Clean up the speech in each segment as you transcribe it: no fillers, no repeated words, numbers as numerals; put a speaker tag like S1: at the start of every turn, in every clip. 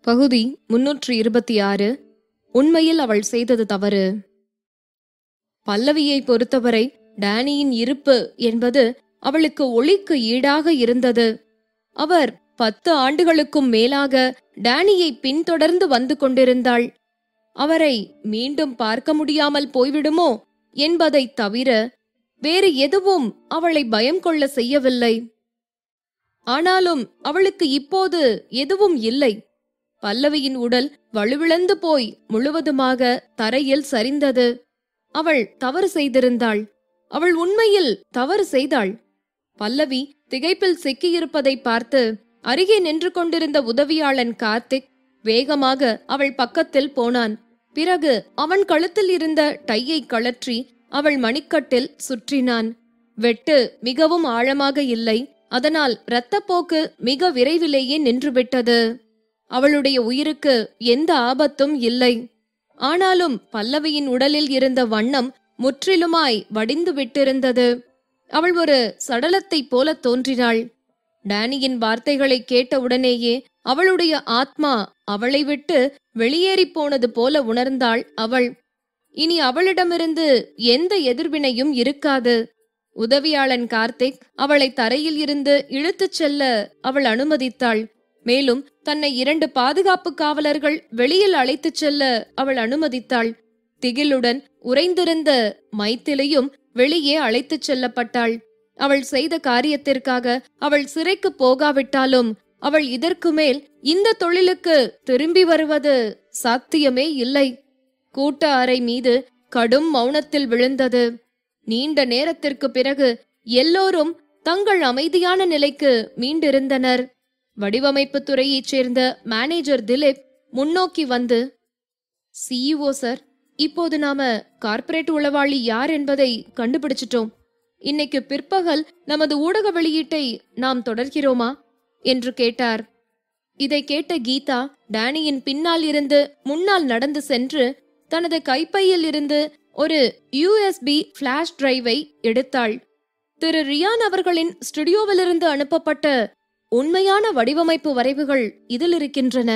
S1: பகுதி 326. உண்மையில் அவள் செய்தது தவறு. பல்லவியை பொறுத்தவரை டேனியின் இருப்பு என்பது அவளுக்கு ஒளிக்கு ஈடாக இருந்தது. அவர் 10 ஆண்டுகளுக்கும் மேலாக டேனியை பின்தொடர்ந்து வந்து கொண்டிருந்தாள். அவரை மீண்டும் பார்க்க முடியாமல் போய்விடுமோ என்பதைத் தவிர வேறு எதுவும் அவளை பயம் கொள்ள செய்யவில்லை. ஆனாலும் அவளுக்கு இப்போது எதுவும் இல்லை. பல்லவியின் உடல் வலுவிழந்து போய் முழுவதுமாக தரையில் சரிந்தது. அவள் தவறு செய்திருந்தாள். அவள் உண்மையில் தவறு செய்தாள். பல்லவி திகைப்பில் சிக்கியிருப்பதை பார்த்து அருகே நின்று கொண்டிருந்த உதவியாளன் கார்த்திக் வேகமாக அவள் பக்கத்தில் போனான். பிறகு அவன் கழுத்தில் இருந்த டையை கழற்றி அவள் மணிக்கட்டில் சுற்றினான். வெட்டு மிகவும் ஆழமாக இல்லை. அதனால் இரத்தப்போக்கு மிக விரைவிலேயே நின்றுவிட்டது. அவளுடைய உயிருக்கு எந்த ஆபத்தும் இல்லை. ஆனாலும் பல்லவியின் உடலில் இருந்த வண்ணம் முற்றிலுமாய் வடிந்து விட்டிருந்தது. அவள் ஒரு சடலத்தைப் போல தோன்றினாள். டேனியின் வார்த்தைகளை கேட்டவுடனேயே அவளுடைய ஆத்மா அவளை விட்டு வெளியேறிப் போனது போல உணர்ந்தாள் அவள். இனி அவளிடமிருந்து எந்த எதிர்வினையும் இருக்காது. உதவியாளன் கார்த்திக் அவளை தரையில் இருந்து இழுத்துச் செல்ல அவள் அனுமதித்தாள். மேலும் தன்னை 2 பாதுகாப்பு காவலர்கள் வெளியில் அழைத்துச் செல்ல அவள் அனுமதித்தாள். திகிலுடன் உறைந்திருந்த மைத்திலையும் வெளியே அழைத்துச் செல்லப்பட்டாள். அவள் செய்த காரியத்திற்காக அவள் சிறைக்கு போகாவிட்டாலும் அவள் இதற்கு மேல் இந்த தொழிலுக்கு திரும்பி வருவது சாத்தியமே இல்லை. கூட்ட அறை மீது கடும் மௌனத்தில் விழுந்தது. நீண்ட நேரத்திற்கு பிறகு எல்லோரும் தங்கள் அமைதியான நிலைக்கு மீண்டிருந்தனர். வடிவமைப்பு துறையைச் சேர்ந்த மேனேஜர் திலீப் முன்னோக்கி வந்து, CEO சார், இப்போது நாம கார்ப்பரேட் உளவாளி யார் என்பதை கண்டுபிடிச்சிட்டோம். இன்னைக்கு பிற்பகல் நமது ஊடக வெளியீட்டை நாம் தொடர்கிறோமா என்று கேட்டார். இதை கேட்ட கீதா டேனியின் பின்னால் இருந்து முன்னால் நடந்து சென்று தனது கைப்பையில் இருந்து ஒரு USB ஃபிளாஷ் டிரைவை எடுத்தாள். திரு ரியான் அவர்களின் ஸ்டுடியோவிலிருந்து அனுப்பப்பட்ட உண்மையான வடிவமைப்பு வரைவுகள் இதில் இருக்கின்றன.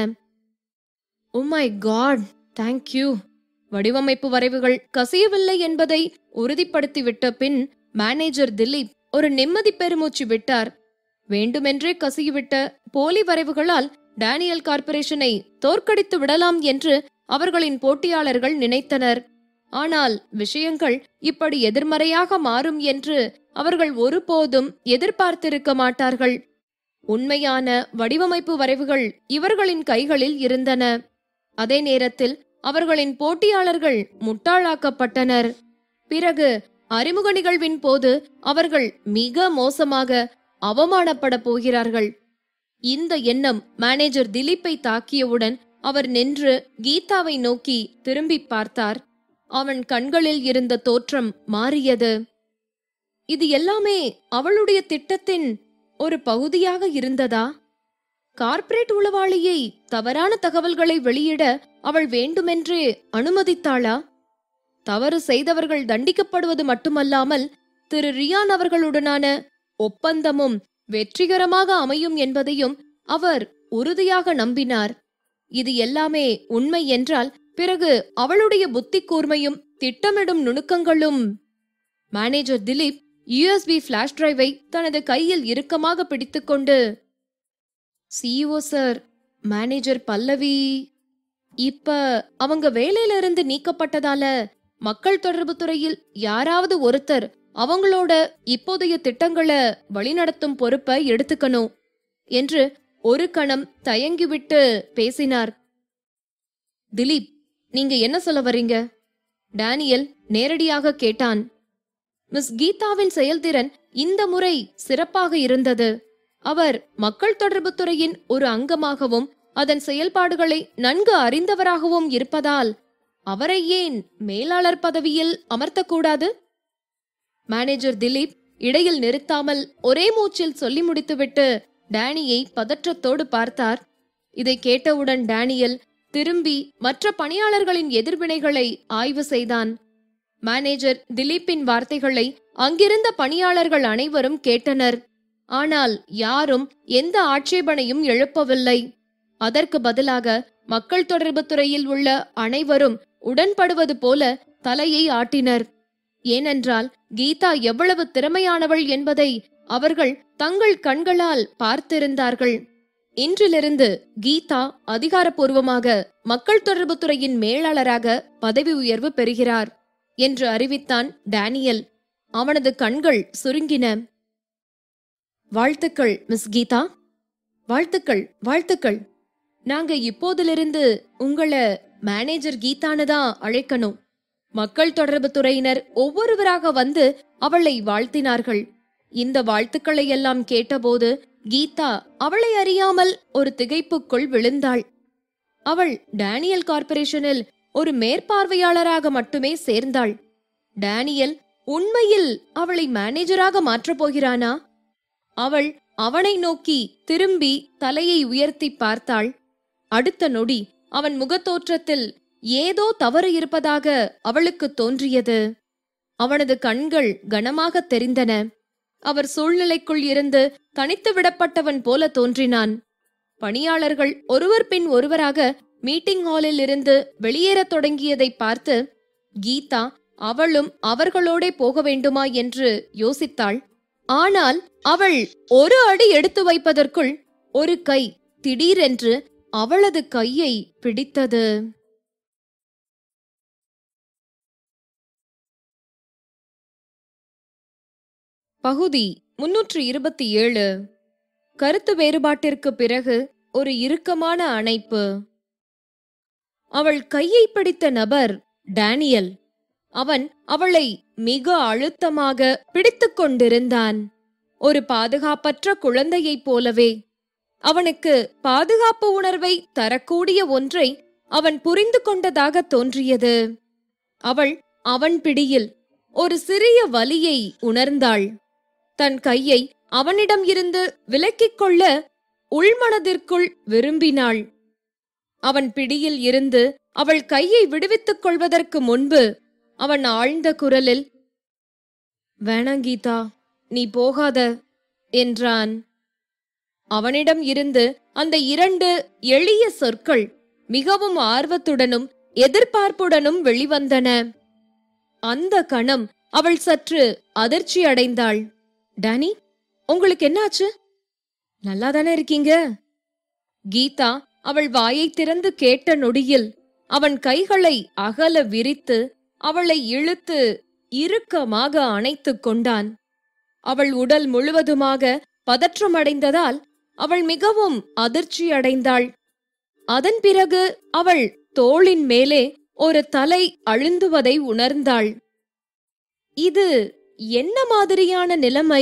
S1: Oh my god, thank you. வடிவமைப்பு வரைவுகள் கசியவில்லை என்பதை உறுதிப்படுத்திவிட்ட பின் மேனேஜர் திலீப் ஒரு நிம்மதி பெருமூச்சு விட்டார். வேண்டுமென்றே கசியவிட்ட போலி வரைவுகளால் டேனியல் கார்ப்பரேஷனை தோற்கடித்து விடலாம் என்று அவர்களின் போட்டியாளர்கள் நினைத்தனர். ஆனால் விஷயங்கள் இப்படி எதிர்மறையாக மாறும் என்று அவர்கள் ஒருபோதும் எதிர்பார்த்திருக்க மாட்டார்கள். உண்மையான வடிவமைப்பு வரைவுகள் இவர்களின் கைகளில் இருந்தன. அதே நேரத்தில் அவர்களின் போட்டியாளர்கள் முட்டாளாக்கப்பட்டனர். பிறகு அறிமுக நிகழ்வின் போது அவர்கள் மிக மோசமாக அவமானப்பட போகிறார்கள். இந்த எண்ணம் மேனேஜர் திலீப்பை தாக்கியவுடன் அவர் நின்று கீதாவை நோக்கி திரும்பி பார்த்தார். அவன் கண்களில் இருந்த தோற்றம் மாறியது. இது எல்லாமே அவளுடைய திட்டத்தின் ஒரு பகுதியாக இருந்ததா? கார்ப்பரேட் உளவாளியை தவறான தகவல்களை வெளியிட அவள் வேண்டுமென்றே அனுமதித்தாளா? தவறு செய்தவர்கள் தண்டிக்கப்படுவது மட்டுமல்லாமல் திரு ரியான் அவர்களுடனான ஒப்பந்தமும் வெற்றிகரமாக அமையும் என்பதையும் அவர் உறுதியாக நம்பினார். இது எல்லாமே உண்மை என்றால் பிறகு அவளுடைய புத்தி கூர்மையும் திட்டமிடும் நுணுக்கங்களும். மேனேஜர் திலீப் USB ஃபிளாஷ் டிரைவை தனது கையில் இறுக்கமாக பிடித்துக்கொண்டு, CEO சார், மேனேஜர் பல்லவி இப்ப அவங்க வேலையிலிருந்து நீக்கப்பட்டதால மக்கள் தொடர்பு துறையில் யாராவது ஒருத்தர் அவங்களோட இப்போதைய திட்டங்களை வழிநடத்தும் பொறுப்பை எடுத்துக்கணும் என்று ஒரு கணம் தயங்கிவிட்டு பேசினார். திலீப், நீங்க என்ன சொல்ல வரீங்க? டேனியல் நேரடியாக கேட்டான். மிஸ் கீதாவின் செயல்திறன் இந்த முறை சிறப்பாக இருந்தது. அவர் மக்கள் தொடர்பு துறையின் ஒரு அங்கமாகவும் அதன் செயல்பாடுகளை நன்கு அறிந்தவராகவும் இருப்பதால் அவரை ஏன் மேலாளர் பதவியில் அமர்த்தக்கூடாது? மேனேஜர் திலீப் இடையில் நிறுத்தாமல் ஒரே மூச்சில் சொல்லி முடித்துவிட்டு டேனியை பதற்றத்தோடு பார்த்தார். இதை கேட்டவுடன் டேனியல் திரும்பி மற்ற பணியாளர்களின் எதிர்வினைகளை ஆய்வு செய்தான். மேனேஜர் திலீப்பின் வார்த்தைகளை அங்கிருந்த பணியாளர்கள் அனைவரும் கேட்டனர். ஆனால் யாரும் எந்த ஆட்சேபனையும் எழுப்பவில்லை. அதற்கு பதிலாக மக்கள் தொடர்பு துறையில் உள்ள அனைவரும் உடன்படுவது போல தலையை ஆட்டினர். ஏனென்றால் கீதா எவ்வளவு திறமையானவள் என்பதை அவர்கள் தங்கள் கண்களால் பார்த்திருந்தார்கள். இன்றிலிருந்து கீதா அதிகாரப்பூர்வமாக மக்கள் தொடர்பு துறையின் மேலாளராக பதவி உயர்வு பெறுகிறார் என்று அறிவித்தான் டேனியல். அவனது கண்கள் சுருங்கின. வாழ்த்துக்கள் மிஸ் கீதா, வாழ்த்துக்கள், வாழ்த்துக்கள். நாங்க இப்போதிலிருந்து உங்கள மேனேஜர் கீதான்னு தான் அழைக்கணும். மக்கள் தொடர்பு துறையினர் ஒவ்வொருவராக வந்து அவளை வாழ்த்தினார்கள். இந்த வாழ்த்துக்களை எல்லாம் கேட்டபோது கீதா அவளை அறியாமல் ஒரு திகைப்புக்குள் விழுந்தாள். அவள் டேனியல் கார்ப்பரேஷனில் ஒரு மேற்பார்வையாளராக மட்டுமே சேர்ந்தாள். டேனியல் உண்மையில் அவளை மேனேஜராக மாற்றப் போகிறானா? அவள் அவனை நோக்கி திரும்பி தலையை உயர்த்தி பார்த்தாள். அடுத்த நொடி அவன் முகத்தோற்றத்தில் ஏதோ தவறு இருப்பதாக அவளுக்கு தோன்றியது. அவனது கண்கள் கனமாக தெரிந்தன. அவர் சூழ்நிலைக்குள் இருந்து தனித்து விடப்பட்டவன் போல தோன்றினான். பணியாளர்கள் ஒருவர் பின் ஒருவராக மீட்டிங் ஹாலில் இருந்து வெளியேறத் தொடங்கியதை பார்த்து கீதா அவளும் அவர்களோடே போக வேண்டுமா என்று யோசித்தாள். ஆனால் அவள் ஒரு அடி எடுத்து வைப்பதற்குள் ஒரு கை திடீரென்று அவளது கையை பிடித்தது. பகுதி 327. கருத்து வேறுபாட்டிற்கு பிறகு ஒரு இறுக்கமான அணைப்பு. அவள் கையை பிடித்த நபர் டேனியல். அவன் அவளை மிக அழுத்தமாக பிடித்துக் கொண்டிருந்தான். ஒரு பாதுகாப்பற்ற குழந்தையைப் போலவே. அவனுக்கு பாதுகாப்பு உணர்வை தரக்கூடிய ஒன்றை அவன் புரிந்து கொண்டதாக தோன்றியது. அவள் அவன் பிடியில் ஒரு சிறிய வலியை உணர்ந்தாள். தன் கையை அவனிடம் இருந்து விலக்கிக் கொள்ள உள்மனதிற்குள் விரும்பினாள். அவன் பிடியில் இருந்து அவள் கையை விடுவித்துக் கொள்வதற்கு முன்பு அவன் ஆழ்ந்த குரலில், "வேணாம் கீதா, நீ போகாத" என்றான். அவனிடம் இருந்து அந்த 2 எளிய சொற்கள் மிகவும் ஆர்வத்துடனும் எதிர்பார்ப்புடனும் வெளிவந்தன. அந்த கணம் அவள் சற்று அதிர்ச்சி அடைந்தாள். "டானி, உங்களுக்கு என்னாச்சு? நல்லாதானே இருக்கீங்க?" கீதா அவள் வாயை திறந்து கேட்ட நொடியில் அவன் கைகளை அகல விரித்து அவளை இழுத்து இறுக்கமாக அணைத்துக் கொண்டான். அவள் உடல் முழுவதுமாக பதற்றமடைந்ததால் அவள் மிகவும் அதிர்ச்சி அடைந்தாள். அதன் பிறகு அவள் தோளின் மேலே ஒரு தலை அழுந்துவதை உணர்ந்தாள். இது என்ன மாதிரியான நிலைமை?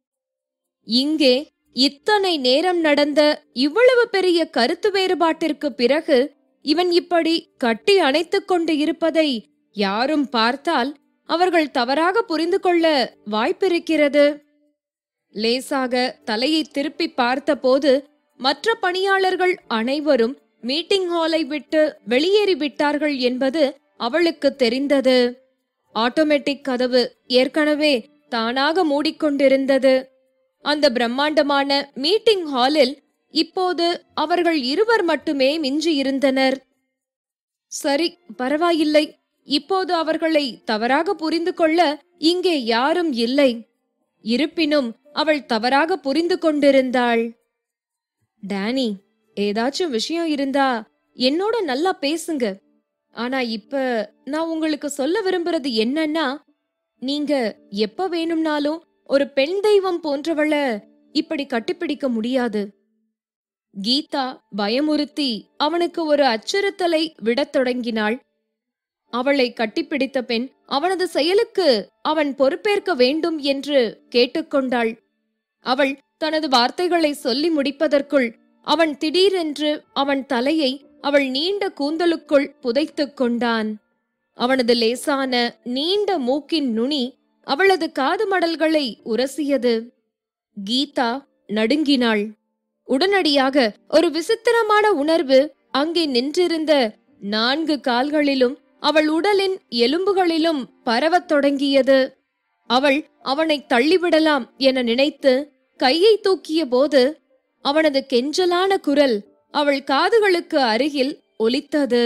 S1: இங்கே இத்தனை நேரம் நடந்த இவ்வளவு பெரிய கருத்து வேறுபாட்டிற்கு பிறகு இவன் இப்படி கட்டி அணைத்துக் கொண்டு இருப்பதை யாரும் பார்த்தால் அவர்கள் தவறாக புரிந்து கொள்ள வாய்ப்பிருக்கிறது. லேசாக தலையை திருப்பி பார்த்தபோது மற்ற பணியாளர்கள் அனைவரும் மீட்டிங் ஹாலை விட்டு வெளியேறிவிட்டார்கள் என்பது அவளுக்கு தெரிந்தது. ஆட்டோமேட்டிக் கதவு ஏற்கனவே தானாக மூடிக்கொண்டிருந்தது. அந்த பிரம்மாண்டமான மீட்டிங் ஹாலில் இப்போது அவர்கள் இருவர் மட்டுமே மிஞ்சி இருந்தனர். சரி, பரவாயில்லை. இப்போது அவர்களை தவறாக புரிந்து கொள்ள இங்கே யாரும் இல்லை. இருப்பினும் அவள் தவறாக புரிந்து கொண்டிருந்தாள். "டானி, ஏதாச்சும் விஷயம் இருந்தா என்னோட நல்லா பேசுங்க. ஆனா இப்ப நான் உங்களுக்கு சொல்ல விரும்புறது என்னன்னா, நீங்க எப்ப வேணும்னாலும் ஒரு பெண் தெய்வம் போன்றவளை இப்படி கட்டிப்பிடிக்க முடியாது." கீதா பயமுறுத்தி அவனுக்கு ஒரு அச்சுறுத்தலை விடத் தொடங்கினாள். அவளை கட்டிப்பிடித்த பெண் அவனது செயலுக்கு அவன் பொறுப்பேற்க வேண்டும் என்று கேட்டுக்கொண்டாள். அவள் தனது வார்த்தைகளை சொல்லி முடிப்பதற்குள் அவன் திடீரென்று அவன் தலையை அவள் நீண்ட கூந்தலுக்குள் புதைத்துக் கொண்டான். அவனது லேசான நீண்ட மூக்கின் நுனி அவளது காது மடல்களை உரசியது. கீதா நடுங்கினாள். உடனடியாக ஒரு விசித்திரமான உணர்வு அங்கே நின்றிருந்த 4 கால்களிலும் அவள் உடலின் எலும்புகளிலும் பரவத் தொடங்கியது. அவள் அவனை தள்ளிவிடலாம் என நினைத்து கையை தூக்கிய போது அவனது கெஞ்சலான குரல் அவள் காதுகளுக்கு அருகில் ஒலித்தது.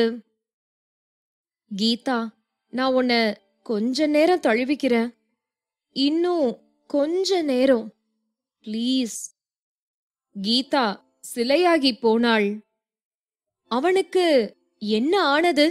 S1: கீதா, நான் உன்னை கொஞ்ச நேரம் தழுவிக்கிறேன். இன்னும் கொஞ்ச நேரம் ப்ளீஸ். கீதா சிலையாகி போனாள். அவனுக்கு என்ன ஆனது?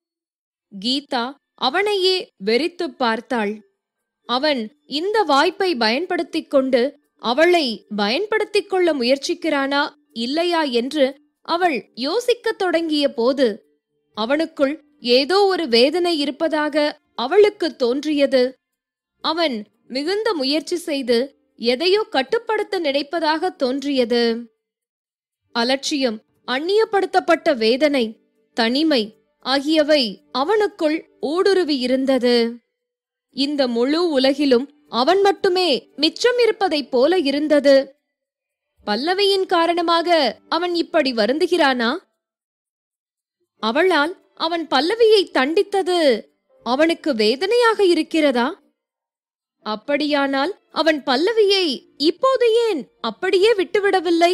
S1: கீதா அவனையே வெறித்துப் பார்த்தாள். அவன் இந்த வாய்ப்பை பயன்படுத்திக் கொண்டு அவளை பயன்படுத்திக் கொள்ள முயற்சிக்கிறானா இல்லையா என்று அவள் யோசிக்கத் தொடங்கிய போது அவனுக்குள் ஏதோ ஒரு வேதனை இருப்பதாக அவளுக்கு தோன்றியது. அவன் மிகுந்த முயற்சி செய்து எதையோ கட்டுப்படுத்த நினைப்பதாக தோன்றியது. அலட்சியம், அந்நியப்படுத்தப்பட்ட வேதனை, தனிமை ஆகியவை அவனுக்குள் ஊடுருவி இருந்தது. இந்த முழு உலகிலும் அவன் மட்டுமே மிச்சம் இருப்பதைப் போல இருந்தது. பல்லவியின் காரணமாக அவன் இப்படி வருந்துகிறானா? அவளால் அவன் பல்லவியை தண்டித்தது அவனுக்கு வேதனையாக இருக்கிறதா? அப்படியானால் அவன் பல்லவியை இப்போது ஏன் அப்படியே விட்டுவிடவில்லை?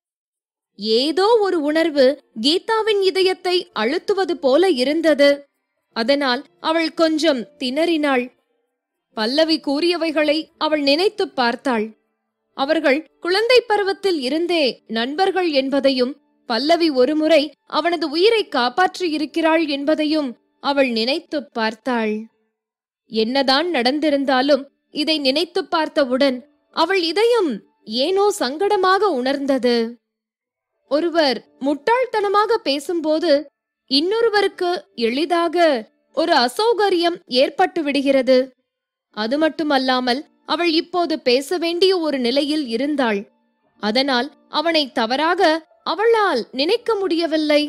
S1: ஏதோ ஒரு உணர்வு கீதாவின் இதயத்தை அழுத்துவது போல இருந்தது. அதனால் அவள் கொஞ்சம் திணறினாள். பல்லவி கூறியவைகளை அவள் நினைத்துப் பார்த்தாள். அவர்கள் குழந்தை பருவத்தில் இருந்தே நண்பர்கள் என்பதையும், பல்லவி ஒருமுறை அவனது உயிரை காப்பாற்றி இருக்கிறாள் என்பதையும் அவள் நினைத்துப் பார்த்தாள். என்னதான் நடந்திருந்தாலும் இதை நினைத்துப் பார்த்தவுடன் அவள் இதயம் ஏனோ சங்கடமாக உணர்ந்தது. ஒருவர் முட்டாள்தனமாக பேசும்போது இன்னொருவருக்கு எளிதாக ஒரு அசௌகரியம் ஏற்பட்டு விடுகிறது. அது மட்டுமல்லாமல் அவள் இப்போது பேச வேண்டிய ஒரு நிலையில் இருந்தாள். அதனால் அவனை தவறாக அவளால் நினைக்க முடியவில்லை.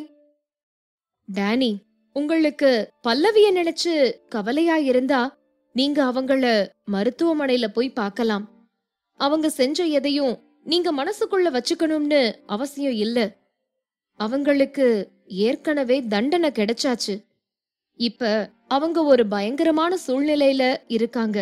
S1: டேனி, உங்களுக்கு பல்லவிய நினைச்சு கவலையாயிருந்தா நீங்க அவங்கள மருத்துவமனையில போய் பார்க்கலாம். அவங்க செஞ்ச எதையும் நீங்க மனசுக்குள்ள வச்சுக்கணும்னு அவசியம் இல்ல. அவங்களுக்கு ஏற்கனவே தண்டனை கிடைச்சாச்சு. இப்ப அவங்க ஒரு பயங்கரமான சூழ்நிலையில இருக்காங்க.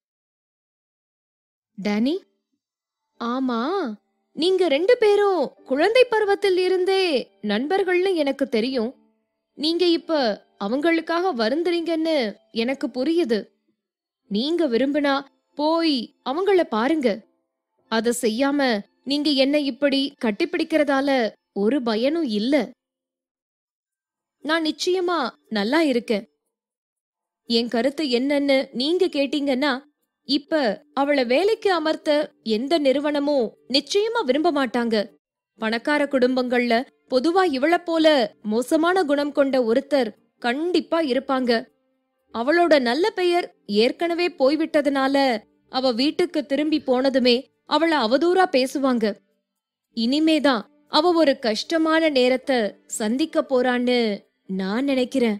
S1: டேனி, ஆமா, நீங்க 2 பேரும் குழந்தை பருவத்தில் இருந்தே நண்பர்கள்னு எனக்கு தெரியும். நீங்க இப்ப அவங்களுக்காக வருந்துறீங்கன்னு எனக்கு புரியுது. நீங்க விரும்பினா போய் அவங்கள பாருங்க. அத செய்யாம நீங்க என்ன இப்படி கட்டிப்பிடிக்கிறதால ஒரு பயனும் இல்ல. நான் நிச்சயமா நல்லா இருக்கேன். என் கருத்து என்னன்னு நீங்க கேட்டீங்கன்னா, இப்ப அவளை வேலைக்கு அமர்த்த எந்த நிறுவனமும் நிச்சயமா விரும்ப மாட்டாங்க. பணக்கார குடும்பங்கள்ல பொதுவா இவளை போல மோசமான குணம் கொண்ட ஒருத்தர் கண்டிப்பா இருப்பாங்க. அவளோட நல்ல பெயர் ஏற்கனவே போய்விட்டதுனால அவ வீட்டுக்கு திரும்பி போனதுமே அவளை அவதூறா பேசுவாங்க. இனிமேதான் அவ ஒரு கஷ்டமான நேரத்தை சந்திக்க போறான்னு நான் நினைக்கிறேன்.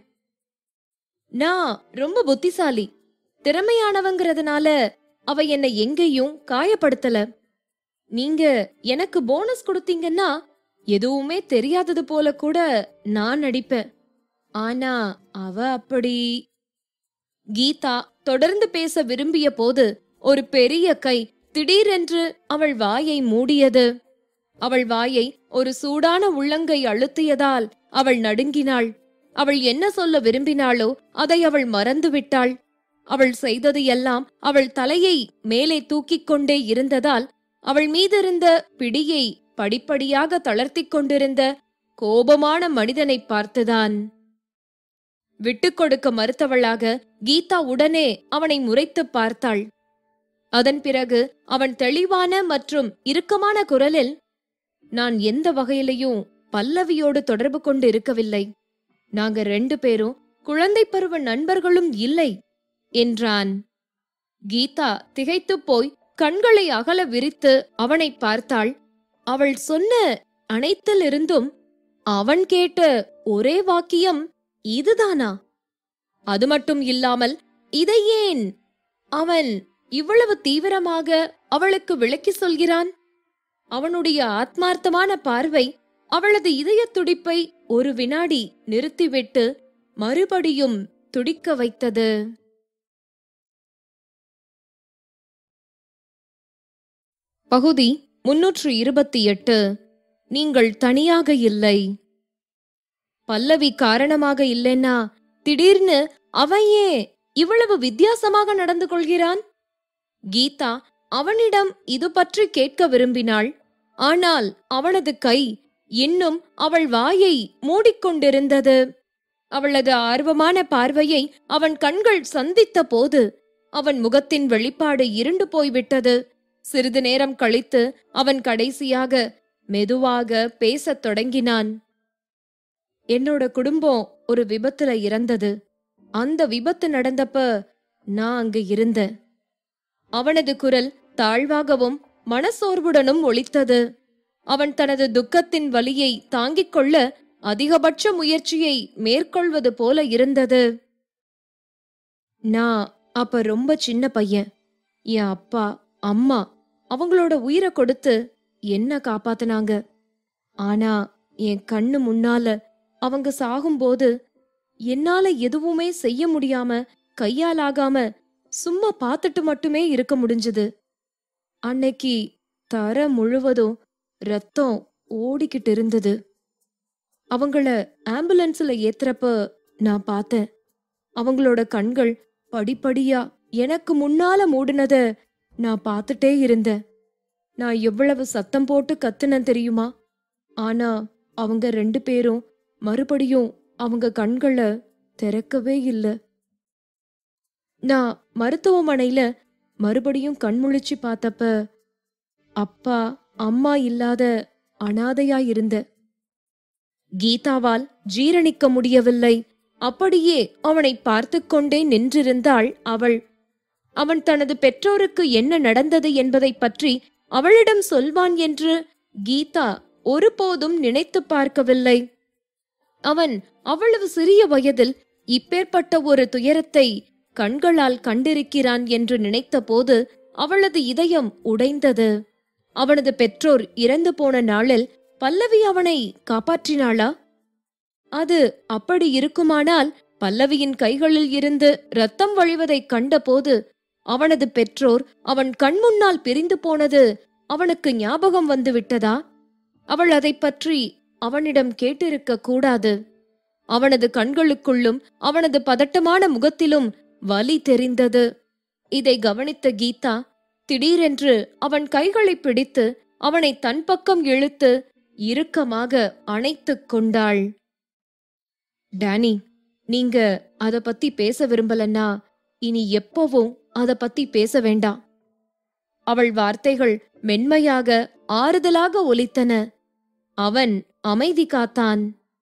S1: நான் ரொம்ப புத்திசாலி, திறமையானவங்கிறதுனால அவ என்னை எங்கேயும் காயப்படுத்தல. நீங்க எனக்கு போனஸ் கொடுத்தீங்கன்னா எதுவுமே தெரியாதது போல கூட நான் நடிப்பேன். ஆனா அவ அப்படி. கீதா தொடர்ந்து பேச விரும்பிய போது ஒரு பெரிய கை திடீரென்று அவள் வாயை மூடியது. அவள் வாயை ஒரு சூடான உள்ளங்கை அழுத்தியதால் அவள் நடுங்கினாள். அவள் என்ன சொல்ல விரும்பினாளோ அதை அவள் மறந்துவிட்டாள். அவள் செய்தது எல்லாம் அவள் தலையை மேலே தூக்கிக் கொண்டே இருந்ததால் அவள் மீதிருந்த பிடியை படிப்படியாக தளர்த்திக் கொண்டிருந்த கோபமான மனிதனை பார்த்துதான். விட்டுக் கொடுக்க மறுத்தவளாக கீதா உடனே அவனை முறைத்துப் பார்த்தாள். அதன் பிறகு அவன் தெளிவான மற்றும் இறுக்கமான குரலில், நான் எந்த வகையிலையும் பல்லவியோடு தொடர்பு கொண்டு இருக்கவில்லை. நாங்க 2 பேரும் குழந்தை பருவ நண்பர்களும் இல்லை என்றான். கீதா திகைத்துப் போய் கண்களை அகல விரித்து அவனை பார்த்தாள். அவள் சொன்ன அனைத்திலிருந்தும் அவன் கேட்ட ஒரே வாக்கியம் இதுதானா? அது மட்டும் இல்லாமல் இதை ஏன் அவன் இவ்வளவு தீவிரமாக அவளுக்கு விளக்கி சொல்கிறான்? அவனுடைய ஆத்மார்த்தமான பார்வை அவளது இதயத் துடிப்பை ஒரு வினாடி நிறுத்திவிட்டு மறுபடியும் துடிக்க வைத்தது. பகுதி 328. நீங்கள் தனியாக இல்லை. பல்லவி காரணமாக இல்லைன்னா திடீர்னு அவன் ஏன் இவ்வளவு வித்தியாசமாக நடந்து கொள்கிறான்? கீதா அவனிடம் இது பற்றி கேட்க விரும்பினாள். ஆனால் அவனது கை இன்னும் அவள் வாயை மூடிக்கொண்டிருந்தது. அவளது ஆர்வமான பார்வையை அவன் கண்கள் சந்தித்த போது அவன் முகத்தின் வெளிப்பாடு இருண்டு போய்விட்டது. சிறிது நேரம் கழித்து அவன் கடைசியாக மெதுவாக பேசத் தொடங்கினான். என்னோட குடும்பம் ஒரு விபத்துல இறந்தது. அந்த விபத்து நடந்தப்ப நான் அங்க இருந்தேன். அவனது குரல் தாழ்வாகவும் மனசோர்வுடனும் ஒலித்தது. அவன் தனது துக்கத்தின் வலியை தாங்கிக் கொள்ள அதிகபட்ச முயற்சியை மேற்கொள்வது போல இருந்தது. நான் அப்ப ரொம்ப சின்ன பையன். என் அப்பா அம்மா அவங்களோட உயிரை கொடுத்து என்ன காப்பாத்தினாங்க. ஆனா என் கண்ணு முன்னால அவங்க சாகும்போது என்னால எதுவுமே செய்ய முடியாம கையாலாகாம சும்மா பார்த்துட்டு மட்டுமே இருக்க முடிஞ்சது. அன்னைக்கு தரை முழுவதும் ரத்தம் ஓடிக்கிட்டு இருந்தது. அவங்கள ஆம்புலன்ஸ்ல ஏத்துறப்ப நான் பார்த்தேன். அவங்களோட கண்கள் படிப்படியா எனக்கு முன்னால மூடுனத நான் பார்த்துட்டே இருந்தேன். நான் எவ்வளவு சத்தம் போட்டு கத்துனேன் தெரியுமா? ஆனா அவங்க 2 பேரும் மறுபடியும் அவங்க கண்களை திறக்கவே இல்லை. நான் மருத்துவமனையில மறுபடியும் கண்முழிச்சு பார்த்தப்ப அப்பா அம்மா இல்லாத அனாதையா இருந்த. கீதாவால் ஜீரணிக்க முடியவில்லை. அப்படியே அவனை பார்த்து கொண்டே நின்றிருந்தாள் அவள். அவன் தனது பெற்றோருக்கு என்ன நடந்தது என்பதை பற்றி அவளிடம் சொல்வான் என்று கீதா ஒருபோதும் நினைத்து பார்க்கவில்லை. அவன் அவ்வளவு சிறிய வயதில் இப்பேற்பட்ட ஒரு துயரத்தை கண்களால் கண்டிருக்கிறான் என்று நினைத்த போது அவளது இதயம் உடைந்தது. அவனது பெற்றோர் இறந்து போன நாளில் பல்லவி அவனை காப்பாற்றினாளா? அது அப்படி இருக்குமானால் பல்லவியின் கைகளில் இருந்து ரத்தம் வழிவதைக் கண்டபோது அவனது பெற்றோர் அவன் கண்முன்னால் பிரிந்து போனது அவனுக்கு ஞாபகம் வந்து விட்டதா? அவள் அதை பற்றி அவனிடம் கேட்டிருக்க கூடாது. அவனது கண்களுக்குள்ளும் அவனது பதட்டமான முகத்திலும் வலி தெரிந்தது. இதை கவனித்த கீதா திடீரென்று அவன் கைகளை பிடித்து அவனை தன் பக்கம் இழுத்து இறுக்கமாக அணைத்துக் கொண்டாள். டானி, நீங்க அத பத்தி பேச விரும்பலன்னா இனி எப்பவும் அத பத்தி பேச வேண்டாம். அவள் வார்த்தைகள் மென்மையாக ஆறுதலாக ஒலித்தன. அவன் அமைதி காத்தான்.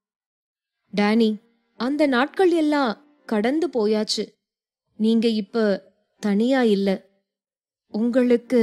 S1: டானி, அந்த நாட்கள் எல்லாம் கடந்து போயாச்சு. நீங்க இப்ப தனியா இல்ல. உங்களுக்கு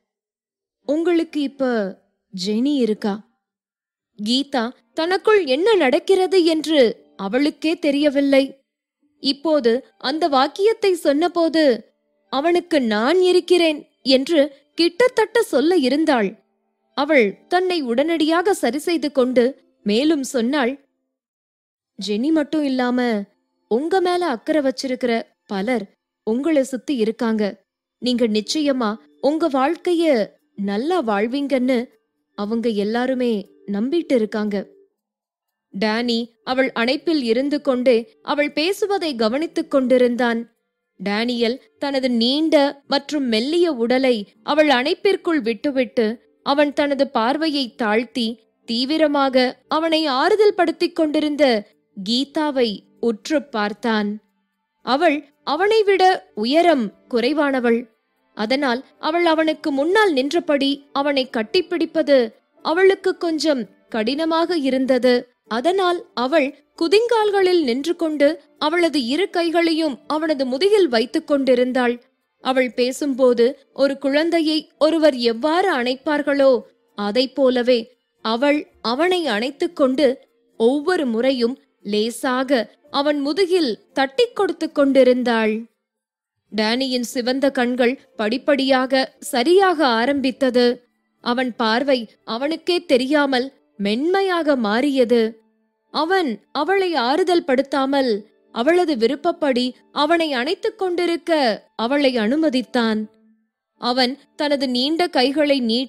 S1: இப்ப ஜெனி இருக்கா. கீதா தனக்குள் என்ன நடக்கிறது என்று அவளுக்கே தெரியவில்லை. இப்போது அந்த வாக்கியத்தை சொன்னபோது அவனுக்கு நான் இருக்கிறேன் என்று கிட்டத்தட்ட சொல்ல இருந்தாள். அவள் தன்னை உடனடியாக சரி செய்து கொண்டு மேலும் சொன்னாள், ஜெனி மட்டும் இல்லாம உங்க மேல அக்கறை வச்சிருக்கிற பலர் உங்களை சுத்தி இருக்காங்க. நீங்க நிச்சயமா உங்க வாழ்க்கைய நல்லா வாழ்வீங்கன்னு அவங்க எல்லாருமே நம்பிட்டு இருக்காங்க. டானி அவள் அணைப்பில் இருந்து கொண்டே அவள் பேசுவதை கவனித்துக் கொண்டிருந்தான். டானியல் தனது நீண்ட மற்றும் மெல்லிய உடலை அவள் அணைப்பிற்குள் விட்டுவிட்டு அவன் தனது பார்வையை தாழ்த்தி தீவிரமாக அவனை ஆறுதல் படுத்திக் கொண்டிருந்த கீதாவை உற்று பார்த்தான். அவள் அவனை விட உயரம் குறைவானவள். அதனால் அவள் அவனுக்கு முன்னால் நின்றபடி அவனை கட்டிப்பிடிப்பது அவளுக்கு கொஞ்சம் கடினமாக இருந்தது. அதனால் அவள் குதிங்கால்களில் நின்று கொண்டு அவளது இரு கைகளையும் அவனது முதுகில் வைத்துக் கொண்டிருந்தாள். அவள் பேசும்போது ஒரு குழந்தையை ஒருவர் எவ்வாறு அணைப்பார்களோ அதை போலவே அவள் அவனை அணைத்துக் கொண்டு ஒவ்வொரு முறையும் லேசாக அவன் முதுகில் தட்டி கொடுத்து கொண்டிருந்தாள். டானியின் சிவந்த கண்கள் படிப்படியாக சரியாக ஆரம்பித்தது. அவன் பார்வை அவனுக்கே தெரியாமல் மென்மையாக மாறியது. அவன் அவளை ஆறுதல் படுத்தாமல் அவளது விருப்பப்படி அவனை அணைத்துக் கொண்டிருக்க அவளை அனுமதித்தான். அவன் தனது நீண்ட கைகளை நீட்டி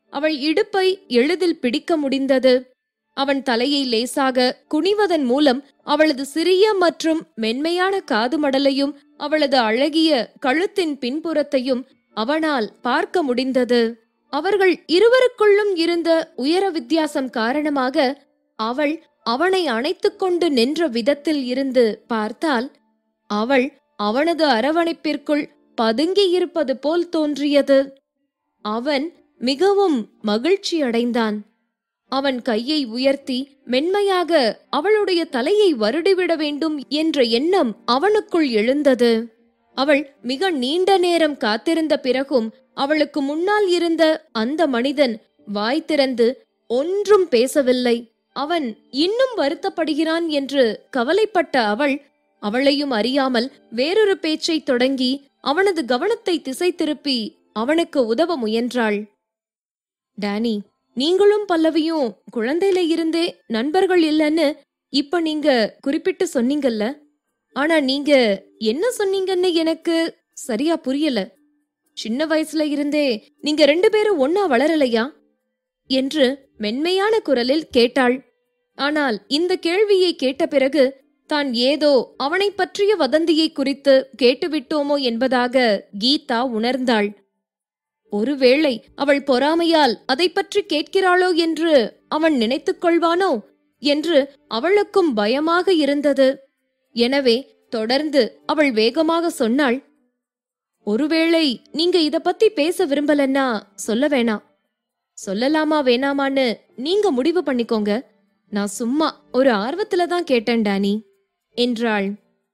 S1: அவள் இடுப்பை எளிதில் பிடிக்க முடிந்தது. அவன் தலையை லேசாக குனிவதன் மூலம் அவளது சிறிய மற்றும் மென்மையான காது மடலையும் அவளது அழகிய கழுத்தின் பின்புறத்தையும் அவனால் பார்க்க முடிந்தது. அவர்கள் இருவருக்குள்ளும் இருந்த உயர வித்தியாசம் காரணமாக அவள் அவனை அணைத்துக் கொண்டு நின்ற விதத்தில் இருந்து பார்த்தால் அவள் அவனது அரவணைப்பிற்குள் பதுங்கியிருப்பது போல் தோன்றியது. அவன் மிகவும் மகிழ்ச்சியடைந்தான். அவன் கையை உயர்த்தி மென்மையாக அவளுடைய தலையை வருடிவிட வேண்டும் என்ற எண்ணம் அவனுக்குள் எழுந்தது. அவள் மிக நீண்ட நேரம் காத்திருந்த பிறகும் அவளுக்கு முன்னால் இருந்த அந்த மனிதன் வாய் திறந்து ஒன்றும் பேசவில்லை. அவன் இன்னும் வருத்தப்படுகிறான் என்று கவலைப்பட்ட அவளையும் அறியாமல் வேறொரு பேச்சை தொடங்கி அவனது கவனத்தை திசை திருப்பி அவனுக்கு உதவ முயன்றாள். டானி, நீங்களும் பல்லவியும் குழந்தையில இருந்தே நண்பர்கள் இல்லைன்னு இப்ப நீங்க குறிப்பிட்டு சொன்னீங்கல்ல. ஆனா நீங்க என்ன சொன்னீங்கன்னு எனக்கு சரியா புரியல. சின்ன வயசுல இருந்தே நீங்க 2 பேரும் ஒன்னா வளரலையா என்று மென்மையான குரலில் கேட்டாள். ஆனால் இந்த கேள்வியை கேட்ட பிறகு தான் ஏதோ அவனை பற்றிய வதந்தியை குறித்து கேட்டுவிட்டோமோ என்பதாக கீதா உணர்ந்தாள். ஒருவேளை அவள் பொறாமையால் அதை பற்றி கேட்கிறாளோ என்று அவன் நினைத்துக் கொள்வானோ என்று அவளுக்கும் பயமாக இருந்தது. எனவே தொடர்ந்து அவள் வேகமாக சொன்னாள், ஒருவேளை நீங்க இத பத்தி பேச விரும்பலன்னா சொல்ல வேணாம். சொல்லலாமா வேணாமான்னு நீங்க முடிவு பண்ணிக்கோங்க. நான் சும்மா ஒரு ஆர்வத்துல தான் கேட்டேன் டானி என்றாள்.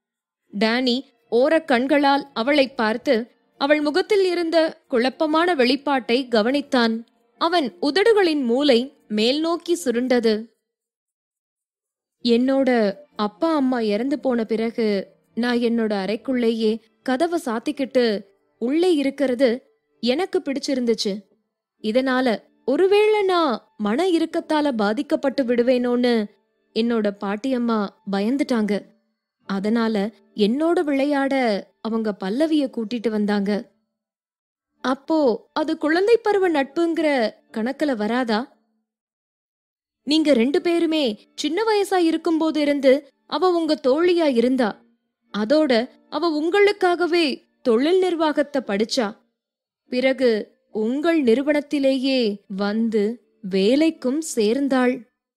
S1: டானி ஓரக் கண்களால் அவளை பார்த்து அவள் முகத்தில் இருந்த குழப்பமான வெளிப்பாட்டை கவனித்தான். அவன் உதடுகளின் மூலை மேல் நோக்கி சுருண்டது. என்னோட அப்பா அம்மா இறந்து போன பிறகு நான் என்னோட அறைக்குள்ளேயே கதவை சாத்திக்கிட்டு உள்ளே இருக்கிறது எனக்கு பிடிச்சிருந்துச்சு. இதனால ஒருவேளை நான் மன இறுக்கத்தால பாதிக்கப்பட்டு விடுவேனோன்னு என்னோட பாட்டியம்மா பயந்துட்டாங்க. அதனால என்னோட விளையாட அவங்க பல்லவிய கூட்டிட்டு வந்தாங்க. அப்போ அது குழந்தை பருவ நட்புங்கிற கணக்குல வராதா? நீங்க 2 பேருமே சின்ன வயசா இருக்கும்போது இருந்து அவ உங்க தோழியா இருந்தா. அதோட அவ உங்களுக்காகவே தொழில் நிர்வாகத்தை படிச்சா. பிறகு உங்கள் நிறுவனத்திலேயே வந்து வேலைக்கும் சேர்ந்தாள்.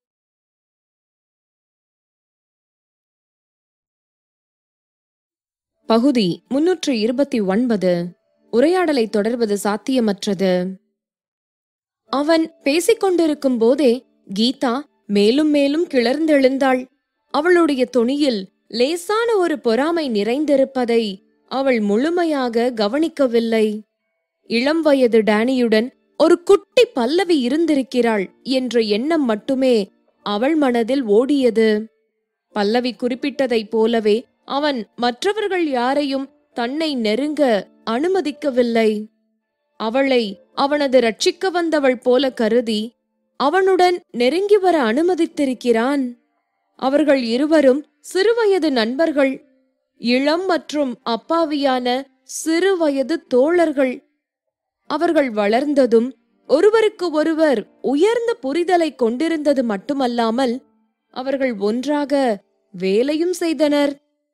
S1: பகுதி 329. உரையாடலை தொடர்வது சாத்தியமற்றது. அவன் பேசிக்கொண்டிருக்கும் போதே கீதா மேலும் மேலும் கிளர்ந்தெழுந்தாள். அவளுடைய தொனியில் லேசான ஒரு பொறாமை நிறைந்திருப்பதை அவள் முழுமையாக கவனிக்கவில்லை. இளம் வயது டானியுடன் ஒரு குட்டி பல்லவி இருந்திருக்கிறாள் என்ற எண்ணம் மட்டுமே அவள் மனதில் ஓடியது. பல்லவி குறிப்பிட்டதைப் போலவே அவன் மற்றவர்கள் யாரையும் தன்னை நெருங்க அனுமதிக்கவில்லை. அவளை அவனது ரட்சிக்க வந்தவள் போல கருதி அவனுடன் நெருங்கி வர அனுமதித்திருக்கிறான். அவர்கள் இருவரும் சிறுவயது நண்பர்கள், இளம் மற்றும் அப்பாவியான சிறுவயது தோழர்கள். அவர்கள் வளர்ந்ததும் ஒருவருக்கு ஒருவர் உயர்ந்த புரிதலை கொண்டிருந்தது மட்டுமல்லாமல் அவர்கள் ஒன்றாக வேலையும் செய்தனர்.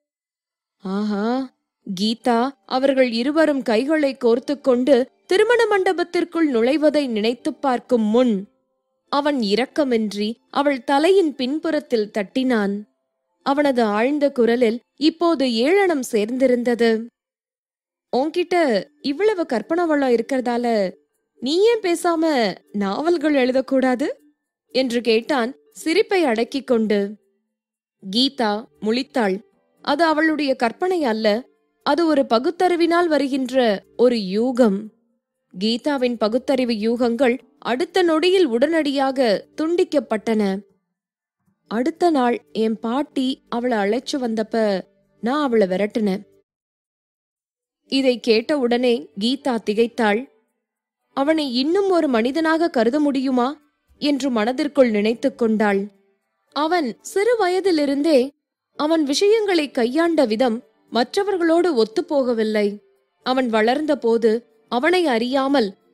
S1: ஆஹா, கீதா அவர்கள் இருவரும் கைகளை கோர்த்துக் கொண்டு திருமண மண்டபத்திற்குள் நுழைவதை நினைத்துப் பார்க்கும் முன் அவன் இரக்கமின்றி அவள் தலையின் பின்புறத்தில் தட்டினான். அவனது ஆழ்ந்த குரலில் இப்போது ஏளனம் சேர்ந்திருந்தது. உன்கிட்ட இவ்வளவு கற்பனை வளம் இருக்கிறதால நீ ஏன் பேசாம நாவல்கள் எழுதக்கூடாது என்று கேட்டான் சிரிப்பை அடக்கிக் கொண்டு. கீதா முழித்தாள். அது அவளுடைய கற்பனை அல்ல, அது ஒரு பகுத்தறிவினால் வருகின்ற ஒரு யூகம். கீதாவின் பகுத்தறிவு யூகங்கள் அடுத்த நொடியில் உடனடியாக துண்டிக்கப்பட்டன. அடுத்த நாள் என் பாட்டி அவளை அழைச்சு வந்தப்ப நான் அவளை விரட்டினேன். இதை கேட்ட உடனே கீதா திகைத்தாள். அவனை இன்னும் ஒரு மனிதனாக கருத முடியுமா என்று மனதிற்குள் நினைத்துக் கொண்டாள். அவன் சிறு வயதிலிருந்தே அவன் விஷயங்களை கையாண்ட விதம் மற்றவர்களோடு ஒத்துப்போகவில்லை. அவன் வளர்ந்த போது அவனை அறியாமல்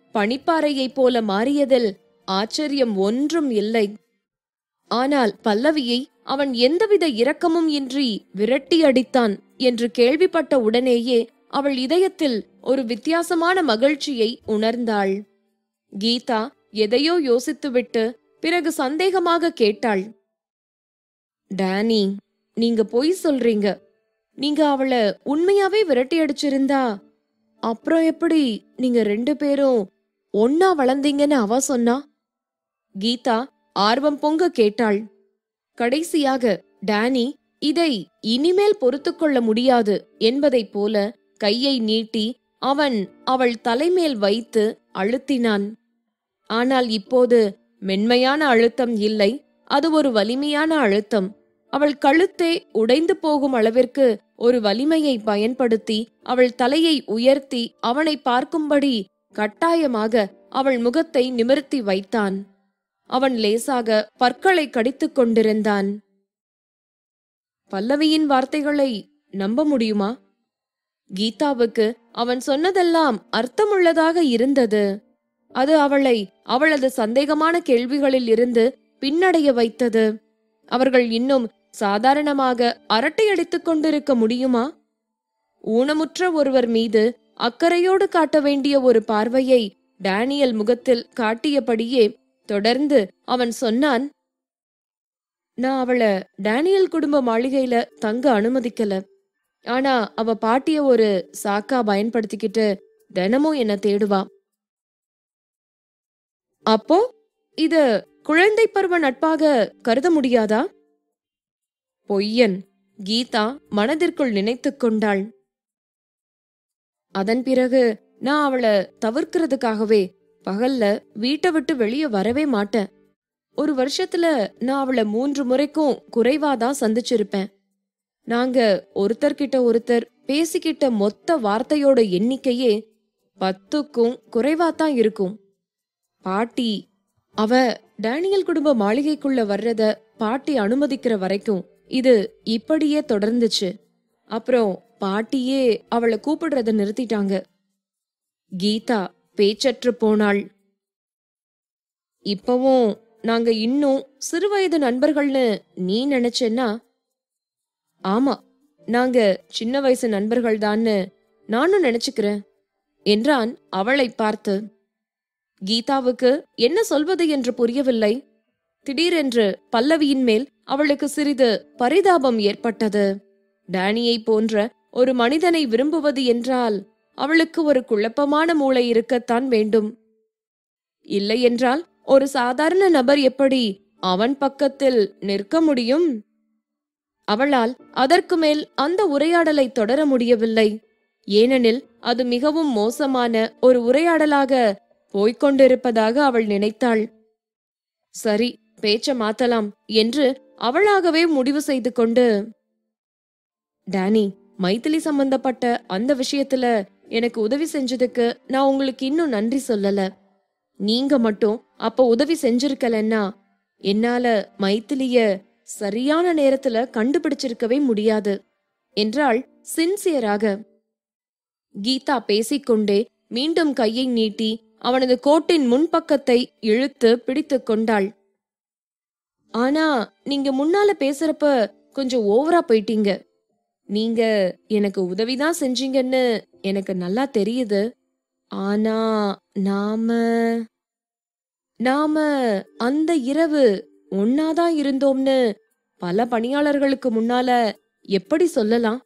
S1: பனிப்பாறையைப் போல மாறியதில் ஆச்சரியம் ஒன்றும் இல்லை. ஆனால் பல்லவியை அவன் எந்தவித இரக்கமும் இன்றி விரட்டி அடித்தான் என்று கேள்விப்பட்ட உடனேயே அவள் இதயத்தில் ஒரு வித்தியாசமான மகிழ்ச்சியை உணர்ந்தாள். கீதா எதையோ யோசித்துவிட்டு பிறகு சந்தேகமாக கேட்டாள், டேனி, நீங்க பொய் சொல்றீங்க. நீங்க அவளை உண்மையாவே விரட்டி அடிச்சிருந்தா அப்புறம் எப்படி நீங்க 2 பேரும் ஒன்னா வளர்ந்தீங்கன்னு அவ சொன்னா? கீதா ஆர்வம் பொங்க கேட்டாள். கடைசியாக டேனி இதை இனிமேல் பொறுத்துக்கொள்ள முடியாது என்பதைப் போல கையை நீட்டி அவன் அவள் தலைமேல் வைத்து அழுத்தினான். ஆனால் இப்போது மென்மையான அழுத்தம் இல்லை, அது ஒரு வலிமையான அழுத்தம். அவள் கழுத்தே உடைந்து போகும் அளவிற்கு ஒரு வலிமையை பயன்படுத்தி அவள் தலையை உயர்த்தி அவனை பார்க்கும்படி கட்டாயமாக அவள் முகத்தை நிமிர்த்தி வைத்தான். அவன் லேசாக பற்களை கடித்துக் கொண்டிருந்தான். பல்லவியின் வார்த்தைகளை நம்ப முடியுமா? கீதாவுக்கு அவன் சொன்னதெல்லாம் அர்த்தமுள்ளதாக இருந்தது. அது அவளை அவளது சந்தேகமான கேள்விகளில் இருந்து பின்னடைய வைத்தது. அவர்கள் இன்னும் சாதாரணமாக அரட்டை அடித்துக் கொண்டிருக்க முடியுமா? ஊனமுற்ற ஒருவர் மீது அக்கறையோடு காட்ட வேண்டிய ஒரு பார்வையை டேனியல் முகத்தில் காட்டியபடியே தொடர்ந்து அவன் சொன்னான், நான் அவளை டேனியல் குடும்ப மாளிகையில தங்க அனுமதிக்கல. ஆனா அவ பாட்டிய ஒரு சாக்கா பயன்படுத்திக்கிட்டு தினமும் என்ன தேடுவா. அப்போ இத குழந்தை பருவ நட்பாக கருத முடியாதா? பொய்யன், கீதா மனதிற்குள் நினைத்துக் கொண்டாள். அதன் பிறகு நான் அவளை தவிர்க்கிறதுக்காகவே பகல்ல வீட்டை விட்டு வெளியே வரவே மாட்டேன். ஒரு வருஷத்துல நான் அவளை 3 முறைக்கும் குறைவாதான் சந்திச்சிருப்பேன். நாங்க ஒருத்தர்கிட்ட ஒருத்தர் பேசிக்கிட்ட மொத்த வார்த்தையோட எண்ணிக்கையே 10க்கும் குறைவாதான் இருக்கும். பாட்டி அவ டேனியல் குடும்ப மாளிகைக்குள்ள வர்றத பாட்டி அனுமதிக்கிற வரைக்கும் இது இப்படியே தொடர்ந்துச்சு. அப்புறம் பாட்டியே அவளை கூப்பிடுறத நிறுத்திட்டாங்க. கீதா பேச்சற்று போனாள். இப்பவும் நாங்க இன்னும் சிறுவயது நண்பர்கள்னு நீ நினைச்சேன்னா? ஆமா, நாங்க சின்ன வயசு நண்பர்கள்தான்னு நானும் நினைச்சுக்கிறேன் என்றான் அவளை பார்த்து. கீதாவுக்கு என்ன சொல்வது என்று புரியவில்லை. திடீரென்று பல்லவியின் மேல் அவளுக்கு சிறிது பரிதாபம் ஏற்பட்டது. டேனியை போன்ற ஒரு மனிதனை விரும்புவது என்றால் அவளுக்கு ஒரு குழப்பமான மூளை இருக்கத்தான் வேண்டும். இல்லையென்றால் ஒரு சாதாரண நபர் எப்படி அவன் பக்கத்தில் நிற்க முடியும்? அவளால் அதற்கு மேல் அந்த உரையாடலை தொடர முடியவில்லை. ஏனெனில் அது மிகவும் மோசமான ஒரு உரையாடலாக போய்கொண்டிருப்பதாக அவள் நினைத்தாள். சரி, பேச்ச மாத்தலாம் என்று அவளாகவே முடிவு செய்து கொண்டு, டேனி, மைதிலி சம்பந்தப்பட்ட அந்த விஷயத்துல எனக்கு உதவி செஞ்சதுக்கு நான் உங்களுக்கு இன்னும் நன்றி சொல்லல. நீங்க மட்டும் அப்ப உதவி செஞ்சிருக்கலன்னா என்னால மைதிலிய சரியான நேரத்துல கண்டுபிடிச்சிருக்கவே முடியாது என்றாள் சின்சியராக. கீதா பேசிக்கொண்டே மீண்டும் கையை நீட்டி அவனது கோட்டின் முன்பக்கத்தை இழுத்து பிடித்துக் கொண்டாள். ஆனா நீங்க முன்னால பேசுறப்ப கொஞ்சம் ஓவரா போயிட்டீங்க. நீங்க எனக்கு உதவிதான் செஞ்சீங்கன்னு எனக்கு நல்லா தெரியுது. ஆனா நாம நாம அந்த இரவு ஒன்னாதான் இருந்தோம்னு பல பணியாளர்களுக்கு முன்னால எப்படி சொல்லலாம்?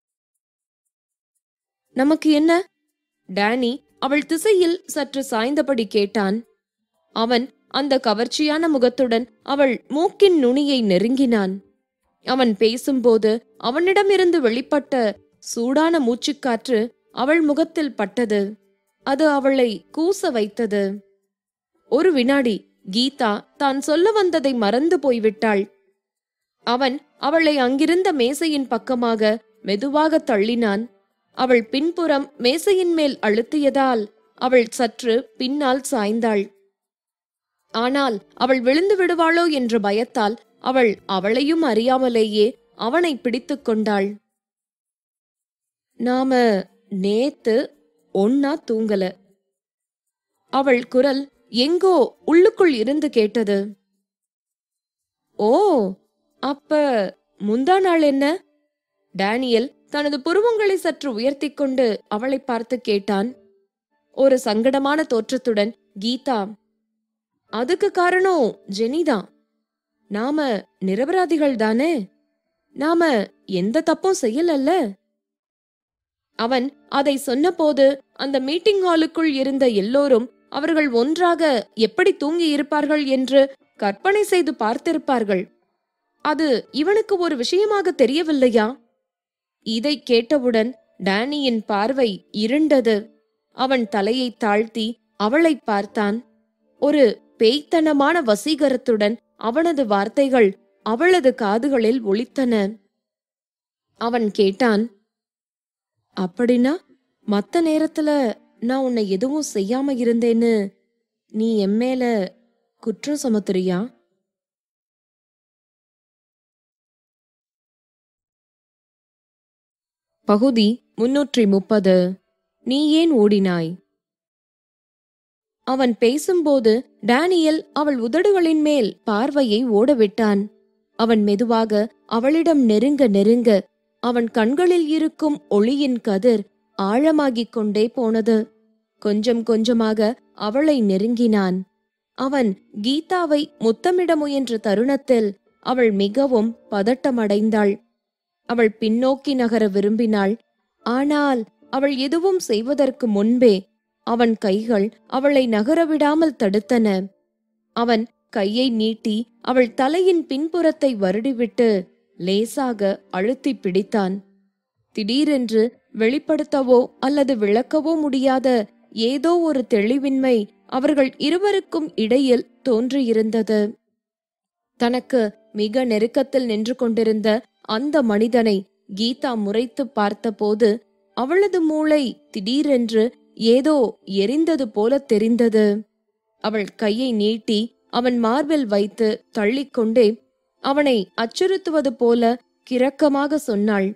S1: நமக்கு என்ன? டேனி அவள் திசையில் சற்று சாய்ந்தபடி கேட்டான். அவன் அந்த கவர்ச்சியான முகத்துடன் அவள் மூக்கின் நுனியை நெருங்கினான். அவன் பேசும்போது அவனிடமிருந்து வெளிப்பட்ட சூடான மூச்சுக்காற்று அவள் முகத்தில் பட்டது. அது அவளை கூச வைத்தது. ஒரு வினாடி கீதா தான் சொல்ல வந்ததை மறந்து போய்விட்டாள். அவன் அவளை அங்கிருந்த மேசையின் பக்கமாக மெதுவாக தள்ளினான். அவள் பின்புறம் மேசையின் மேல் அழுத்தியதால் அவள் சற்று பின்னால் சாய்ந்தாள். ஆனால் அவள் விழுந்து விடுவாளோ என்ற பயத்தால் அவள் அவளையும் அறியாமலேயே அவனை பிடித்துக் கொண்டாள். நாம நேத்து ஒன்னா தூங்கல. அவள் குரல் எங்கோ உள்ளுக்குள் இருந்து கேட்டது. ஓ, அப்ப முந்தா நாள் என்ன? டேனியல் தனது புருவங்களை சற்று உயர்த்தி கொண்டு அவளை பார்த்து கேட்டான். ஒரு சங்கடமான தோற்றத்துடன் கீதா, அதுக்கு காரணம் ஜெனிதான். நாம நிரபராதிகள் தானே, நாம எந்த தப்பும் செய்யலல்ல. அவன் அதை சொன்னபோது அந்த மீட்டிங் ஹாலுக்குள் இருந்த எல்லோரும் அவர்கள் ஒன்றாக எப்படி தூங்கி இருப்பார்கள் என்று கற்பனை செய்து பார்த்திருப்பார்கள். அது இவனுக்கு ஒரு விஷயமாக தெரியவில்லையா? இதை கேட்டவுடன் டேனியின் பார்வை இருண்டது. அவன் தலையை தாழ்த்தி அவளை பார்த்தான். ஒரு பேய்த்தனமான வசீகரத்துடன் அவனது வார்த்தைகள் அவளது காதுகளில் ஒலித்தன. அவன் கேட்டான், அப்படின்னா மத்த நேரத்துல நான் உன்னை எதுவும் செய்யாம இருந்தேன்னு நீ எம்மேல குற்றம் சுமத்துறியா? பகுதி 330. நீ ஏன் ஓடினாய்? அவன் பேசும்போது டேனியல் அவள் உதடுகளின் மேல் பார்வையை ஓடவிட்டான். அவன் மெதுவாக அவளிடம் நெருங்க நெருங்க அவன் கண்களில் இருக்கும் ஒளியின் கதிர் ஆழமாகிக் கொண்டே போனது. கொஞ்சம் கொஞ்சமாக அவளை நெருங்கினான். அவன் கீதாவை முத்தமிட முயன்ற தருணத்தில் அவள் மிகவும் பதட்டமடைந்தாள். அவள் பின்னோக்கி நகர விரும்பினாள். ஆனால் அவள் எதுவும் செய்வதற்கு முன்பே அவன் கைகள் அவளை நகரவிடாமல் தடுத்தன. அவன் கையை நீட்டி அவள் தலையின் பின்புறத்தை வருடிவிட்டு லேசாக அழுத்தி பிடித்தான். திடீரென்று வெளிப்படுத்தவோ அல்லது விளக்கவோ முடியாத ஏதோ ஒரு தெளிவின்மை அவர்கள் இருவருக்கும் இடையில் தோன்றியிருந்தது. தனக்கு மிக நெருக்கத்தில் நின்று கொண்டிருந்த அந்த மனிதனை கீதா முறைத்து பார்த்தபோது அவளது மூளை திடீரென்று ஏதோ எரிந்தது போல தெரிந்தது. அவள் கையை நீட்டி அவன் மார்பில் வைத்து தள்ளிக்கொண்டே அவனை அச்சுறுத்துவது போல கிரக்கமாக சொன்னாள்,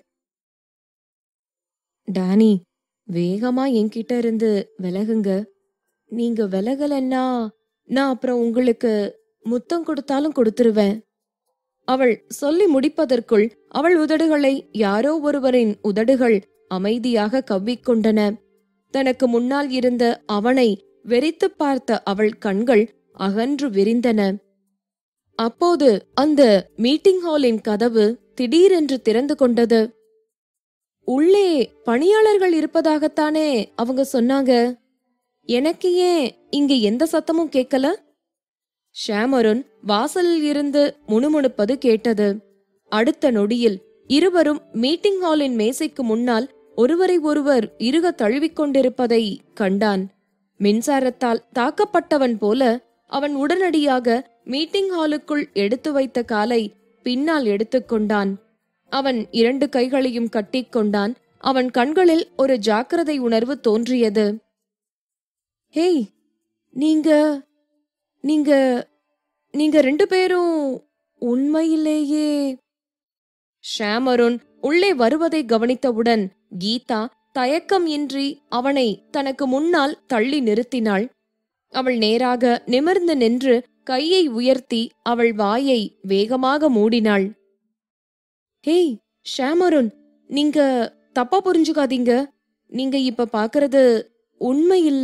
S1: டானி, வேகமா என்கிட்ட இருந்து விலகுங்க. நீங்க விலகலன்னா நான் அப்புறம் உங்களுக்கு முத்தம் கொடுத்தாலும் கொடுத்துருவேன். அவள் சொல்லி முடிப்பதற்குள் அவள் உதடுகளை யாரோ ஒருவரின் உதடுகள் அமைதியாக கவ்விக்கொண்டன. தனக்கு முன்னால் இருந்த அவனை வெறித்து பார்த்த அவள் கண்கள் அகன்று விரிந்தன. அப்போது அந்த மீட்டிங் ஹாலின் கதவு திடீரென்று திறந்து கொண்டது. உள்ளே பணியாளர்கள் இருப்பதாகத்தானே அவங்க சொன்னாங்க. எனக்கு ஏன் இங்க எந்த சத்தமும் கேட்கல? ஷாமருன் வாசலில் இருந்து முணுமுணுப்பது கேட்டது. அடுத்த நொடியில் இருவரும் மீட்டிங் ஹாலின் மேசைக்கு முன்னால் ஒருவரை ஒருவர் இறுக தழுவிக்கொண்டிருப்பதை கண்டான். மின்சாரத்தால் தாக்கப்பட்டவன் போல அவன் உடனடியாக மீட்டிங் ஹாலுக்குள் எடுத்து வைத்த காலை பின்னால் எடுத்துக்கொண்டான். அவன் 2 கைகளையும் கட்டிக்கொண்டான். அவன் கண்களில் ஒரு ஜாக்கிரதை உணர்வு தோன்றியது. ஹேய், நீங்க நீங்க நீங்க 2 பேரும் உண்மையிலேயே... ஷாமருன் உள்ளே வருவதை கவனித்தவுடன் கீதா தயக்கம் இன்றி அவனை தனக்கு முன்னால் தள்ளி நிறுத்தினாள். அவள் நேராக நிமிர்ந்து நின்று கையை உயர்த்தி அவள் வாயை வேகமாக மூடினாள். ஹேய் ஷாமருன், நீங்க தப்பா புரிஞ்சுக்காதீங்க. நீங்க இப்ப பாக்குறது உண்மை இல்ல.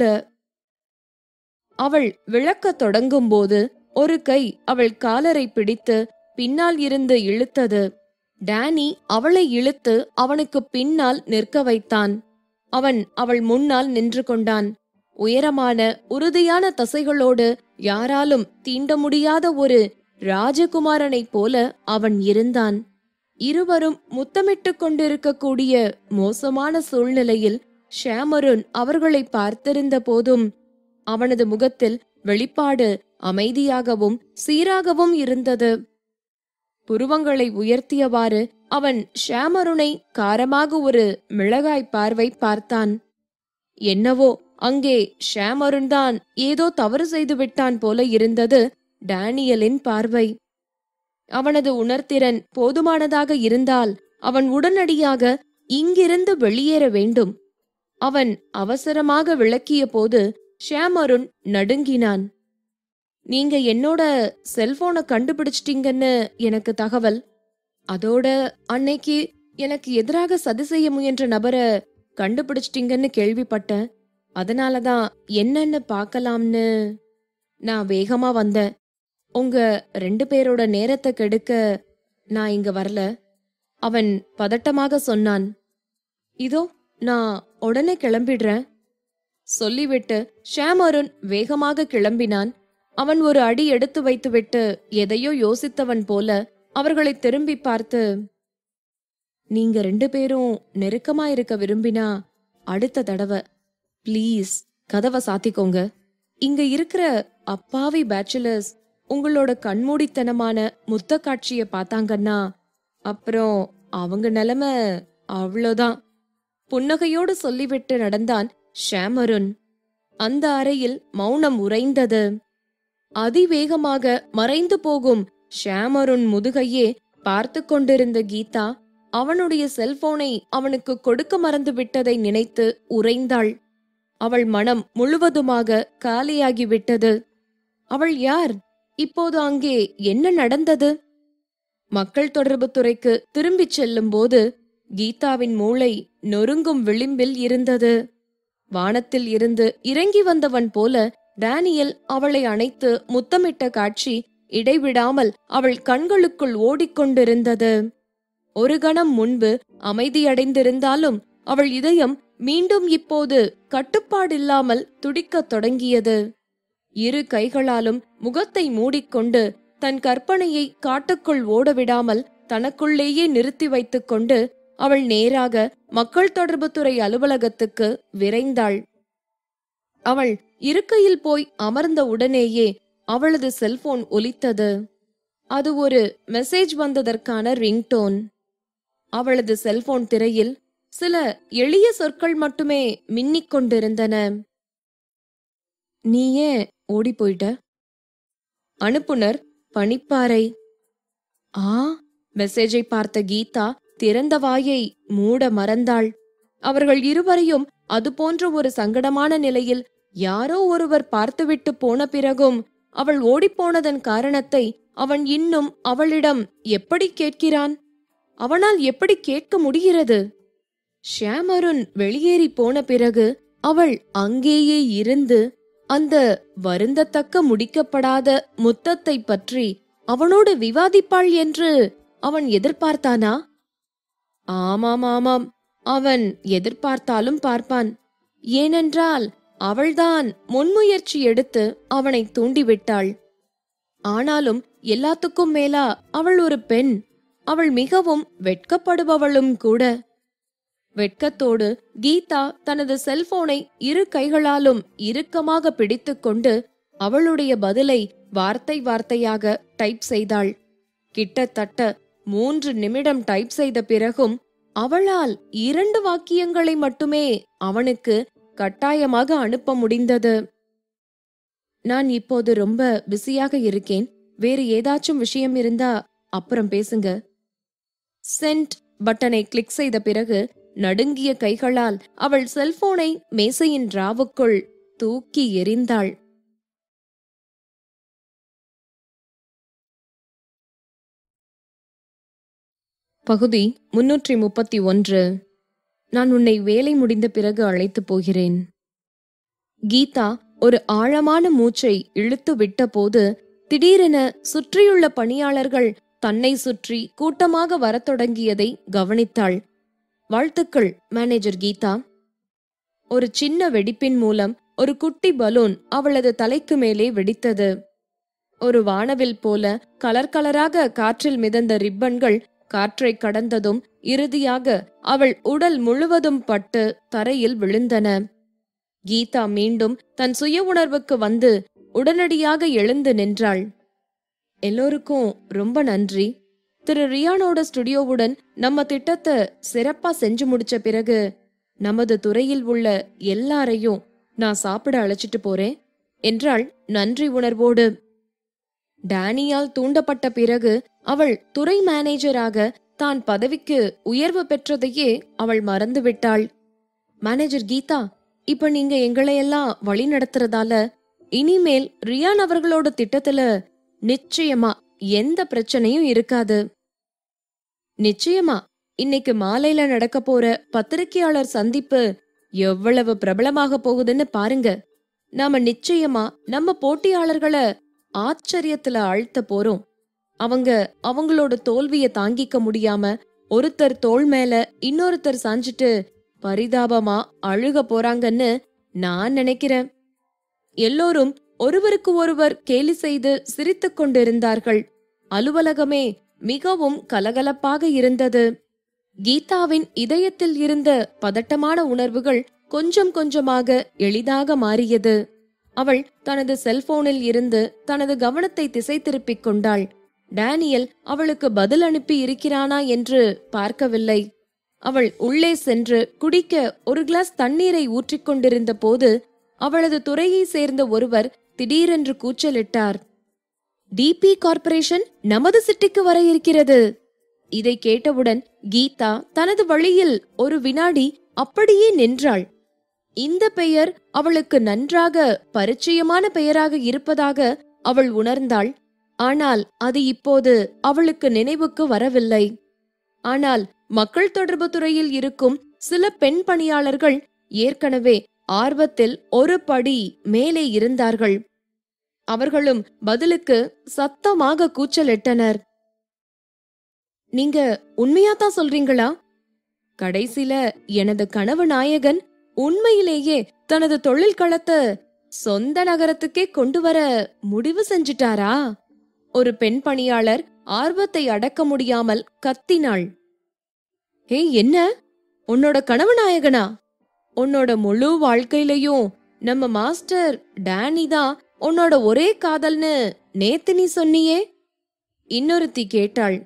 S1: அவள் விளக்கத் தொடங்கும் போது ஒரு கை அவள் காலரை பிடித்து பின்னால் இருந்து இழுத்தது. டேனி அவளை இழுத்து அவனுக்கு பின்னால் நிற்க வைத்தான். அவன் அவள் முன்னால் நின்று கொண்டான். உயரமான உறுதியான தசைகளோடு யாராலும் தீண்ட முடியாத ஒரு ராஜகுமாரனைப் போல அவன் இருந்தான். இருவரும் முத்தமிட்டுக் கொண்டிருக்கக்கூடிய மோசமான சூழ்நிலையில் ஷாமருன் அவர்களை பார்த்திருந்த போதும் அவனது முகத்தில் வெளிப்பாடு அமைதியாகவும் சீராகவும் இருந்தது. புருவங்களை உயர்த்தியவாறு அவன் ஷாமருனை காரமாக ஒரு மிளகாய் பார்வை பார்த்தான். என்னவோ அங்கே ஷாமருன் தான் ஏதோ தவறு செய்து விட்டான் போல இருந்தது டேனியலின் பார்வை. அவனது உணர்திறன் போதுமானதாக இருந்தால் அவன் உடனடியாக இங்கிருந்து வெளியேற வேண்டும். அவன் அவசரமாக விளக்கிய போது ஷியாம் அருண் நடுங்கினான். நீங்க என்னோட செல்போனை கண்டுபிடிச்சிட்டீங்கன்னு எனக்கு தகவல். அதோட அன்னைக்கு எனக்கு எதிராக சதி செய்ய முயன்ற நபரை கண்டுபிடிச்சிட்டீங்கன்னு கேள்விப்பட்டேன். அதனாலதான் என்னன்னு பார்க்கலாம்னு நான் வேகமா வந்தேன். உங்க 2 பேரோட நேரத்தை கெடுக்க நான் இங்க வரல, அவன் பதட்டமாக சொன்னான். இதோ நான் உடனே கிளம்பிடுறேன் சொல்லிவிட்டு ஷியாம் அருண் வேகமாக கிளம்பினான். அவன் ஒரு அடி எடுத்து வைத்துவிட்டு எதையோ யோசித்தவன் போல அவர்களை திரும்பி பார்த்து, நீங்க 2 பேரும் நெருக்கமா இருக்க விரும்பினா அடுத்த தடவை ப்ளீஸ் கதவை சாத்திக்கோங்க. இங்க இருக்கிற அப்பாவி பேச்சுலர்ஸ் உங்களோட கண்மூடித்தனமான முத்த காட்சிய பார்த்தாங்கன்னா அப்புறம் அவங்க நிலைமை அவ்வளோதான். புன்னகையோடு சொல்லிவிட்டு நடந்தான் ஷியாம் அருண். அந்த அறையில் மௌனம் உறைந்தது. அதிவேகமாக மறைந்து போகும் ஷியாம் அருண் முதுகையே பார்த்து கொண்டிருந்த கீதா அவனுடைய செல்போனை அவனுக்கு கொடுக்க மறந்து விட்டதை நினைத்து உறைந்தாள். அவள் மனம் முழுவதுமாக காலியாகிவிட்டது. அவள் யார்? இப்போது அங்கே என்ன நடந்தது? மக்கள் தொடர்பு துறைக்கு திரும்பிச் செல்லும் போது கீதாவின் மூளை நொறுங்கும் விளிம்பில் இருந்தது. வானத்தில் இருந்து இறங்கி வந்தவன் போல டேனியல் அவளை அணைத்து முத்தமிட்ட காட்சி இடைவிடாமல் அவள் கண்களுக்குள் ஓடிக்கொண்டிருந்தது. ஒரு கணம் முன்பு அமைதியடைந்திருந்தாலும் அவள் இதயம் மீண்டும் இப்போது கட்டுப்பாடில்லாமல் துடிக்கத் தொடங்கியது. 2 கைகளாலும் முகத்தை மூடிக்கொண்டு தன் கற்பனையை காட்டுக்குள் ஓடவிடாமல் தனக்குள்ளேயே நிறுத்தி வைத்துக் கொண்டு அவள் நேராக மக்கள் தொடர்புத்துறை அலுவலகத்துக்கு விரைந்தாள். அவள் இருக்கையில் போய் அமர்ந்த உடனேயே அவளது செல்போன் ஒலித்தது. அது ஒரு மெசேஜ் வந்ததற்கான ரிங்டோன். அவளது செல்போன் திரையில் சில எளிய சொற்கள் மட்டுமே மின்னிக் கொண்டிருந்தன. நீ ஏன் ஓடி போயிட்ட? அனுப்புனர் பனிப்பாறை. மெசேஜை பார்த்த கீதா திறந்த வாயை மூட மறந்தாள். அவர்கள் இருவரையும் அதுபோன்ற ஒரு சங்கடமான நிலையில் யாரோ ஒருவர் பார்த்துவிட்டு போன பிறகும் அவள் ஓடிப்போனதன் காரணத்தை அவன் இன்னும் அவளிடம் எப்படி கேட்கிறான்? அவனால் எப்படி கேட்க முடிகிறது? ஷியாம் அருண் வெளியேறி போன பிறகு அவள் அங்கேயே இருந்து அந்த வருந்தத்தக்க முடிக்கப்படாத முத்தத்தை பற்றி அவனோடு விவாதிப்பாள் என்று அவன் எதிர்பார்த்தானா? ஆமாம், அவன் எதிர்பார்த்தாலும் பார்ப்பான். ஏனென்றால் அவள்தான் முன்முயற்சி எடுத்து அவனை தூண்டிவிட்டாள். ஆனாலும் எல்லாத்துக்கும் மேலா அவள் ஒரு பெண். அவள் மிகவும் வெட்கப்படுபவளும் கூட. வெட்கத்தோடு கீதா தனது செல்போனை 2 கைகளாலும் இறுக்கமாக பிடித்துக்கொண்டு அவளுடைய பதிலை வார்த்தை வார்த்தையாக டைப் செய்தாள். கிட்டத்தட்ட 3 நிமிடம் டைப் செய்த பிறகும் அவளால் 2 வாக்கியங்களை மட்டுமே அவனுக்கு கட்டாயமாக அனுப்ப முடிந்தது. நான் இப்போது ரொம்ப பிஸியாக இருக்கேன். வேறு ஏதாச்சும் விஷயம் இருந்தா அப்புறம் பேசுங்க. சென்ட் பட்டனை கிளிக் செய்த பிறகு நடுங்கிய கைகளால் அவள் செல்போனை மேசையின் டிராவுக்குள் தூக்கி எறிந்தாள். பகுதி 331. நான் உன்னை வேலை முடிந்த பிறகு அழைத்து போகிறேன். கீதா ஒரு ஆழமான மூச்சை இழுத்து விட்ட போது திடீரென சுற்றியுள்ள பணியாளர்கள் தன்னை சுற்றி கூட்டமாக வரத் தொடங்கியதை கவனித்தாள். வாழ்த்துக்கள் மேனேஜர் கீதா. ஒரு சின்ன வெடிப்பின் மூலம் ஒரு குட்டி பலூன் அவளது தலைக்கு மேலே வெடித்தது. ஒரு வானவில் போல கலர் கலராக காற்றில் மிதந்த ரிப்பன்கள் காற்றை கடந்ததும் இறுதியாக அவள் உடல் முழுவதும் பட்டு தரையில் விழுந்தன. கீதா மீண்டும் தன் சுய உணர்வுக்கு வந்து உடனடியாக எழுந்து நின்றாள். எல்லோருக்கும் ரொம்ப நன்றி. திரு ரியானோட ஸ்டுடியோவுடன் நம்ம திட்டத்தை சிறப்பா செஞ்சு முடிச்ச பிறகு நமது துறையில் உள்ள எல்லாரையும் நான் சாப்பிட அழைச்சிட்டு போறேன் என்றாள் நன்றி உணர்வோடு. டேனியால் தூண்டப்பட்ட பிறகு அவள் துறை மேனேஜராக தான் பதவிக்கு உயர்வு பெற்றதையே அவள் மறந்துவிட்டாள். மேனேஜர் கீதா, இப்ப நீங்க எங்களையெல்லாம் வழி நடத்துறதால இனிமேல் ரியான் அவர்களோட திட்டத்துல நிச்சயமா எந்த பிரச்சனையும் இருக்காது. நிச்சயமா இன்னைக்கு மாலையில நடக்க போற பத்திரிகையாளர் சந்திப்பு எவ்வளவு பிரபலமாக போகுதுன்னு பாருங்க. நாம நிச்சயமா நம்ம போட்டியாளர்களை ஆச்சரியத்துல ஆழ்த்த போறோம். அவங்க அவங்களோட தோல்விய தாங்கிக்க முடியாம ஒருத்தர் தோள் மேல இன்னொருத்தர் சாஞ்சிட்டு பரிதாபமா அழுக போறாங்கன்னு நான் நினைக்கிறேன். எல்லோரும் ஒருவருக்கு ஒருவர் கேலி செய்து சிரித்துக் கொண்டிருந்தார்கள். அலுவலகமே மிகவும் கலகலப்பாக இருந்தது. கீதாவின் இதயத்தில் இருந்த பதட்டமான உணர்வுகள் கொஞ்சம் கொஞ்சமாக எளிதாக மாறியது. அவள் தனது செல்போனில் இருந்து தனது கவனத்தை திசை திருப்பிக் கொண்டாள். டேனியல் அவளுக்கு பதில் அனுப்பி இருக்கிறானா என்று பார்க்கவில்லை. அவள் உள்ளே சென்று குடிக்க ஒரு கிளாஸ் தண்ணீரை ஊற்றிக்கொண்டிருந்த போது அவளது துறையை சேர்ந்த ஒருவர் திடீரென்று கூச்சலிட்டார். டிபி கார்ப்பரேஷன் நமது சிட்டிக்கு வர இருக்கிறது. இதை கேட்டவுடன் கீதா தனது வழியில் ஒரு வினாடி அப்படியே நின்றாள். இந்த பெயர் அவளுக்கு நன்றாக பரிச்சயமான பெயராக இருப்பதாக அவள் உணர்ந்தாள். ஆனால் அது இப்போது அவளுக்கு நினைவுக்கு வரவில்லை. ஆனால் மக்கள் தொடர்பு துறையில் இருக்கும் சில பெண் பணியாளர்கள் ஏற்கனவே ஆர்வத்தில் ஒரு படி மேலே இருந்தார்கள். அவர்களும் பதிலுக்கு சத்தமாக கூச்சலிட்டனர். நீங்க உண்மையாத்தான் சொல்றீங்களா? கடைசில எனது கனவு நாயகன் உண்மையிலேயே தனது தொழில் களத்தை சொந்த நகரத்துக்கே கொண்டு வர முடிவு செஞ்சிட்டாரா? ஒரு பெண் பணியாளர் ஆர்வத்தை அடக்க முடியாமல் கத்தினாள். ஹே, என்ன உன்னோட கனவு நாயகனா? உன்னோட முழு வாழ்க்கையிலையும் நம்ம மாஸ்டர் டேனி தான் உன்னோட ஒரே காதல்னு நேத்து நீ சொன்னியே. இன்னொருத்தி கேட்டாள்.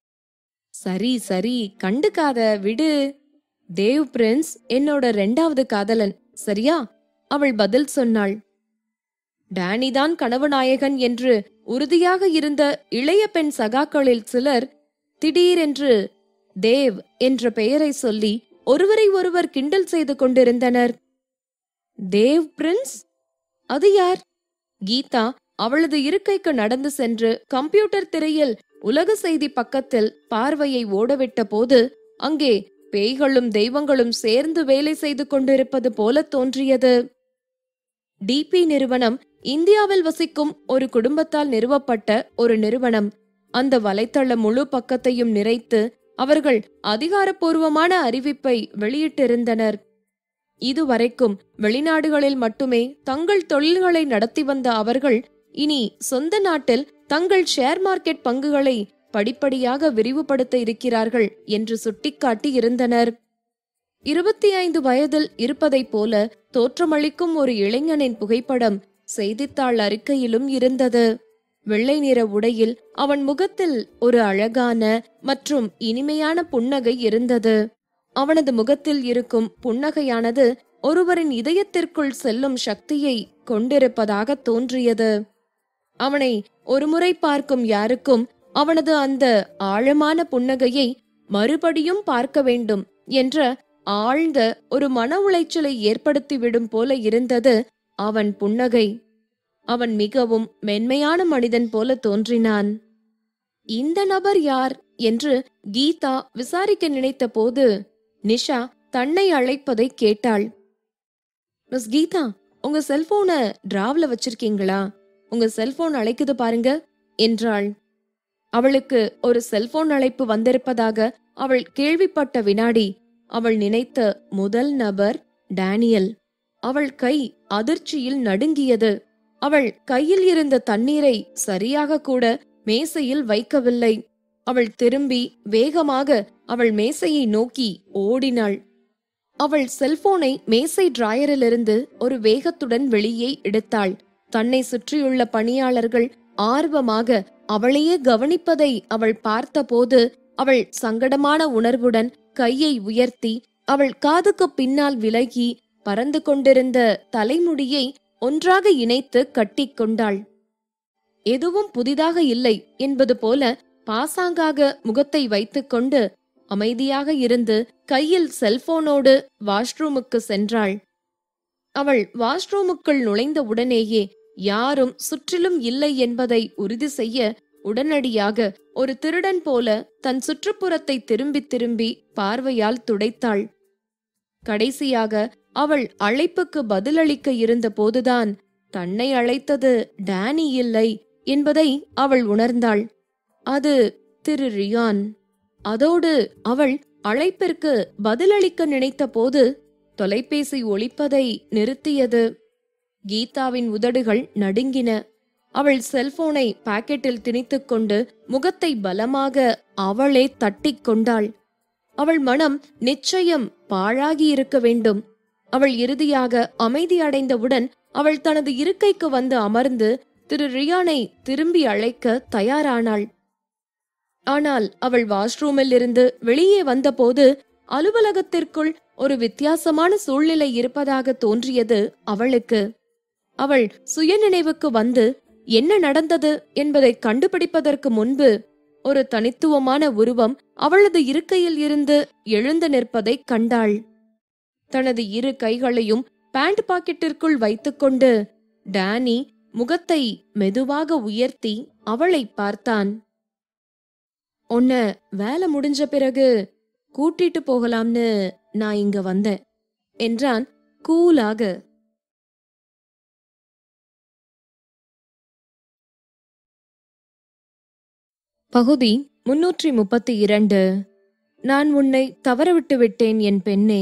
S1: சரி சரி, கண்டுக்காத, விடு. தேவ் பிரின்ஸ் என்னோட 2வது காதலன், சரியா? அவள் பதில் சொன்னாள். டேனிதான் கனவு நாயகன் என்று உறுதியாக இருந்த இளைய பெண் சகாக்களில் சிலர் திடீரென்று தேவ் என்ற பெயரை சொல்லி ஒருவரை ஒருவர் கிண்டல் செய்து கொண்டிருந்தனர். தேவ் பிரின்ஸ்? அது யார்? கீதா அவளது இருக்கைக்கு நடந்து சென்று கம்ப்யூட்டர் திரையில் உலக செய்தி பக்கத்தில் பார்வையை ஓடவிட்ட போது அங்கே பேய்களும் தெய்வங்களும் சேர்ந்து வேலை செய்து கொண்டிருப்பது போல தோன்றியது. டிபி நிறுவனம் இந்தியாவில் வசிக்கும் ஒரு குடும்பத்தால் நிறுவப்பட்ட ஒரு நிறுவனம். அந்த வலைத்தள முழு பக்கத்தையும் நிறைத்து அவர்கள் அதிகாரப்பூர்வமான அறிவிப்பை வெளியிட்டிருந்தனர். இதுவரைக்கும் வெளிநாடுகளில் மட்டுமே தங்கள் தொழில்களை நடத்தி வந்த அவர்கள் இனி சொந்த நாட்டில் தங்கள் ஷேர் மார்க்கெட் பங்குகளை படிப்படியாக விரிவுபடுத்த இருக்கிறார்கள் என்று சுட்டிக்காட்டி இருந்தனர். 25 வயதில் இருப்பதைப் போல தோற்றமளிக்கும் ஒரு இளைஞனின் புகைப்படம் செய்தித்தாள் அறிக்கையிலும் இருந்தது. வெள்ளை நிற உடையில் அவன் முகத்தில் ஒரு அழகான மற்றும் இனிமையான புன்னகை இருந்தது. அவனது முகத்தில் இருக்கும் புன்னகையானது ஒருவரின் இதயத்திற்குள் செல்லும் சக்தியை கொண்டிருப்பதாக தோன்றியது. அவனை ஒருமுறை பார்க்கும் யாருக்கும் அவனது அந்த ஆழமான புன்னகையை மறுபடியும் பார்க்க வேண்டும் என்ற ஆழ்ந்த ஒரு மன உளைச்சலை ஏற்படுத்திவிடும் போல இருந்தது அவன் புன்னகை. அவன் மிகவும் மென்மையான மனிதன் போல தோன்றினான். இந்த நபர் யார் என்று கீதா விசாரிக்க நினைத்த போது நிஷா தன்னை அழைப்பதை கேட்டாள். மிஸ் கீதா, உங்க செல்போன டிராவ்ல வச்சிருக்கீங்களா? உங்க செல்போன் அழைக்குது பாருங்க என்றாள். அவளுக்கு ஒரு செல்போன் அழைப்பு வந்திருப்பதாக அவள் கேள்விப்பட்ட வினாடி அவள் நினைத்த முதல் நபர் டேனியல். அவள் கை அதிர்ச்சியில் நடுங்கியது. அவள் கையில் இருந்த தண்ணீரை சரியாக கூட மேசையில் வைக்கவில்லை. அவள் திரும்பி வேகமாக அவள் மேசையை நோக்கி ஓடினாள். அவள் செல்போனை மேசை டிராயரிலிருந்து ஒரு வேகத்துடன் வெளியே எடுத்தாள். தன்னை சுற்றியுள்ள பணியாளர்கள் ஆர்வமாக அவளையே கவனிப்பதை அவள் பார்த்தபோது அவள் சங்கடமான உணர்வுடன் கையை உயர்த்தி அவள் காதுக்கு பின்னால் விலகி பறந்து கொண்டிருந்த தலைமுடியை ஒன்றாக இணைத்து கட்டிக்கொண்டாள். எதுவும் புதிதாக இல்லை என்பது போல பாசாங்காக முகத்தை வைத்துக்கொண்டு அமைதியாக இருந்து கையில் செல்போனோடு வாஷ்ரூமுக்கு சென்றாள். அவள் வாஷ்ரூமுக்குள் நுழைந்த உடனேயே யாரும் சுற்றிலும் இல்லை என்பதை உறுதி செய்ய உடனடியாக ஒரு திருடன் போல தன் சுற்றுப்புறத்தை திரும்பி திரும்பி பார்வையால் துடைத்தாள். கடைசியாக அவள் அழைப்புக்கு பதிலளிக்க இருந்த போதுதான் தன்னை அழைத்தது டேனி இல்லை என்பதை அவள் உணர்ந்தாள். அது திரு ரியான். அதோடு அவள் அழைப்பிற்கு பதிலளிக்க நினைத்த போது தொலைபேசி ஒலிப்பதை நிறுத்தியது. கீதாவின் உதடுகள் நடுங்கின. அவள் செல்போனை பாக்கெட்டில் திணித்துக்கொண்டு முகத்தை பலமாக அவளே தட்டிக் கொண்டாள். அவள் மனம் நிச்சயம் பாழாகி இருக்க வேண்டும். அவள் இறுதியாக அமைதியடைந்தவுடன் அவள் தனது இருக்கைக்கு வந்து அமர்ந்து திரு ரியானை திரும்பி அழைக்க தயாரானாள். ஆனால் அவள் வாஷ்ரூமில் இருந்து வெளியே வந்தபோது அலுவலகத்திற்குள் ஒரு வித்தியாசமான சூழ்நிலை இருப்பதாக தோன்றியது அவளுக்கு. அவள் சுயநினைவுக்கு வந்து என்ன நடந்தது என்பதை கண்டுபிடிப்பதற்கு முன்பு ஒரு தனித்துவமான உருவம் அவளது இருக்கையில் இருந்து எழுந்து நிற்பதை கண்டாள். தனது இரு கைகளையும் பேண்ட் பாக்கெட்டிற்குள் வைத்துக்கொண்டு டேனி முகத்தை மெதுவாக உயர்த்தி அவளை பார்த்தான். உன்ன வேலை முடிஞ்ச பிறகு கூட்டிட்டு போகலாம்னு நான் இங்க வந்தேன் என்றான் கூலாக. பகுதி 332. நான் உன்னை தவறவிட்டு விட்டேன் என் பெண்ணே.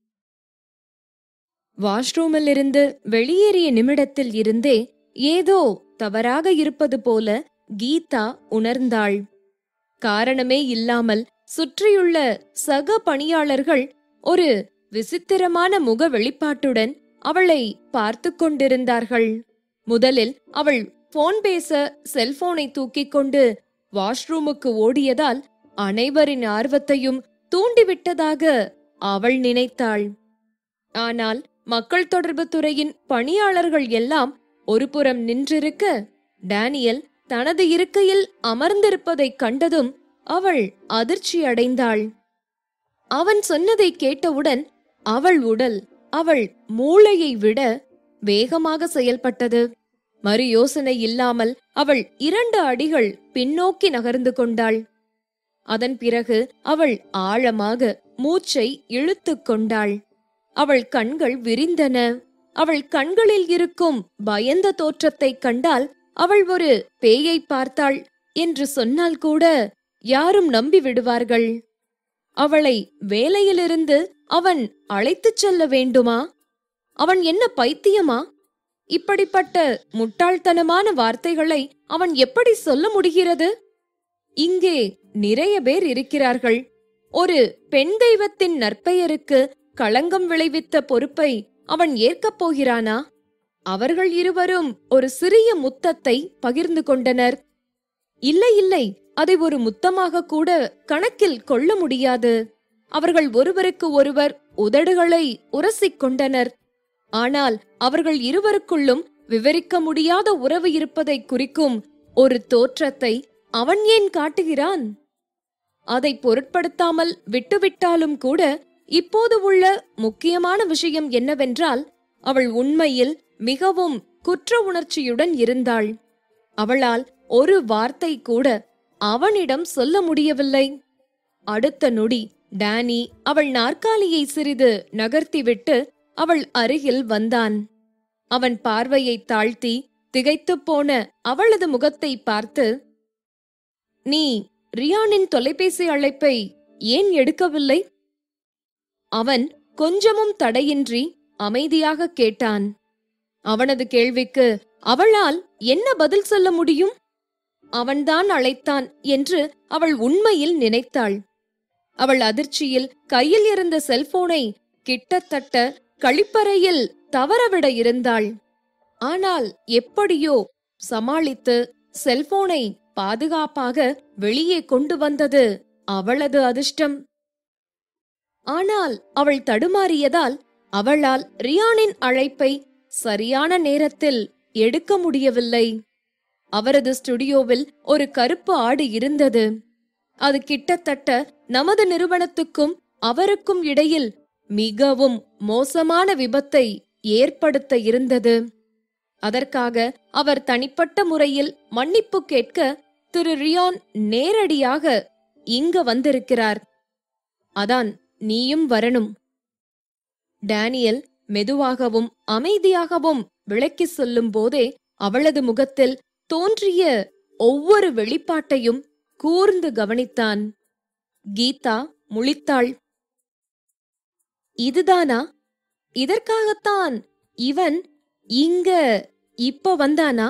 S1: வாஷ்ரூமில் இருந்து வெளியேறிய நிமிடத்தில் இருந்தே ஏதோ தவறாக இருப்பது போல கீதா உணர்ந்தாள். காரணமே இல்லாமல் சுற்றியுள்ள சக பணியாளர்கள் ஒரு விசித்திரமான முக வெளிப்பாட்டுடன் அவளை பார்த்து கொண்டிருந்தார்கள். முதலில் அவள் போன் பேச செல்போனை தூக்கிக் கொண்டு வாஷ்ரூமுக்கு ஓடியதால் அனைவரின் ஆர்வத்தையும் தூண்டிவிட்டதாக அவள் நினைத்தாள். ஆனால் மக்கள் தொடர்பு துறையின் பணியாளர்கள் எல்லாம் ஒருபுறம் நின்றிருக்க, டேனியல் தனது இருக்கையில் அமர்ந்திருப்பதைக் கண்டதும் அவள் அதிர்ச்சி அடைந்தாள். அவன் சொன்னதை கேட்டவுடன் அவள் உடல் அவள் மூளையை விட வேகமாக செயல்பட்டது. மறு யோசனை இல்லாமல் அவள் 2 அடிகள் பின்னோக்கி நகர்ந்து கொண்டாள். அதன் பிறகு அவள் ஆழமாக மூச்சை இழுத்துக் கொண்டாள். அவள் கண்கள் விரிந்தன. அவள் கண்களில் இருக்கும் பயந்த தோற்றத்தைக் கண்டால் அவள் ஒரு பேயை பார்த்தாள் என்று சொன்னால் கூட யாரும் நம்பி விடுவார்கள். அவளை வேலையிலிருந்து அவன் அழைத்துச் செல்ல வேண்டுமா? அவன் என்ன பைத்தியமா? இப்படிப்பட்ட முட்டாள்தனமான வார்த்தைகளை அவன் எப்படி சொல்ல முடிகிறது? இங்கே நிறைய பேர் இருக்கிறார்கள். ஒரு பெண் தெய்வத்தின் நற்பெயருக்கு களங்கம் விளைவித்த பொறுப்பை அவன் ஏற்கப் போகிறானா? அவர்கள் இருவரும் ஒரு சிறிய முத்தத்தை பகிர்ந்து கொண்டனர். இல்லை இல்லை, அதை ஒரு முத்தமாக கூட கணக்கில் கொள்ள முடியாது. அவர்கள் ஒருவருக்கு ஒருவர் உதடுகளை உரசிக் கொண்டனர். ஆனால் அவர்கள் இருவருக்குள்ளும் விவரிக்க முடியாத உறவு இருப்பதை குறிக்கும் ஒரு தோற்றத்தை அவன் ஏன் காட்டுகிறான்? அதை பொருட்படுத்தாமல் விட்டுவிட்டாலும் கூட இப்போது உள்ள முக்கியமான விஷயம் என்னவென்றால், அவள் உண்மையில் மிகவும் குற்ற உணர்ச்சியுடன் இருந்தாள். அவளால் ஒரு வார்த்தை கூட அவனிடம் சொல்ல முடியவில்லை. அடுத்த நொடி டேனி அவள் நாற்காலியை சிறிது நகர்த்திவிட்டு அவள் அருகில் வந்தான். அவன் பார்வையை தாழ்த்தி திகைத்துப் போன அவளது முகத்தை பார்த்து, நீ ரியானின் தொலைபேசி அழைப்பை ஏன் எடுக்கவில்லை? அவன் கொஞ்சமும் தடையின்றி அமைதியாக கேட்டான். அவனது கேள்விக்கு அவளால் என்ன பதில் சொல்ல முடியும்? அவன்தான் அழைத்தான் என்று அவள் உண்மையில் நினைத்தாள். அவள் அதிர்ச்சியில் கையில் இருந்த செல்போனை கிட்டத்தட்ட கழிப்பறையில் தவறவிட இருந்தாள். ஆனால் எப்படியோ சமாளித்து செல்போனை பாதுகாப்பாக வெளியே கொண்டு வந்தது அவளது அதிர்ஷ்டம். ஆனால் அவள் தடுமாறியதால் அவளால் ரியானின் அழைப்பை சரியான நேரத்தில் எடுக்க முடியவில்லை. அவரது ஸ்டுடியோவில் ஒரு கருப்பு ஆடு இருந்தது. அது கிட்டத்தட்ட நமது நிறுவனத்துக்கும் அவருக்கும் இடையில் மிகவும் மோசமான விபத்தை ஏற்படுத்த இருந்தது. அதற்காக அவர் தனிப்பட்ட முறையில் மன்னிப்பு கேட்க திரு ரியான் நேரடியாக இங்க வந்திருக்கிறார். அதான் நீயும் வரணும். டேனியல் மெதுவாகவும் அமைதியாகவும் விளக்கி சொல்லும் போதே அவளது முகத்தில் தோன்றிய ஒவ்வொரு வெளிப்பாட்டையும் கூர்ந்து கவனித்தான். கீதா முழித்தாள். இதுதானா? இதற்காகத்தான் இவன் இங்க இப்ப வந்தானா?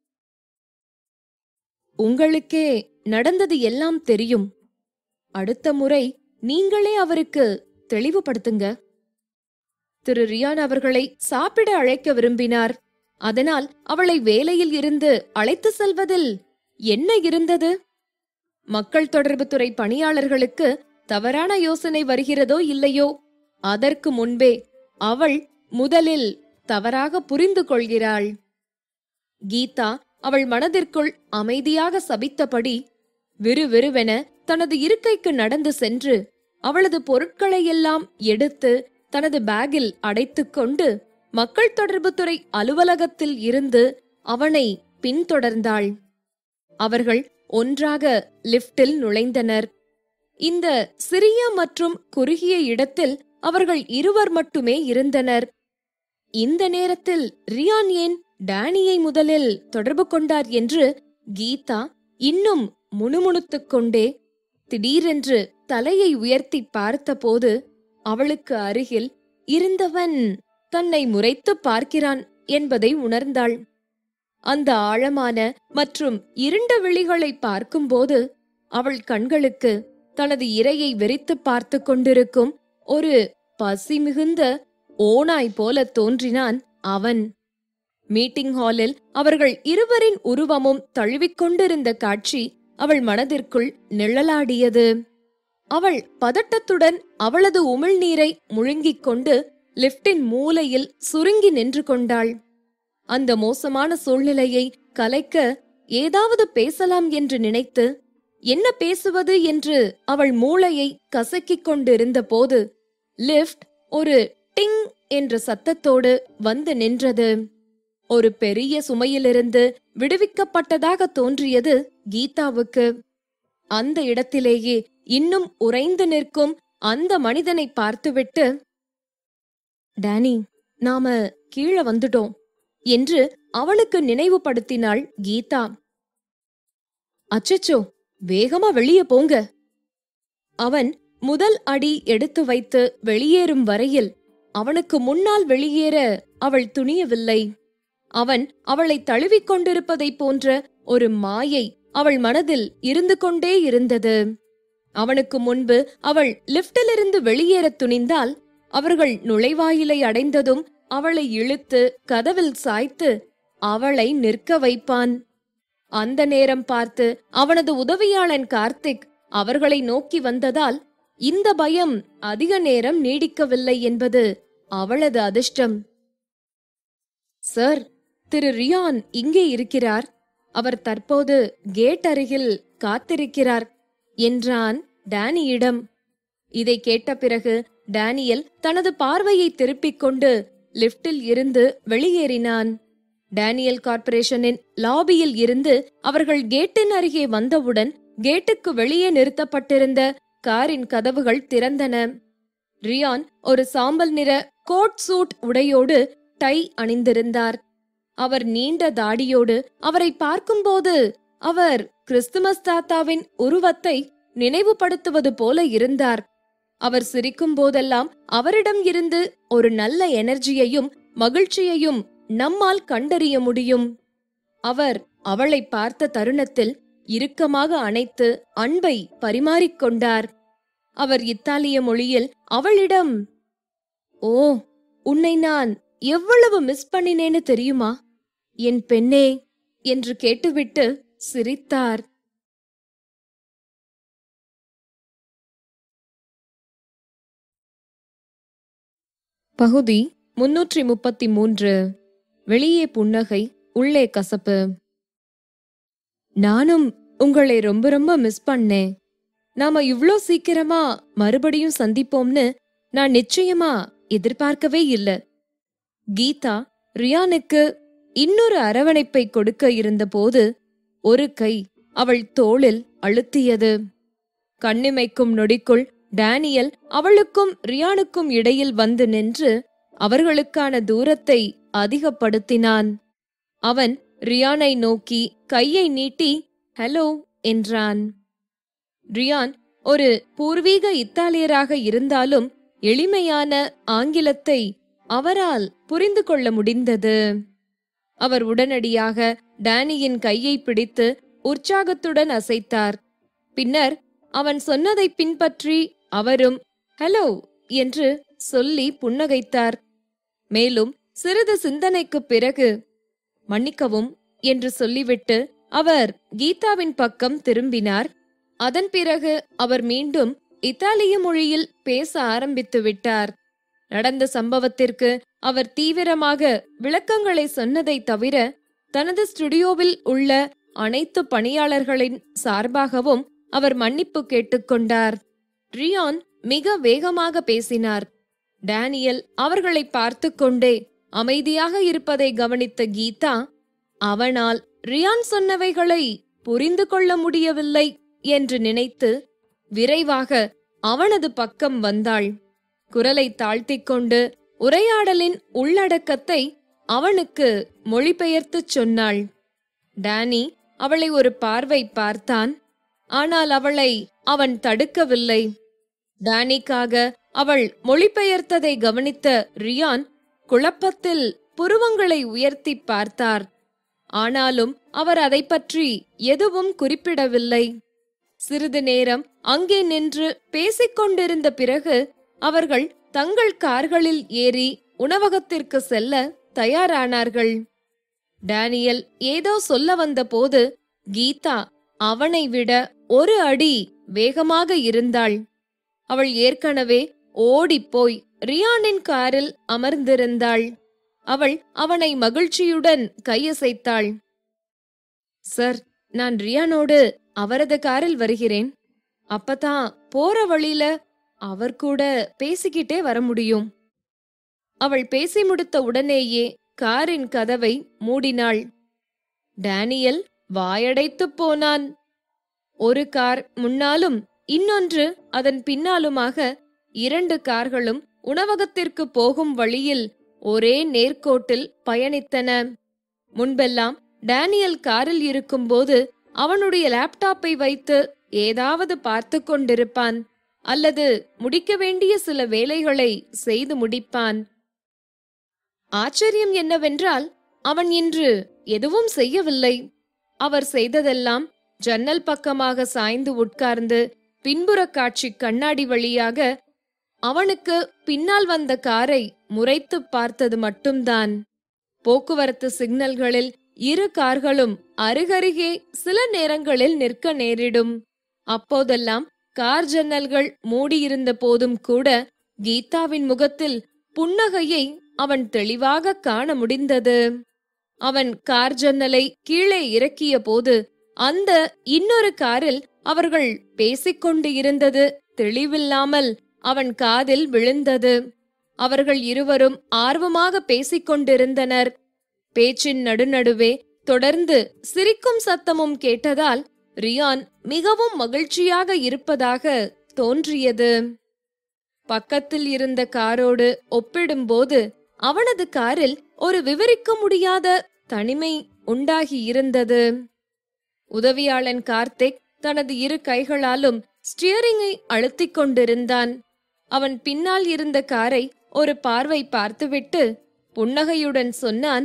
S1: உங்களுக்கே நடந்தது எல்லாம் தெரியும். அடுத்த முறை நீங்களே அவருக்கு தெளிவுபடுத்துங்க. திரு ரியான் அவர்களை சாப்பிட அழைக்க விரும்பினார். அதனால் அவளை வேலையில் இருந்து அழைத்து செல்வதில் என்ன இருந்தது? மக்கள் தொடர்புத்துறை பணியாளர்களுக்கு தவறான யோசனை வருகிறதோ இல்லையோ, அதற்கு முன்பே அவள் முதலில் தவறாக புரிந்து கொள்கிறாள். கீதா அவள் மனதிற்குள் அமைதியாக சபித்தபடி விறுவிறுவென தனது இருக்கைக்கு நடந்து சென்று அவளது பொருட்களையெல்லாம் எடுத்து தனது பேக்கில் அடைத்துக்கொண்டு மக்கள் தொடர்புத்துறை அலுவலகத்தில் இருந்து அவனை பின்தொடர்ந்தாள். அவர்கள் ஒன்றாக லிப்டில் நுழைந்தனர். இந்த சிறிய மற்றும் குறுகிய இடத்தில் அவர்கள் இருவர் மட்டுமே இருந்தனர். இந்த நேரத்தில் ரியான் ஏன் டேனியை முதலில் தொடர்பு கொண்டார் என்று கீதா இன்னும் முணுமுணுத்துக் கொண்டே திடீரென்று தலையை உயர்த்தி பார்த்தபோது அவளுக்கு அருகில் இருந்தவன் தன்னை முறைத்து பார்க்கிறான் என்பதை உணர்ந்தாள். அந்த ஆழமான மற்றும் இருண்ட விழிகளை பார்க்கும்போது அவள் கண்களுக்கு தனது இரையை வெறித்து பார்த்து கொண்டிருக்கும் ஒரு பசி மிகுந்த ஓநாய் போல தோன்றினான் அவன். மீட்டிங் ஹாலில் அவர்கள் இருவரின் உருவமும் தழுவிக்கொண்டிருந்த காட்சி அவள் மனதிற்குள் நிழலாடியது. அவள் பதட்டத்துடன் அவளது உமிழ்நீரை முழுங்கிக் கொண்டு லிப்டின் மூலையில் சுருங்கி நின்று கொண்டாள். அந்த மோசமான சூழ்நிலையை கலைக்க ஏதாவது பேசலாம் என்று நினைத்து என்ன பேசுவது என்று அவள் மூளையை கசக்கிக் கொண்டிருந்த போது லிப்ட் ஒரு டிங் என்ற சத்தத்தோடு வந்து நின்றது. ஒரு பெரிய சுமையிலிருந்து விடுவிக்கப்பட்டதாக தோன்றியது கீதாவுக்கு. அந்த இடத்திலேயே இன்னும் உறைந்து நிற்கும் அந்த மனிதனை பார்த்துவிட்டு, டேனி, நாம கீழே வந்துட்டோம் என்று அவனுக்கு நினைவுபடுத்தினாள் கீதா. அச்சச்சோ, வேகமா வெளியே போங்க. அவன் முதல் அடி எடுத்து வைத்து வெளியேறும் வரையில் அவனுக்கு முன்னால் வெளியேற அவள் துணியவில்லை. அவன் அவளை தழுவிக் கொண்டிருப்பதைப் போன்ற ஒரு மாயை அவள் மனதில் இருந்து கொண்டே இருந்தது. அவனுக்கு முன்பு அவள் லிப்டிலிருந்து வெளியேறத் துணிந்தால் அவர்கள் நுழைவாயிலை அடைந்ததும் அவளை இழுத்து கதவில் சாய்த்து அவளை நிற்க வைப்பான். அந்த நேரம் பார்த்து அவனது உதவியாளன் கார்த்திக் அவர்களை நோக்கி வந்ததால் இந்த பயம் அதிக நேரம் நீடிக்கவில்லை என்பது அவளது அதிர்ஷ்டம். சார், திரு ரியான் இங்கே இருக்கிறார். அவர் தற்போது கேட் அருகில் காத்திருக்கிறார் என்றான் டேனியிடம். இதை கேட்ட பிறகு டேனியல் தனது பார்வையை திருப்பிக் கொண்டு லிப்டில் இருந்து வெளியேறினான். டேனியல் கார்ப்பரேஷனின் லாபியில் இருந்து அவர்கள் கேட்டின் அருகே வந்தவுடன் கேட்டுக்கு வெளியே நிறுத்தப்பட்டிருந்த காரின் கதவுகள் திறந்தன. ரியான் ஒரு சாம்பல் நிற கோட் சூட் உடையோடு டை அணிந்திருந்தார். அவர் நீண்ட தாடியோடு அவரை பார்க்கும்போது அவர் கிறிஸ்துமஸ் தாத்தாவின் உருவத்தை நினைவுபடுத்துவது போல இருந்தார். அவர் சிரிக்கும் போதெல்லாம் அவரிடம் இருந்து ஒரு நல்ல எனர்ஜியையும் மகிழ்ச்சியையும் நம்மால் கண்டறிய முடியும். அவர் அவளை பார்த்த தருணத்தில் இறுக்கமாக அணைத்து அன்பை பரிமாறிக்கொண்டார். அவர் இத்தாலிய மொழியில் அவளிடம், ஓ, உன்னை நான் எவ்வளவு மிஸ் பண்ணினேன்னு தெரியுமா என் பெண்ணே என்று கேட்டுவிட்டு சிரித்தார். பகுதி 333. வெளியே புன்னகை, உள்ளே கசப்பு. நானும் உங்களை ரொம்ப ரொம்ப மிஸ் பண்ணேன். நாம இவ்ளோ சீக்கிரமா மறுபடியும் சந்திப்போம்னு நான் நிச்சயமா எதிர்பார்க்கவே இல்ல. கீதா ரியானுக்கு இன்னொரு அரவணைப்பை கொடுக்க இருந்தபோது ஒரு கை அவள் தோளில் அழுத்தியது. கண்ணிமைக்கும் நொடிக்குள் டேனியல் அவளுக்கும் ரியானுக்கும் இடையில் வந்து நின்று அவர்களுக்கான தூரத்தை அதிகப்படுத்தினான். அவன் ரியானை நோக்கி கையை நீட்டி ஹலோ என்றான். ரியான் ஒரு பூர்வீக இத்தாலியராக இருந்தாலும் எளிமையான ஆங்கிலத்தை அவரால் புரிந்து கொள்ள முடிந்தது. அவர் உடனடியாக டேனியின் கையை பிடித்து உற்சாகத்துடன் அசைத்தார். பின்னர் அவன் சொன்னதை பின்பற்றி அவரும் ஹலோ என்று சொல்லி புன்னகைத்தார். மேலும் சிறிது சிந்தனைக்குப் பிறகு மன்னிக்கவும் என்று சொல்லிவிட்டு அவர் கீதாவின் பக்கம் திரும்பினார். அதன் பிறகு அவர் மீண்டும் இத்தாலிய மொழியில் பேச ஆரம்பித்து விட்டார். நடந்த சம்பவத்திற்கு அவர் தீவிரமாக விளக்கங்களை சொன்னதை தவிர தனது ஸ்டுடியோவில் உள்ள அனைத்து பணியாளர்களின் சார்பாகவும் அவர் மன்னிப்பு கேட்டுக்கொண்டார். ரியான் மிக வேகமாக பேசினார். டேனியல் அவர்களை பார்த்து கொண்டே அமைதியாக இருப்பதை கவனித்த கீதா, அவனால் ரியான் சொன்னவைகளை புரிந்து கொள்ள முடியவில்லை என்று நினைத்து விரைவாக அவனது பக்கம் வந்தாள். குரலை தாழ்த்திக் கொண்டு உரையாடலின் உள்ளடக்கத்தை அவனுக்கு மொழிபெயர்த்துச் சொன்னாள். டேனி அவளை ஒரு பார்வை பார்த்தான். ஆனால் அவளை அவன் தடுக்கவில்லை. டேனிக்காக அவள் மொழிபெயர்த்ததை கவனித்த ரியான் குழப்பத்தில் புருவங்களை உயர்த்தி பார்த்தார். ஆனாலும் அவர் அதை பற்றி எதுவும் குறிப்பிடவில்லை. சிறிது நேரம் அங்கே நின்று பேசிக்கொண்டிருந்த பிறகு அவர்கள் தங்கள் கார்களில் ஏறி உணவகத்திற்கு செல்ல தயாரானார்கள். டேனியல் ஏதோ சொல்ல வந்த போது கீதா அவனை விட ஒரு அடி வேகமாக இருந்தாள். அவள் ஏற்கனவே ஓடிப்போய் ரியானின் காரில் அமர்ந்திருந்தாள். அவள் அவனை மகிழ்ச்சியுடன் கையசைத்தாள். சார், நான் ரியானோடு அவரது காரில் வருகிறேன். அப்பதான் போற வழியில அவர் கூட பேசிக்கிட்டே வர முடியும். அவள் பேசி முடித்த உடனேயே காரின் கதவை மூடினாள். டேனியல் வாயடைத்துப் போனான். ஒரு கார் முன்னாலும் இன்னொன்று அதன் பின்னாலுமாக 2 கார்களும் உணவகத்திற்கு போகும் வழியில் ஒரே நேர்கோட்டில் பயணித்தன. முன்பெல்லாம் டேனியல் காரில் இருக்கும்போது அவனுடைய லேப்டாப்பை வைத்து ஏதாவது பார்த்து கொண்டிருப்பான் அல்லது முடிக்க வேண்டிய சில வேலைகளை செய்து முடிப்பான். ஆச்சரியம் என்னவென்றால் அவன் இன்று எதுவும் செய்யவில்லை. அவர் செய்ததெல்லாம் ஜன்னல் பக்கமாக சாய்ந்து உட்கார்ந்து பின்புற காட்சி கண்ணாடி வழியாக அவனுக்கு பின்னால் வந்த காரை முறைத்துப் பார்த்தது மட்டும்தான். போக்குவரத்து சிக்னல்களில் 2 கார்களும் அருகருகே சில நேரங்களில் நிற்க நேரிடும். அப்போதெல்லாம் கார் ஜன்னல்கள் மூடியிருந்த போதும் கூட கீதாவின் முகத்தில் புன்னகையை அவன் தெளிவாக காண முடிந்தது. அவன் கார் ஜன்னலை கீழே இறக்கிய போது அந்த இன்னொரு காரில் அவர்கள் பேசிக்கொண்டு இருந்தது தெளிவில்லாமல் அவன் காதில் விழுந்தது. அவர்கள் இருவரும் ஆர்வமாக பேசிக்கொண்டிருந்தனர். பேச்சின் நடுநடுவே தொடர்ந்து சிரிக்கும் சத்தமும் கேட்டதால் ரியான் மிகவும் மகிழ்ச்சியாக இருப்பதாக தோன்றியது. பக்கத்தில் இருந்த காரோடு ஒப்பிடும்போது அவனது காரில் ஒரு விவரிக்க முடியாத தனிமை உண்டாகி இருந்தது. உதவியாளன் கார்த்திக் தனது 2 கைகளாலும் ஸ்டியரிங்கை அழுத்திக் கொண்டிருந்தான். அவன் பின்னால் இருந்த காரை ஒரு பார்வை பார்த்துவிட்டு புன்னகையுடன் சொன்னான்,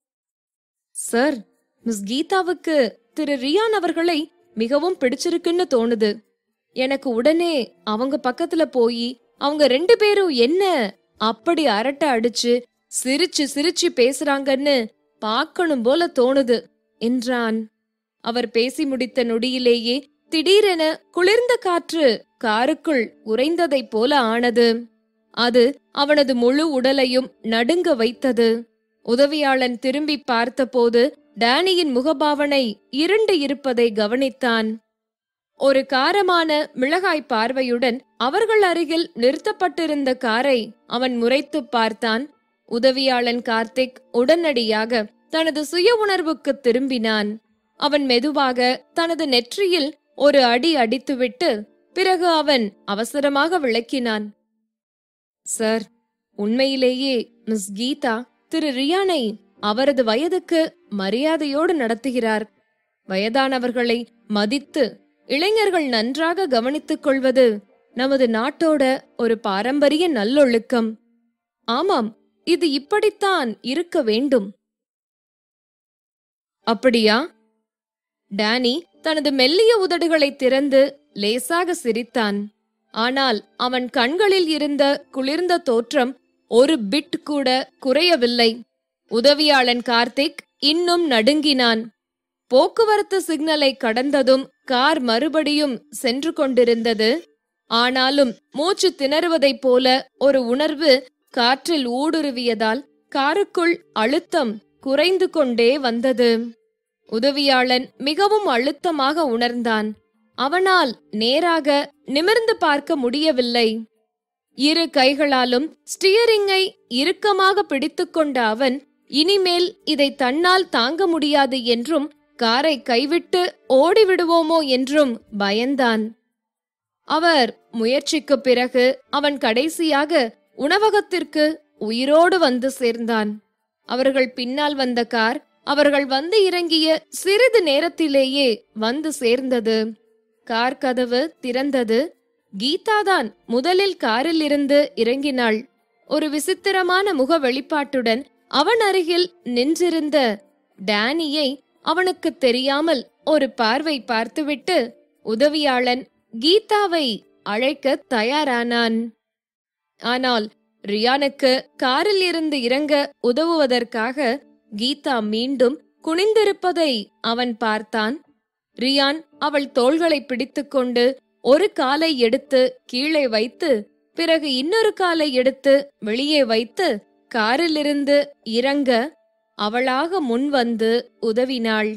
S1: சார், மிஸ் கீதாவுக்கு திரு ரியான் அவர்களை மிகவும் பிடிச்சிருக்குன்னு தோணுது. எனக்கு உடனே அவங்க பக்கத்துல போய் அவங்க 2 பேரும் என்ன அப்படி அரட்டை அடிச்சு சிரிச்சு சிரிச்சு பேசுறாங்கன்னு பார்க்கணும் போல தோணுது என்றான். அவர் பேசி முடித்த நொடியிலேயே திடீரென குளிர்ந்த காற்று காருக்குள் உறைந்ததைப் போல ஆனது. அது அவனது முழு உடலையும் நடுங்க வைத்தது. உதவியாளன் திரும்பி பார்த்தபோது டேனியின் முகபாவனை இருண்டு இருப்பதை கவனித்தான். ஒரு காரமான மிளகாய் பார்வையுடன் அவர்கள் அருகில் நிறுத்தப்பட்டிருந்த காரை அவன் முறைத்துப் பார்த்தான். உதவியாளன் கார்த்திக் உடனடியாக தனது சுய உணர்வுக்கு திரும்பினான். அவன் மெதுவாக தனது நெற்றியில் ஒரு அடி அடித்துவிட்டு பிறகு அவன் அவசரமாக விளக்கினான். சார், உண்மையிலேயே மிஸ் கீதா திரு ரியானை அவரது வயதுக்கு மரியாதையோடு நடத்துகிறார். வயதானவர்களை மதித்து இளைஞர்கள் நன்றாக கவனித்துக் கொள்வது நமது நாட்டோட ஒரு பாரம்பரிய நல்லொழுக்கம். ஆமாம், இது இப்படித்தான் இருக்க வேண்டும். அப்படியா? டானி தனது மெல்லிய உதடுகளை திறந்து லேசாக சிரித்தான். ஆனால் அவன் கண்களில் இருந்த குளிர்ந்த தோற்றம் ஒரு பிட் கூட குறையவில்லை. உதவியாளன் கார்த்திக் இன்னும் நடுங்கினான். போக்குவரத்து சிக்னலை கடந்ததும் கார் மறுபடியும் சென்று கொண்டிருந்தது. ஆனாலும் மூச்சு திணறுவதைப் போல ஒரு உணர்வு காற்றில் ஊடுருவியதால் காருக்குள் அழுத்தம் குறைந்து கொண்டே வந்தது. உதவியாளன் மிகவும் அழுத்தமாக உணர்ந்தான். அவனால் நேராக நிமிர்ந்து பார்க்க முடியவில்லை. இரு கைகளாலும் ஸ்டியரிங்கை இறுக்கமாக பிடித்துக்கொண்ட அவன் இனிமேல் இதை தன்னால் தாங்க முடியாது என்றும் காரை கைவிட்டு ஓடிவிடுவோமோ என்றும் பயந்தான். அவர் முயற்சிக்குப் பிறகு அவன் கடைசியாக உணவகத்திற்கு உயிரோடு வந்து சேர்ந்தான். அவர்கள் பின்னால் வந்த கார் அவர்கள் வந்து இறங்கிய சிறிது நேரத்திலேயே வந்து சேர்ந்தது. கார் கதவு திறந்தது. கீதாதான் முதலில் காரில் இருந்து இறங்கினாள். ஒரு விசித்திரமான முக வெளிப்பாட்டுடன் அவன் அருகில் நின்றிருந்த டானியை அவனுக்கு தெரியாமல் ஒரு பார்வை பார்த்துவிட்டு உதவியாளன் கீதாவை அழைக்க தயாரானான். ஆனால் ரியானுக்கு காரில் இருந்து இறங்க உதவுவதற்காக கீதா மீண்டும் குனிந்திருப்பதை அவன் பார்த்தான். ரியான் அவள் தோள்களை பிடித்துக்கொண்டு ஒரு காலை எடுத்து கீழே வைத்து பிறகு இன்னொரு காலை எடுத்து வெளியே வைத்து காரிலிருந்து இறங்க அவளாக முன் வந்து உதவினாள்.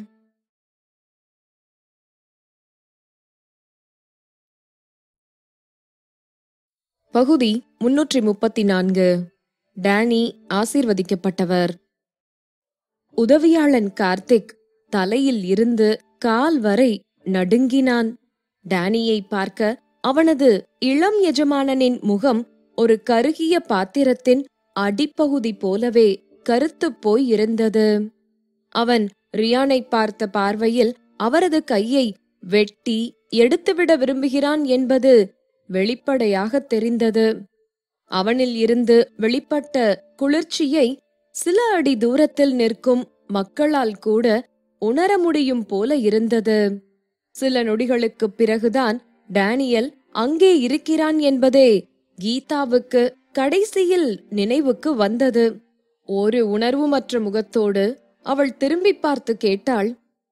S1: பகுதி 334. டானி ஆசீர்வதிக்கப்பட்டவர். உதவியாளன் கார்த்திக் தலையில் இருந்து கால் வரை நடுங்கினான். டானியை பார்க்க அவனது இளம் எஜமானனின் முகம் ஒரு கருகிய பாத்திரத்தின் அடிப்பகுதி போலவே கருத்துப் போய் இருந்தது. அவன் ரியானை பார்த்த பார்வையில் அவரது கையை வெட்டி எடுத்துவிட விரும்புகிறான் என்பது வெளிப்படையாக தெரிந்தது. அவனில் இருந்து வெளிப்பட்ட குளிர்ச்சியை சில அடி தூரத்தில் நிற்கும் மக்களால் கூட உணர முடியும் போல இருந்தது. சில நொடிகளுக்குப் பிறகுதான் டானியல் அங்கே இருக்கிறான் என்பதே கீதாவுக்கு கடைசியில் நினைவுக்கு வந்தது. ஒரு உணர்வுமற்ற முகத்தோடு அவள் திரும்பி பார்த்து கேட்டாள்,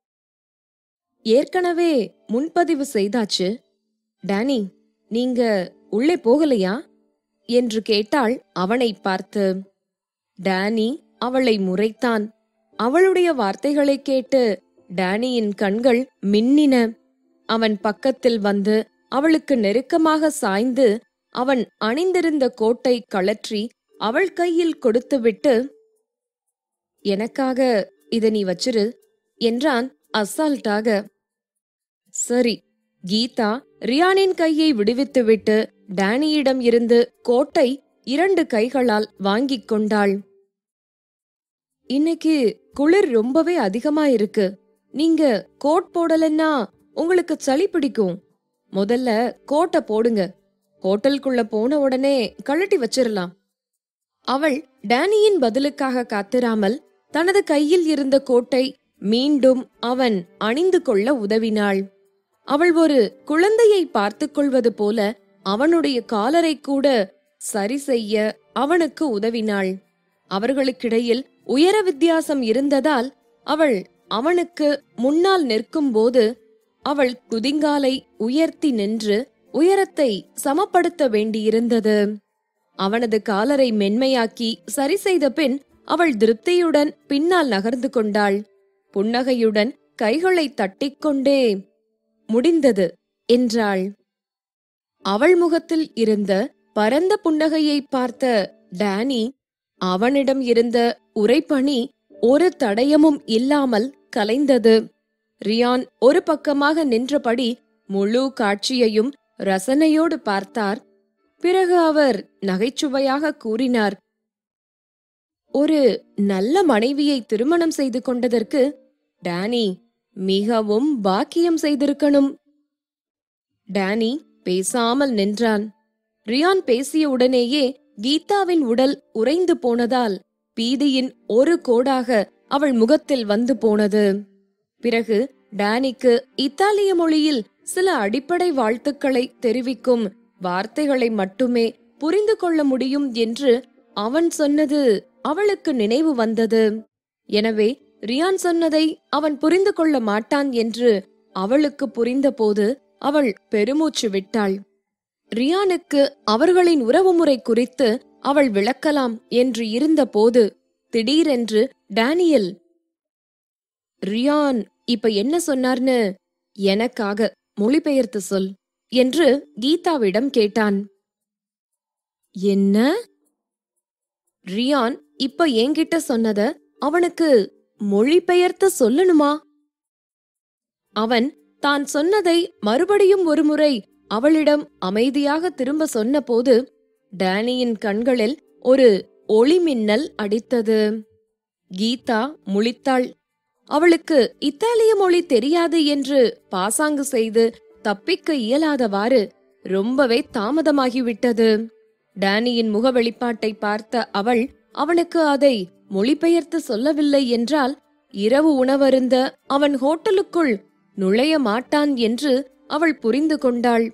S1: ஏற்கனவே முன்பதிவு செய்தாச்சு. டானி, நீங்க உள்ளே போகலையா என்று கேட்டாள் அவனை பார்த்து. டானி அவளை முறைத்தான். அவளுடைய வார்த்தைகளை கேட்டு டானியின் கண்கள் மின்னின. அவன் பக்கத்தில் வந்து அவளுக்கு நெருக்கமாக சாய்ந்து அவன் அணிந்திருந்த கோட்டை கழற்றி அவள் கையில் கொடுத்துவிட்டு, எனக்காக இத நீ வச்சிரு என்றான் அசால்ட்டாக. சரி. கீதா ரியானின் கையை விடுவித்துவிட்டு டானியிடம் இருந்து கோட்டை 2 கைகளால் வாங்கிக் கொண்டாள். இன்னைக்கு குளிர் ரொம்பவே அதிகமா இருக்கு. நீங்க கோட் போடலன்னா உங்களுக்கு சளி பிடிக்கும். முதல்ல கோட்டை போடுங்க. ஹோட்டலுக்குள்ள போன உடனே கழட்டி வச்சிரலாம். அவள் டானியின் பதிலுக்காக காத்திராமல் தனது கையில் இருந்த கோட்டை மீண்டும் அவன் அணிந்து கொள்ள உதவினாள். அவள் ஒரு குழந்தையை பார்த்துக் கொள்வது போல அவனுடைய காலரை கூட சரி செய்ய அவனுக்கு உதவினாள். அவர்களுக்கிடையில் உயர வித்தியாசம் இருந்ததால் அவள் அவனுக்கு முன்னால் நிற்கும்போது அவள் குதிங்காலை உயர்த்தி நின்று உயரத்தை சமப்படுத்த வேண்டியிருந்தது. அவனது காலரை மென்மையாக்கி சரி செய்த பின் அவள் திருப்தியுடன் பின்னால் நகர்ந்து கொண்டாள். புன்னகையுடன் கைகளை தட்டிக்கொண்டே முடிந்தது என்றாள். அவள் முகத்தில் இருந்த பரந்த புன்னகையை பார்த்த டானி அவனிடம் இருந்த உறைபனி ஒரு தடயமும் இல்லாமல் கலைந்தது. ரியான் ஒரு பக்கமாக நின்றபடி முழு காட்சியையும் ரசனையோடு பார்த்தார். பிறகு அவர் நகைச்சுவையாக கூறினார், ஒரு நல்ல மனைவியை திருமணம் செய்து கொண்டதற்கு டேனி மிகவும் பாக்கியம் செய்திருக்கணும். டேனி பேசாமல் நின்றான். ரியான் பேசிய உடனேயே கீதாவின் உடல் உறைந்து போனதால் பீதியின் ஒரு கோடாக அவள் முகத்தில் வந்து போனது. பிறகு டேனிக்கு இத்தாலிய மொழியில் சில அடிப்படை வாழ்த்துக்களை தெரிவிக்கும் வார்த்தைகளை மட்டுமே புரிந்து கொள்ள முடியும் என்று அவன் சொன்னது அவளுக்கு நினைவு வந்தது. எனவே ரியான் சொன்னதை அவன் புரிந்து கொள்ள மாட்டான் என்று அவளுக்கு புரிந்தபோது அவள் பெருமூச்சு விட்டாள். ரியானுக்கு அவர்களின் உறவுமுறை குறித்து அவள் விளக்கலாம் என்று இருந்தபோது திடீரென்று டேனியல், ரியான் இப்ப என்ன சொன்னார்னு எனக்காக மொழிபெயர்த்து சொல் என்று கீதாவிடம் கேட்டான். என்ன? ரியான் இப்ப என்கிட்ட சொன்னத அவனுக்கு மொழிபெயர்த்து சொல்லணுமா? அவன் தான் சொன்னதை மறுபடியும் ஒருமுறை அவளிடம் அமைதியாக திரும்ப சொன்னபோது டேனியின் கண்களில் ஒரு ஒளிமின்னல் அடித்தது. கீதா முழித்தாள். அவளுக்கு இத்தாலிய மொழி தெரியாது என்று பாசாங்கு செய்து தப்பிக்க இயலாதவாறு ரொம்பவே தாமதமாகிவிட்டது. டேனியின் முக வெளிப்பாட்டை பார்த்த அவள் அவனுக்கு அதை மொழிபெயர்த்து சொல்லவில்லை என்றால் இரவு உணவருந்த அவன் ஹோட்டலுக்குள் நுழைய மாட்டான் என்று அவள் புரிந்து கொண்டாள்.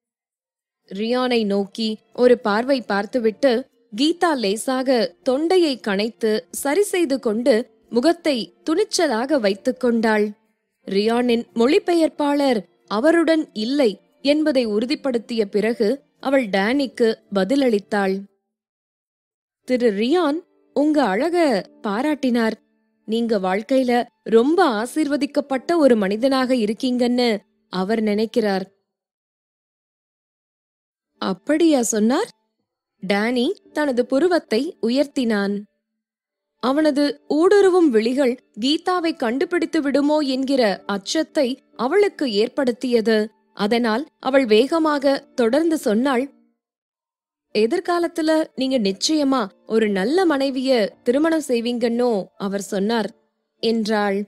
S1: ரியானை நோக்கி ஒரு பார்வை பார்த்துவிட்டு கீதா லேசாக தொண்டையை கனைத்து சரி செய்து கொண்டு முகத்தை துணிச்சலாக வைத்துக் கொண்டாள். ரியானின் மொழிபெயர்ப்பாளர் அவருடன் இல்லை என்பதை உறுதிப்படுத்திய பிறகு அவள் டேனிக்கு பதிலளித்தாள். திரு ரியான் உங்க அழக பாராட்டினார். நீங்க வாழ்க்கையில ரொம்ப ஆசீர்வதிக்கப்பட்ட ஒரு மனிதனாக இருக்கீங்கன்னு அவர் நினைக்கிறார். அப்படியா சொன்னார்? டேனி தனது புருவத்தை உயர்த்தினான். அவனது ஊடுருவும் விழிகள் கீதாவை கண்டுபிடித்து விடுமோ என்கிற அச்சத்தை அவளுக்கு ஏற்படுத்தியது. அதனால் அவள் வேகமாக தொடர்ந்து சொன்னாள், எதிர்காலத்துல நீங்க நிச்சயமா ஒரு நல்ல மனைவிய திருமணம் செய்வீங்கன்னோ அவர் சொன்னார் என்றாள்.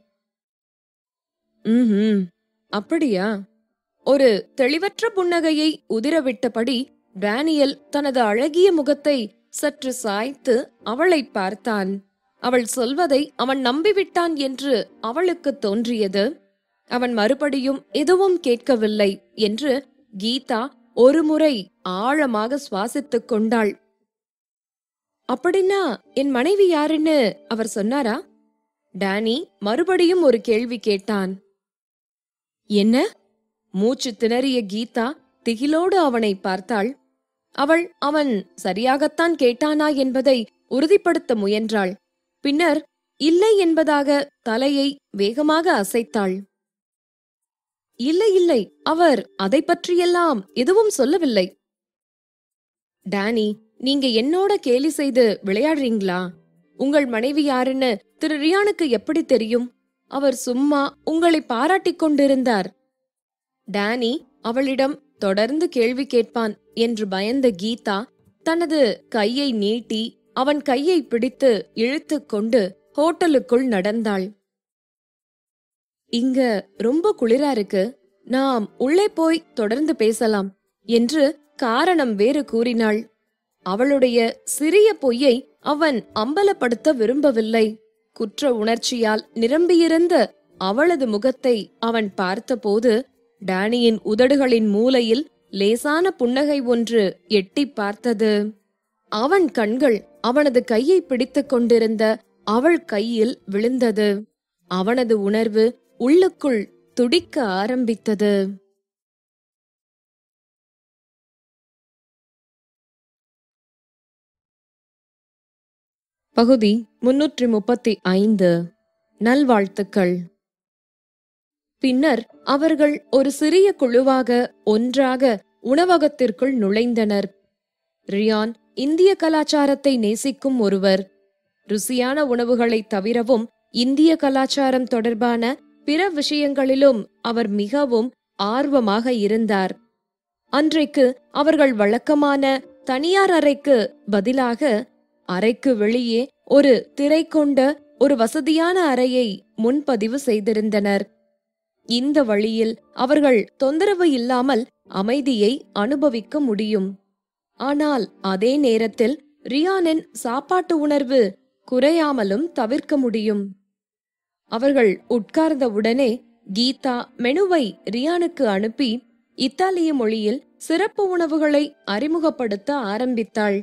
S1: அப்படியா? ஒரு தெளிவற்ற புன்னகையை உதிரவிட்டபடி டேனியல் தனது அழகிய முகத்தை சற்று சாய்த்து அவளை பார்த்தான். அவள் சொல்வதை அவன் நம்பிவிட்டான் என்று அவளுக்கு தோன்றியது. அவன் மறுபடியும் எதுவும் கேட்கவில்லை என்று கீதா ஒருமுறை ஆழமாக சுவாசித்துக் கொண்டாள். அப்படின்னா என் மனைவி யாருன்னு அவர் சொன்னாரா? டேனி மறுபடியும் ஒரு கேள்வி கேட்டான். என்ன? மூச்சு திணறிய கீதா திகிலோடு அவனை பார்த்தாள். அவன் சரியாகத்தான் கேட்டானா என்பதை உறுதிப்படுத்த முயன்றாள். பின்னர் இல்லை என்பதாக தலையை வேகமாக அசைத்தாள். இல்லை இல்லை, அவர் அதை பற்றியெல்லாம் எதுவும் சொல்லவில்லை. டேனி, நீங்க என்னோட கேலி செய்து விளையாடுறீங்களா? உங்கள் மனைவி யாருன்னு திரு ரியானுக்கு எப்படி தெரியும்? அவர் சும்மா உங்களை பாராட்டிக் கொண்டிருந்தார். டேனி அவளிடம் தொடர்ந்து கேள்வி கேட்பான் என்று பயந்த கீதா தனது கையை நீட்டி அவன் கையை பிடித்து இழுத்துக் கொண்டு ஹோட்டலுக்குள் நடந்தாள். இங்க ரொம்ப குளிரா இருக்கு, நாம் உள்ளே போய் தொடர்ந்து பேசலாம் என்று காரணம் வேறு கூறினாள். அவளுடைய சிறிய பொய்யை அவன் அம்பலப்படுத்த விரும்பவில்லை. குற்ற உணர்ச்சியால் நிரம்பியிருந்த அவளது முகத்தை அவன் பார்த்தபோது டேனியின் உதடுகளின் மூலையில் லேசான புன்னகை ஒன்று எட்டி பார்த்தது. அவன் கண்கள் அவனது கையை பிடித்துக் கொண்டிருந்த அவள் கையில் விழுந்தது. அவனது உணர்வு உள்ளுக்குள் துடிக்க ஆரம்பித்தது. பகுதி 335. நல்வாழ்த்துக்கள். பின்னர் அவர்கள் ஒரு சிறிய குழுவாக ஒன்றாக உணவகத்திற்குள் நுழைந்தனர். ரியான் இந்திய கலாச்சாரத்தை நேசிக்கும் ஒருவர். ருசியான உணவுகளை தவிரவும் இந்திய கலாச்சாரம் தொடர்பான பிற விஷயங்களிலும் அவர் மிகவும் ஆர்வமாக இருந்தார். அன்றைக்கு அவர்கள் வழக்கமான தனியார் அறைக்கு பதிலாக அறைக்கு வெளியே ஒரு திரை கொண்ட ஒரு வசதியான அறையை முன்பதிவு செய்திருந்தனர். இந்த வழியில் அவர்கள் தொந்தரவு இல்லாமல் அமைதியை அனுபவிக்க முடியும். ஆனால் அதே நேரத்தில் ரியானின் சாப்பாட்டு உணர்வு குறையாமலும் தவிர்க்க முடியும். அவர்கள் உட்கார்ந்தவுடனே கீதா மெனுவை ரியானுக்கு அனுப்பி இத்தாலிய மொழியில் சிறப்பு உணவுகளை அறிமுகப்படுத்த ஆரம்பித்தாள்.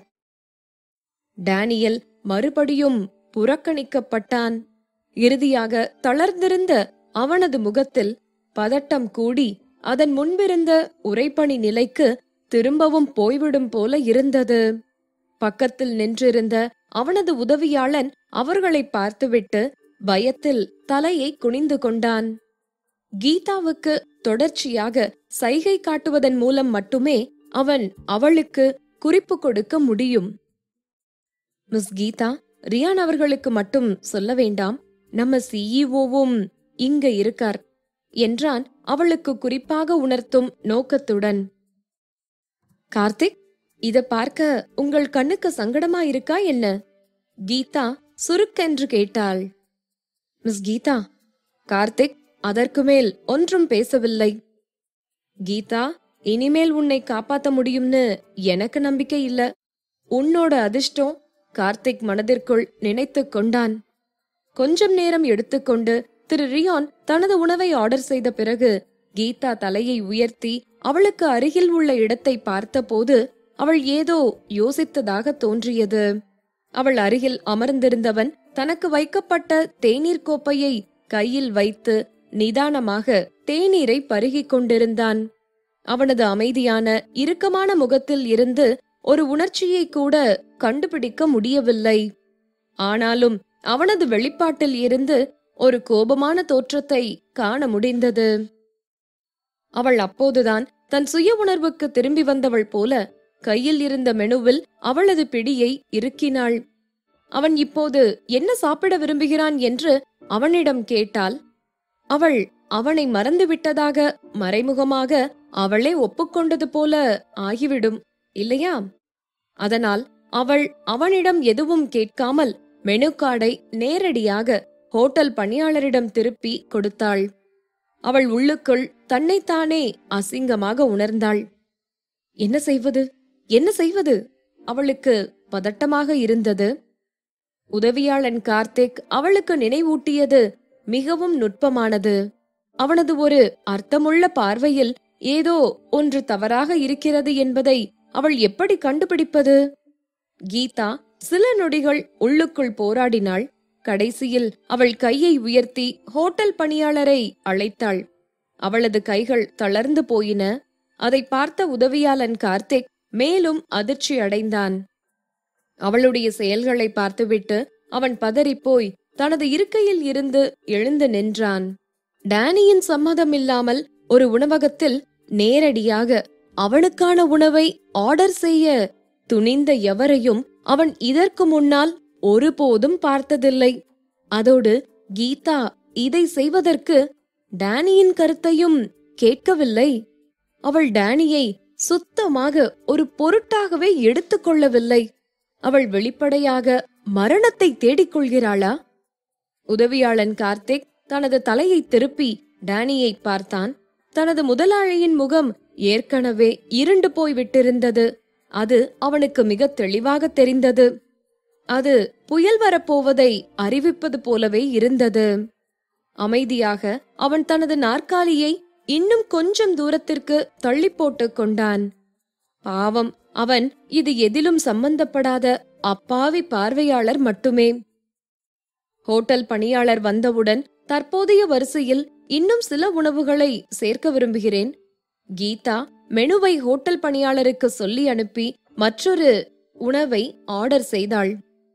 S1: டேனியல் மறுபடியும் புறக்கணிக்கப்பட்டான். இறுதியாக தளர்ந்திருந்த அவனது முகத்தில் பதட்டம் கூடி அதன் முன்பிருந்த உறைபனி நிலைக்கு திரும்பவும் போய்விடும் போல இருந்தது. பக்கத்தில் நின்றிருந்த அவனது உதவியாளன் அவர்களை பார்த்துவிட்டு பயத்தில் தலையை குனிந்து கொண்டான். கீதாவுக்கு தொடர்ச்சியாக சைகை காட்டுவதன் மூலம் மட்டுமே அவன் அவளுக்கு குறிப்பு கொடுக்க முடியும். மிஸ் கீதா, ரியான் அவர்களுக்கு மட்டும் சொல்ல வேண்டாம், நம்ம சிஇஓவும் இங்க இருக்கார் என்றான் அவளுக்கு குறிப்பாக உணர்த்தும் நோக்கத்துடன். கார்த்திக், இத பார்க்க உங்கள் கண்ணுக்கு சங்கடமா இருக்கா என்ன? கீதா சுருக்கென்று கேட்டாள். மிஸ் கீதா, கார்த்திக் அதற்கு மேல் ஒன்றும் பேசவில்லை. கீதா, இனிமேல் உன்னை காப்பாத்த முடியும்னு எனக்கு நம்பிக்கை இல்ல. உன்னோட அதிர்ஷ்டம், கார்த்திக் மனதிற்குள் நினைத்து கொண்டான். கொஞ்சம் நேரம் எடுத்துக்கொண்டு திரு ரியான் தனது உணவை ஆர்டர் செய்த பிறகு கீதா தலையை உயர்த்தி அவளுக்கு அருகில் உள்ள இடத்தை பார்த்தபோது அவள் ஏதோ யோசித்ததாக தோன்றியது. அவள் அருகில் அமர்ந்திருந்தவன் தனக்கு வைக்கப்பட்ட தேநீர் கோப்பையை கையில் வைத்து நிதானமாக தேநீரை பருகிக் கொண்டிருந்தான். அவனது அமைதியான இறுக்கமான முகத்தில் இருந்து ஒரு உணர்ச்சியை கூட கண்டுபிடிக்க முடியவில்லை. ஆனாலும் அவனது வெளிப்பாட்டில் இருந்து ஒரு கோபமான தோற்றத்தை காண முடிந்தது. அவள் அப்போதுதான் தன் சுய உணர்வுக்கு திரும்பி வந்தவள் போல கையில் இருந்த மெனுவில் அவளது பிடியை இறுக்கினாள். அவன் இப்போது என்ன சாப்பிட விரும்புகிறான் என்று அவனிடம் கேட்டால் அவள் அவனை மறந்துவிட்டதாக மறைமுகமாக அவளே ஒப்புக்கொண்டது போல ஆகிவிடும் இல்லையா? அதனால் அவள் அவனிடம் எதுவும் கேட்காமல் மெனு கார்டை நேரடியாக ஹோட்டல் பணியாளரிடம் திருப்பி கொடுத்தாள். அவள் உள்ளுக்குள் தன்னைத்தானே அசிங்கமாக உணர்ந்தாள். என்ன செய்வது, என்ன செய்வது? அவளுக்கு பதட்டமாக இருந்தது. உதவியாளன் கார்த்திக் அவளுக்கு நினைவூட்டியது மிகவும் நுட்பமானது. அவனது ஒரு அர்த்தமுள்ள பார்வையில் ஏதோ ஒன்று தவறாக இருக்கிறது என்பதை அவள் எப்படி கண்டுபிடிப்பது? கீதா சில நொடிகள் உள்ளுக்குள் போராடினாள். கடைசியில் அவள் கையை உயர்த்தி ஹோட்டல் பணியாளரை அழைத்தாள். அவளது கைகள் தளர்ந்து போயின. அதை பார்த்த உதவியாளன் கார்த்திக் மேலும் அதிர்ச்சி அடைந்தான். அவளுடைய செயல்களை பார்த்துவிட்டு அவன் பதறிப்போய் தனது இருக்கையில் இருந்து எழுந்து நின்றான். டேனியின் சம்மதம் இல்லாமல் ஒரு உணவகத்தில் நேரடியாக அவனுக்கான உணவை ஆர்டர் செய்ய துணிந்த எவரையும் அவன் இதற்கு முன்னால் ஒருபோதும் பார்த்ததில்லை. அதோடு கீதா இதை செய்வதற்கு டேனியின் கருத்தையும் கேட்கவில்லை. அவள் டேனியை சுத்தமாக ஒரு பொருட்டாகவே எடுத்துக்கொள்ளவில்லை. அவள் வெளிப்படையாக மரணத்தை தேடிக்கொள்கிறாளா? உதவியாளன் கார்த்திக் தனது தலையை திருப்பி டேனியை பார்த்தான். தனது முதலாளியின் முகம் ஏற்கனவே இருண்டு போய்விட்டிருந்தது. அது அவனுக்கு மிக தெளிவாக தெரிந்தது. அது புயல் வரப்போவதை அறிவிப்பது போலவே இருந்தது. அமைதியாக அவன் தனது நாற்காலியை இன்னும் கொஞ்சம் தூரத்திற்கு தள்ளி போட்டுக் கொண்டான். பாவம், அவன் இது எதிலும் சம்பந்தப்படாத அப்பாவி பார்வையாளர் மட்டுமே. ஹோட்டல் பணியாளர் வந்தவுடன் தற்போதைய வரிசையில் இன்னும் சில உணவுகளை சேர்க்க விரும்புகிறேன். கீதா மெனுவை ஹோட்டல் பணியாளருக்கு சொல்லி அனுப்பி மற்றொரு உணவை ஆர்டர் செய்தாள்.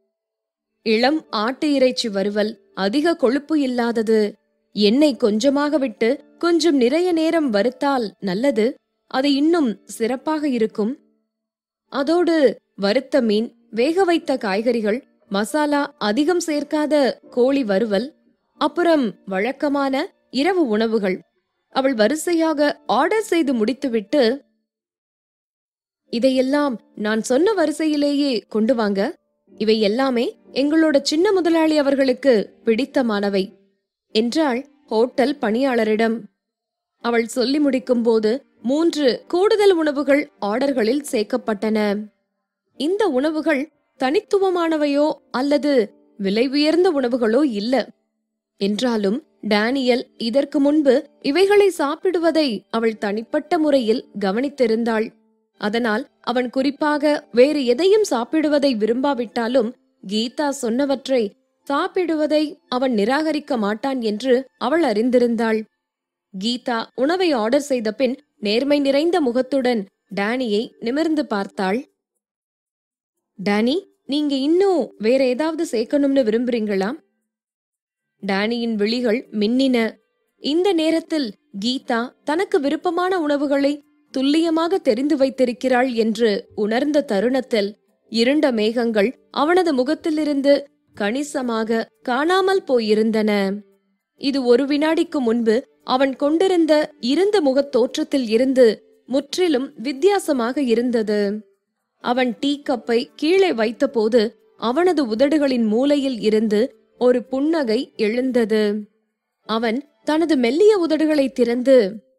S1: இளம் ஆட்டு இறைச்சி வறுவல், அதிக கொழுப்பு இல்லாதது. எண்ணெய் கொஞ்சமாக விட்டு கொஞ்சம் நிறைய நேரம் வறுத்தால் நல்லது. அது இன்னும் சிறப்பாக இருக்கும். அதோடு வறுத்த மீன், வேக வைத்த காய்கறிகள், மசாலா அதிகம் சேர்க்காத கோழி வறுவல், அப்புறம் வழக்கமான இரவு உணவுகள். அவள் வரிசையாக ஆர்டர் செய்து முடித்துவிட்டு, இதையெல்லாம் நான் சொன்ன வரிசையிலேயே கொண்டு வாங்க. இவை எல்லாமே எங்களோட சின்ன முதலாளி அவர்களுக்கு பிடித்தமானவை என்றாள் ஹோட்டல் பணியாளரிடம். அவள் சொல்லி முடிக்கும் போது 3 கூடுதல் உணவுகள் ஆர்டர்களில் சேர்க்கப்பட்டன. இந்த உணவுகள் தனித்துவமானவையோ அல்லது விலை உயர்ந்த உணவுகளோ இல்ல. என்றாலும் டேனியல் இதற்கு முன்பு இவைகளை சாப்பிடுவதை அவள் தனிப்பட்ட முறையில் கவனித்திருந்தாள். அதனால் அவன் குறிப்பாக வேறு எதையும் சாப்பிடுவதை விரும்பாவிட்டாலும் கீதா சொன்னவற்றை சாப்பிடுவதை அவன் நிராகரிக்க மாட்டான் என்று அவள் அறிந்திருந்தாள். கீதா உணவை ஆர்டர் செய்த பின் நேர்மை நிறைந்த முகத்துடன் டேனியை நிமிர்ந்து பார்த்தாள். டேனி, நீங்க இன்னும் வேற ஏதாவது சேர்க்கணும்னு விரும்புறீங்களா? டேனியின் விழிகள் மின்னின. இந்த நேரத்தில் கீதா தனக்கு விருப்பமான உணவுகளை துல்லியமாக தெரிந்து வைத்திருக்கிறாள் என்று உணர்ந்த தருணத்தில் இருண்ட மேகங்கள் அவனது முகத்திலிருந்து கணிசமாக காணாமல் போயிருந்தன. இது ஒரு வினாடிக்கு முன்பு அவன் கொண்டிருந்த இருந்த முகத் தோற்றத்தில் இருந்து முற்றிலும் வித்தியாசமாக இருந்தது. அவன் டீ கப்பை கீழே வைத்தபோது அவனது உதடுகளின் மூலையில் இருந்து ஒரு புன்னகை எழுந்தது. அவன் தனது மெல்லிய உதடுகளை திறந்து,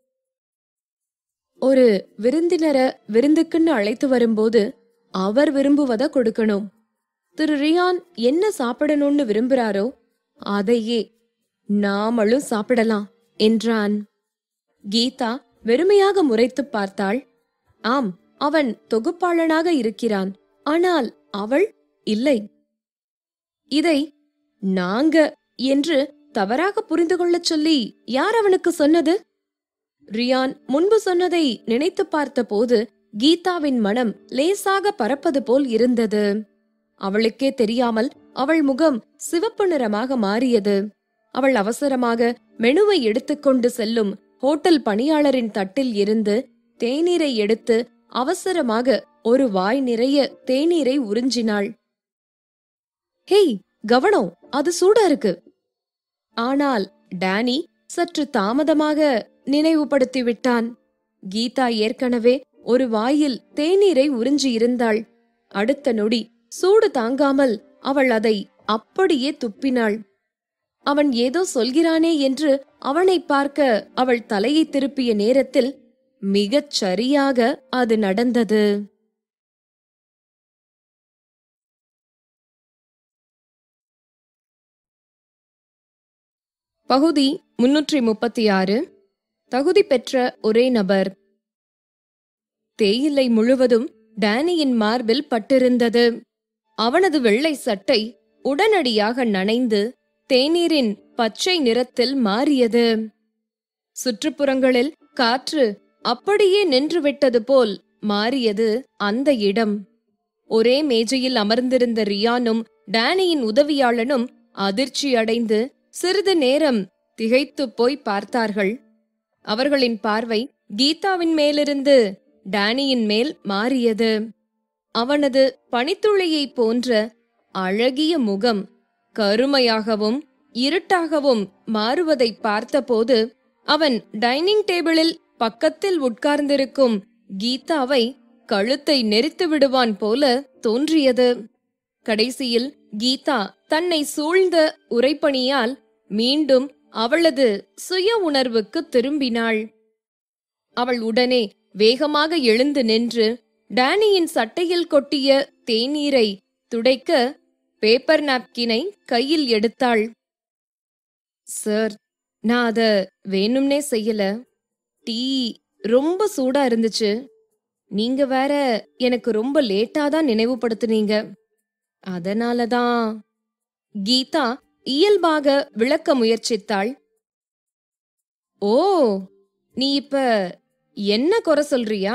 S1: ஒரு விருந்தினரை விருந்துக்குன்னு அழைத்து வரும்போது அவர் விரும்புவத கொடுக்கணும். திரு ரியான் என்ன சாப்பிடணும்னு விரும்புறாரோ அதையே நாமளும் சாப்பிடலாம் என்றான். கீதா வெறுமையாக முறைத்து பார்த்தாள். ஆம், அவன் தொகுப்பாளனாக இருக்கிறான். ஆனால் அவள் இல்லை. இதை நாங்க என்று தவறாக புரிந்து கொள்ளச் சொல்லி யார் அவனுக்கு சொன்னது? ரியான் முன்பு சொன்னதை நினைத்து பார்த்த போது கீதாவின் மனம் லேசாக பறப்பது போல் இருந்தது. அவளுக்கே தெரியாமல் அவள் முகம் சிவப்பு நிறமாக மாறியது. அவள் அவசரமாக மெனுவை எடுத்துக்கொண்டு செல்லும் ஹோட்டல் பணியாளரின் தட்டில் இருந்து தேநீரை எடுத்து அவசரமாக ஒரு வாய் நிறைய தேநீரை உறிஞ்சினாள். ஹேய், கவனம், அது சூடா இருக்கு. ஆனால் டேனி சற்று தாமதமாக நினைவுபடுத்திவிட்டான். கீதா ஏற்கனவே ஒரு வாயில் தேநீரை உறிஞ்சி இருந்தாள். அடுத்த நொடி சூடு தாங்காமல் அவள் அதை அப்படியே துப்பினாள். அவன் ஏதோ சொல்கிறானே என்று அவனை பார்க்க அவள் தலையை திருப்பிய நேரத்தில் மிகச் சரியாக அது நடந்தது. பகுதி 336. தகுதி பெற்ற ஒரே நபர். தேயிலை முழுவதும் டேனியின் மார்பில் பட்டிருந்தது. அவனது வெள்ளை சட்டை உடனடியாக நனைந்து தேநீரின் பச்சை நிறத்தில் மாறியது. சுற்றுப்புறங்களில் காற்று அப்படியே நின்றுவிட்டது போல் மாறியது அந்த இடம். ஒரே மேஜையில் அமர்ந்திருந்த ரியானும் டேனியின் உதவியாளனும் அதிர்ச்சியடைந்து சிறிது நேரம் திகைத்துப் போய் பார்த்தார்கள். அவர்களின் பார்வை கீதாவின் மேலிருந்து டேனியின் மேல் மாறியது. அவனது பனித்துளியைப் போன்ற அழகிய முகம் கருமையாகவும் இருட்டாகவும் மாறுவதை பார்த்தபோது அவன் டைனிங் டேபிளில் பக்கத்தில் உட்கார்ந்திருக்கும் கீதாவை கழுத்தை நெரித்து விடுவான் போல தோன்றியது. கடைசியில் கீதா தன்னை சூழ்ந்த உறைபனியால் மீண்டும் அவளது சுய உணர்வுக்கு திரும்பினாள். அவள் உடனே வேகமாக எழுந்து நின்று டேனியின் சட்டையில் கொட்டிய தேநீரை துடைக்க பேப்பர் நாப்கினை கையில் எடுத்தாள். சார், நான் அத வேணும்னே செய்யல. டீ ரொம்ப சூடா இருந்துச்சு. நீங்க வேற எனக்கு ரொம்ப லேட்டாதான் நினைவுபடுத்துனீங்க. அதனாலதான். கீதா இயல்பாக விளக்க முயற்சித்தாள். ஓ, நீ இப்ப என்ன குறை சொல்றியா?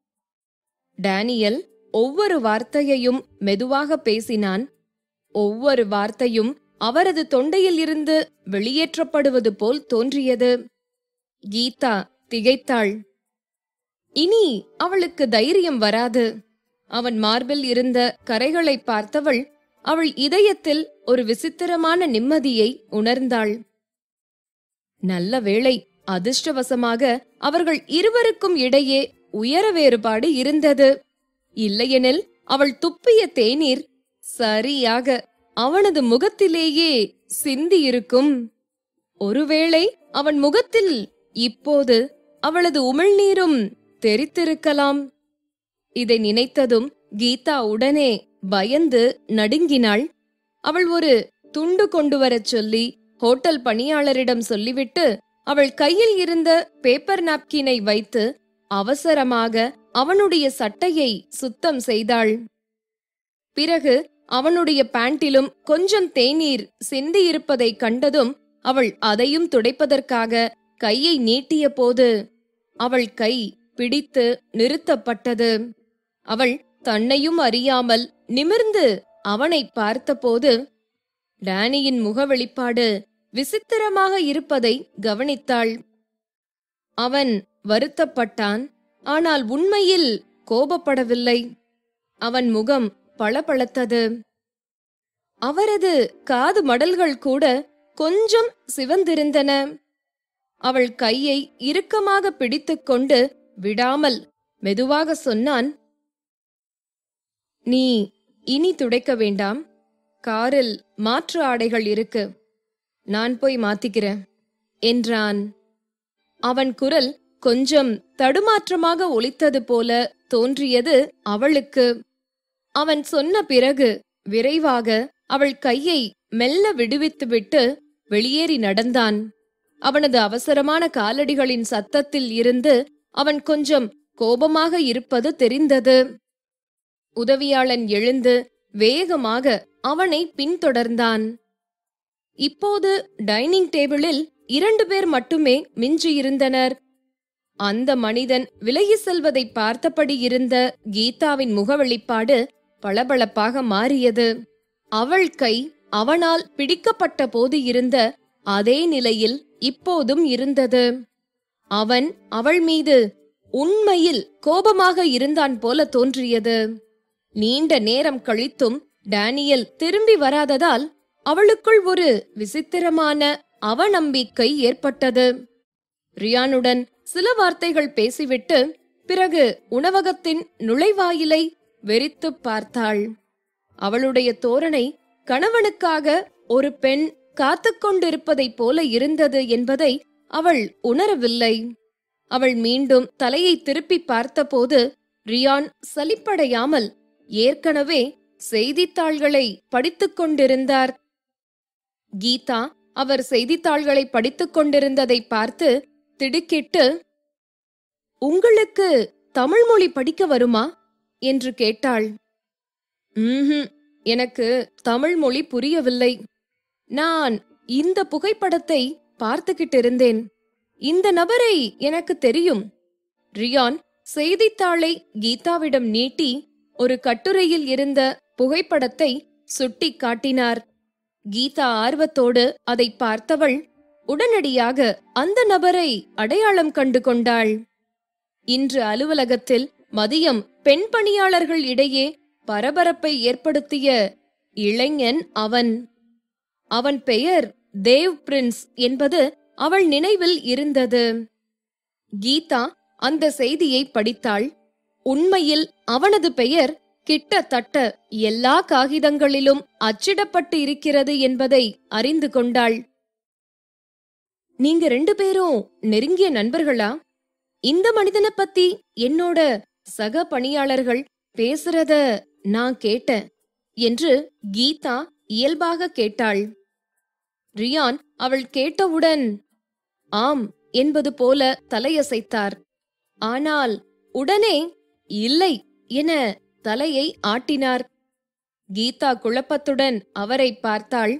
S1: டேனியல் ஒவ்வொரு வார்த்தையையும் மெதுவாக பேசினான். ஒவ்வொரு வார்த்தையும் அவரது தொண்டையில் இருந்து வெளியேற்றப்படுவது போல் தோன்றியது. கீதா திகைத்தாள். இனி அவளுக்கு தைரியம் வராது. அவன் மார்பில் இருந்த கரைகளை பார்த்தவள் அவள் இதயத்தில் ஒரு விசித்திரமான நிம்மதியை உணர்ந்தாள். நல்ல வேளை, அதிர்ஷ்டவசமாக அவர்கள் இருவருக்கும் இடையே உயர வேறுபாடு இருந்தது. இல்லையெனில் அவள் துப்பிய தேநீர் சரியாக அவனது முகத்திலேயே சிந்தியிருக்கும். ஒருவேளை அவன் முகத்தில் இப்போது அவளது உமிழ்நீரும் தெரித்திருக்கலாம். இதை நினைத்ததும் கீதா உடனே பயந்து நடுங்கினாள். அவள் ஒரு துண்டு கொண்டு வரச் சொல்லி ஹோட்டல் பணியாளரிடம் சொல்லிவிட்டு அவள் கையில் இருந்த பேப்பர் நாப்கினை வைத்து அவசரமாக அவனுடைய சட்டையை சுத்தம் செய்தாள். பிறகு அவனுடைய பேண்டிலும் கொஞ்சம் தேநீர் சிந்தியிருப்பதை கண்டதும் அவள் அதையும் துடைப்பதற்காக கையை நீட்டிய போது அவள் கை பிடித்து நிறுத்தப்பட்டது. அவள் தன்னையும் அறியாமல் நிமிர்ந்து அவனை பார்த்தபோது டேனியின் முக வெளிப்பாடு விசித்திரமாக இருப்பதை கவனித்தாள். அவன் வருத்தப்பட்டான், ஆனால் உண்மையில் கோபப்படவில்லை. அவன் முகம் பளபளத்தது. அவரது காது மடல்கள் கூட கொஞ்சம் சிவந்திருந்தன. அவள் கையை இறுக்கமாக பிடித்துக்கொண்டு விடாமல் மெதுவாக சொன்னான், "நீ இனி துடைக்க வேண்டாம். காரில் மாற்று ஆடைகள் இருக்கு, நான் போய் மாத்திக்கிறேன்" என்றான். அவன் குரல் கொஞ்சம் தடுமாற்றமாக ஒலித்தது போல தோன்றியது அவளுக்கு. அவன் சொன்ன பிறகு விரைவாக அவள் கையை மெல்ல விடுவித்துவிட்டு வெளியேறி நடந்தான். அவனது அவசரமான காலடிகளின் சத்தத்தில் இருந்து அவன் கொஞ்சம் கோபமாக இருப்பது தெரிந்தது. உதவியாளன் எழுந்து வேகமாக அவனை பின்தொடர்ந்தான். இப்போது டைனிங் டேபிளில் 2 பேர் மட்டுமே மிஞ்சியிருந்தனர். அந்த மனிதன் விலகி செல்வதை பார்த்தபடி இருந்த கீதாவின் முகவெளிப்பாடு பளபளப்பாக மாறியது. அவள் கை அவனால் பிடிக்கப்பட்ட போது இருந்த அதே நிலையில் இப்போதும் இருந்தது. அவன் அவள் மீது உண்மையில் கோபமாக இருந்தான் போல தோன்றியது. நீண்ட நேரம் கழித்தும் டேனியல் திரும்பி வராததால் அவளுக்குள் ஒரு விசித்திரமான அவநம்பிக்கை ஏற்பட்டது. ரியானுடன் சில வார்த்தைகள் பேசிவிட்டு பிறகு உணவகத்தின் நுழைவாயிலை வெறித்துப் பார்த்தாள். அவளுடைய தோரணை கணவனுக்காக ஒரு பெண் காத்துக்கொண்டிருப்பதைப் போல இருந்தது என்பதை அவள் உணரவில்லை. அவள் மீண்டும் தலையை திருப்பி பார்த்தபோது ரியான் சலிப்படையாமல் ஏற்கனவே செய்தித்தாள்களை படித்துக் கொண்டிருந்தார். கீதா அவர் செய்தித்தாள்களை படித்துக் கொண்டிருந்ததை பார்த்து திடுக்கிட்டு, "உங்களுக்கு தமிழ் மொழி படிக்க வருமா?" என்று கேட்டாள். எனக்கு தமிழ் மொழி புரியவில்லை. நான் இந்த புகைப்படத்தை பார்த்துக்கிட்டு இருந்தேன். இந்த நபரை எனக்கு தெரியும்." ரியான் செய்தித்தாளை கீதாவிடம் நீட்டி ஒரு கட்டுரையில் இருந்த புகைப்படத்தை சுட்டி காட்டினார். கீதா ஆர்வத்தோடு அதை பார்த்தவள் உடனடியாக அந்த நபரை அடையாளம் கண்டு கொண்டாள். இன்று அலுவலகத்தில் மதியம் பெண் பணியாளர்கள் இடையே பரபரப்பை ஏற்படுத்திய இளைஞன் அவன். அவன் பெயர் தேவ் பிரின்ஸ் என்பது அவள் நினைவில் இருந்தது. கீதா அந்த செய்தியை படித்தாள். உண்மையில் அவனது பெயர் கிட்டத்தட்ட எல்லா காகிதங்களிலும் அச்சிடப்பட்டு இருக்கிறது என்பதை அறிந்து கொண்டாள். "நீங்க 2 பேரும் நெருங்கிய நண்பர்களா? இந்த மனிதனை பத்தி என்னோட சக பணியாளர்கள் பேசுறத நான் கேட்டேன்" என்று கீதா இயல்பாக கேட்டாள். ரியான் அவள் கேட்டவுடன் ஆம் என்பது போல தலையசைத்தார். ஆனால் உடனே இல்லை என தலையை ஆட்டினார். கீதா குழப்பத்துடன் அவரை பார்த்தாள்.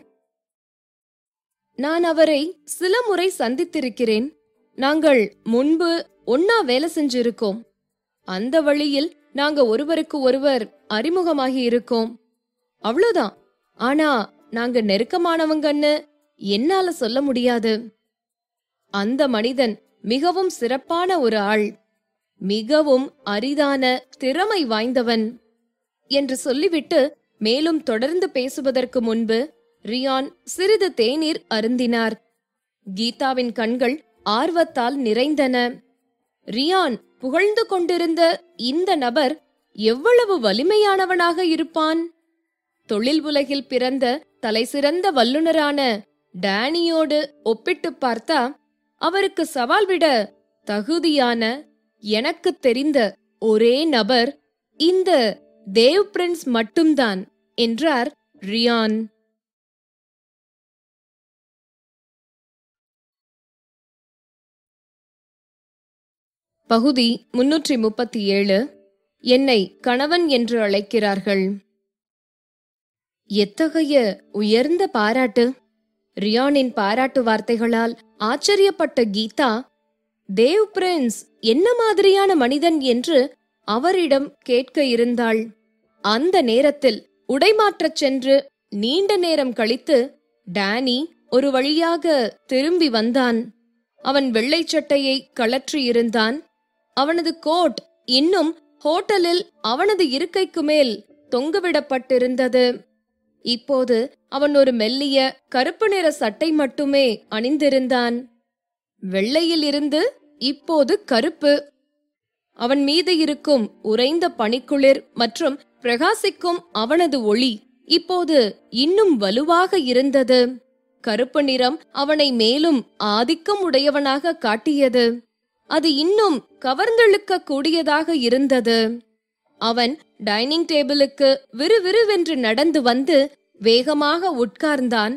S1: "நான் அவரை சில முறை சந்தித்திருக்கிறேன். நாங்கள் முன்பு ஒன்னா வேலை செஞ்சிருக்கோம். அந்த வழியில் நாங்க ஒருவருக்கு ஒருவர் அறிமுகமாகி இருக்கோம். அவ்வளவுதான். ஆனா நாங்க நெருக்கமானவங்கன்னு என்னால சொல்ல முடியாது." அந்த மனிதன் மிகவும் சிறப்பான ஒரு ஆள், மிகவும் அரிதான திறமை வாய்ந்தவன் என்று சொல்லிவிட்டு மேலும் தொடர்ந்து பேசுவதற்கு முன்பு ரியான் சிறிது தேநீர் அருந்தினார். கீதாவின் கண்கள் ஆர்வத்தால் நிறைந்தன. ரியான் புகழ்ந்து கொண்டிருந்த இந்த நபர் எவ்வளவு வலிமையானவனாக இருப்பான்? தொழில் உலகில் பிறந்த தலைசிறந்த வல்லுநரான டேனியோடு ஒப்பிட்டு பார்த்தா அவருக்கு சவால் விட தகுதியான, எனக்கு தெரிந்த ஒரே நபர் இந்த தேவ் பிரின்ஸ் மட்டும்தான் என்றார் ரியான். பகுதி 337. என்னை கணவன் என்று அழைக்கிறார்கள். எத்தகைய உயர்ந்த பாராட்டு! ரியானின் பாராட்டு வார்த்தைகளால் ஆச்சரியப்பட்ட கீதா, தேவ் பிரின்ஸ் என்ன மாதிரியான மனிதன் என்று அவரிடம் கேட்க இருந்தாள். அந்த நேரத்தில் உடைமாற்றச் சென்று நீண்ட நேரம் கழித்து டேனி ஒரு வழியாக திரும்பி வந்தான். அவன் வெள்ளை சட்டையை கழற்றியிருந்தான். அவனது கோட் இன்னும் ஹோட்டலில் அவனது இருக்கைக்கு மேல் தொங்கவிடப்பட்டிருந்தது. இப்போது அவன் ஒரு மெல்லிய கருப்பு நிற சட்டை மட்டுமே அணிந்திருந்தான். வெள்ளையில் இருந்து இப்போது கருப்பு. அவன் மீது இருக்கும் உறைந்த பனிக்குளிர் மற்றும் பிரகாசிக்கும் அவனது ஒளி இப்போது இன்னும் வலுவாக இருந்தது. கருப்பு நிறம் அவனை மேலும் ஆதிக்கம் உடையவனாக காட்டியது. அது இன்னும் கவர்ந்தெழுக்க கூடியதாக இருந்தது. அவன் டைனிங் டேபிளுக்கு விறுவிறுவென்று நடந்து வந்து வேகமாக உட்கார்ந்தான்.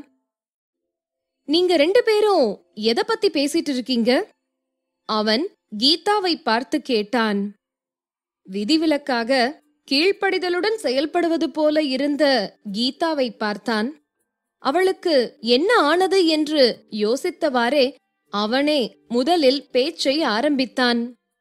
S1: நீங்க 2 பேரும் எதை பத்தி பேசிட்டு இருக்கீங்க? அவன் கீதாவை பார்த்து கேட்டான். விதிவிலக்காக கீழ்ப்படிதலுடன் செயல்படுவது போல இருந்த கீதாவை பார்த்தான். அவளுக்கு என்ன ஆனது என்று யோசித்தவாறே அவனே முதலில் பேச்சை ஆரம்பித்தான்.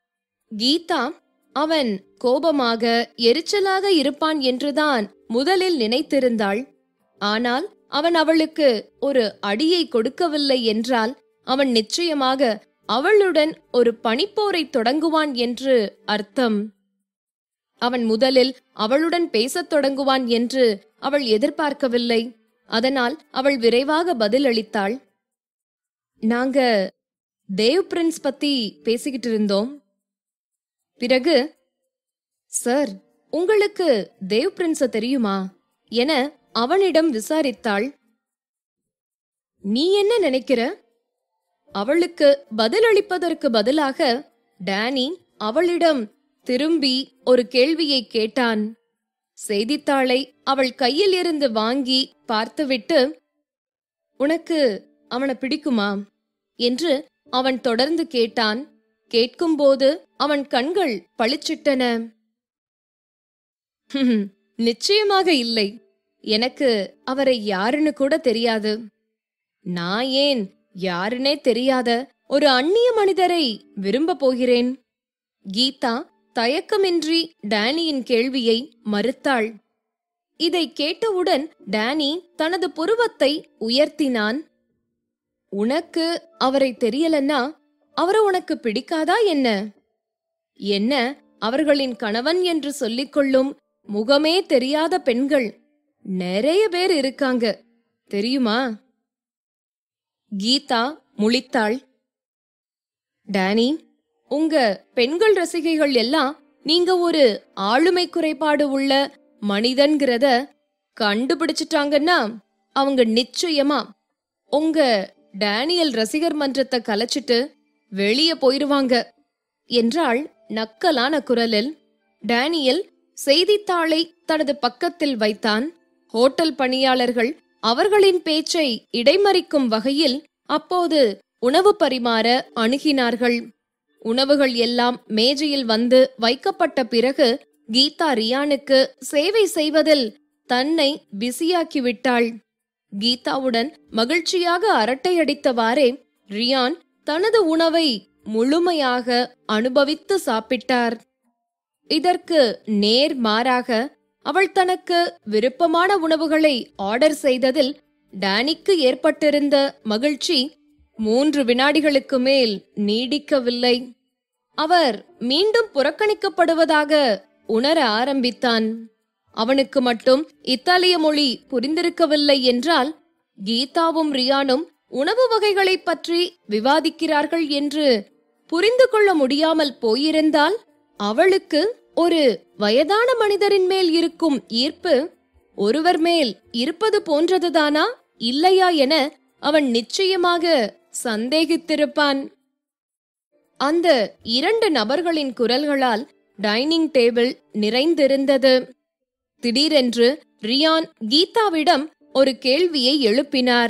S1: கீதா அவன் கோபமாக எரிச்சலாக இருப்பான் என்றுதான் முதலில் நினைத்திருந்தாள். ஆனால் அவன் அவளுக்கு ஒரு அடியை கொடுக்கவில்லை என்றால் அவன் நிச்சயமாக அவளுடன் ஒரு பனிப்போரை தொடங்குவான் என்று அர்த்தம். அவன் முதலில் அவளுடன் பேசத் தொடங்குவான் என்று அவள் எதிர்பார்க்கவில்லை. அதனால் அவள் விரைவாக பதிலளித்தாள். நாங்க தேவ் பிரின்ஸ் பத்தி பேசிக்கிட்டு இருந்தோம். பிறகு, சார், உங்களுக்கு தேவ் பிரின்ஸ தெரியுமா என அவனிடம் விசாரித்தாள். நீ என்ன நினைக்கிற? அவளுக்கு பதிலளிப்பதற்கு பதிலாக டேனி அவளிடம் திரும்பி ஒரு கேள்வியை கேட்டான். செய்தித்தாளை அவள் கையில் இருந்து வாங்கி பார்த்துவிட்டு, உனக்கு அவனை பிடிக்குமா என்று அவன் தொடர்ந்து கேட்டான். கேட்கும்போது அவன் கண்கள் பளிச்சிட்டன. நிச்சயமாக இல்லை. எனக்கு அவரை யாருன்னு கூட தெரியாது. நான் ஏன் யாருன்னே தெரியாத ஒரு அந்நிய மனிதரை விரும்ப போகிறேன்? கீதா தயக்கமின்றி டேனியின் கேள்வியை மறுத்தாள். இதை கேட்டவுடன் டேனி தனது புருவத்தை உயர்த்தினான். உனக்கு அவரை தெரியலன்னா அவரை உனக்கு பிடிக்காதா என்ன? என்ன, அவர்களின் கணவன் என்று சொல்லிக்கொள்ளும் முகமே தெரியாத பெண்கள் நிறைய பேர் இருக்காங்க தெரியுமா? கீதா முழித்தாள். டேனி, உங்க பெண்கள் ரசிகைகள் எல்லாம் நீங்க ஒரு ஆளுமை குறைபாடு உள்ள மனிதன்கிறத கண்டுபிடிச்சிட்டாங்கன்னா அவங்க நிச்சயமா உங்க டேனியல் ரசிகர் மன்றத்தை கலைச்சிட்டு வெளியே போயிருவாங்க என்றாள் நக்கலான குரலில். டேனியல் செய்தித்தாளை தனது பக்கத்தில் வைத்தான். ஹோட்டல் பணியாளர்கள் அவர்களின் பேச்சை இடைமறிக்கும் வகையில் அப்போது உணவு பரிமாற அணுகினார்கள். உணவுகள் எல்லாம் மேஜையில் வந்து வைக்கப்பட்ட பிறகு கீதா ரியானுக்கு சேவை செய்வதில் தன்னை பிஸியாக்கிவிட்டாள். கீதாவுடன் மகிழ்ச்சியாக அரட்டையடித்தவாறே ரியான் தனது உணவை முழுமையாக அனுபவித்து சாப்பிட்டார். இதற்கு நேர் மாறாக அவள் தனக்கு விருப்பமான உணவுகளை ஆர்டர் செய்ததில் டேனிக்கு ஏற்பட்டிருந்த மகிழ்ச்சி 3 வினாடிகளுக்கு மேல் நீடிக்கவில்லை. அவர் மீண்டும் புறக்கணிக்கப்படுவதாக உணர ஆரம்பித்தான். அவனுக்கு மட்டும் இத்தாலிய மொழி புரிந்திருக்கவில்லை என்றால், கீதாவும் ரியானும் உணவு வகைகளைப் பற்றி விவாதிக்கிறார்கள் என்று புரிந்து கொள்ள முடியாமல் போயிருந்தால், அவளுக்கு ஒரு வயதான மனிதரின் மேல் இருக்கும் ஈர்ப்பு ஒருவர் மேல் இருப்பது போன்றதுதானா இல்லையா என அவன் நிச்சயமாக சந்தேகித்திருப்பான். அந்த 2 நபர்களின் குரல்களால் டைனிங் டேபிள் நிறைந்திருந்தது. திடீரென்று ரியான் கீதாவிடம் ஒரு கேள்வியை எழுப்பினார்.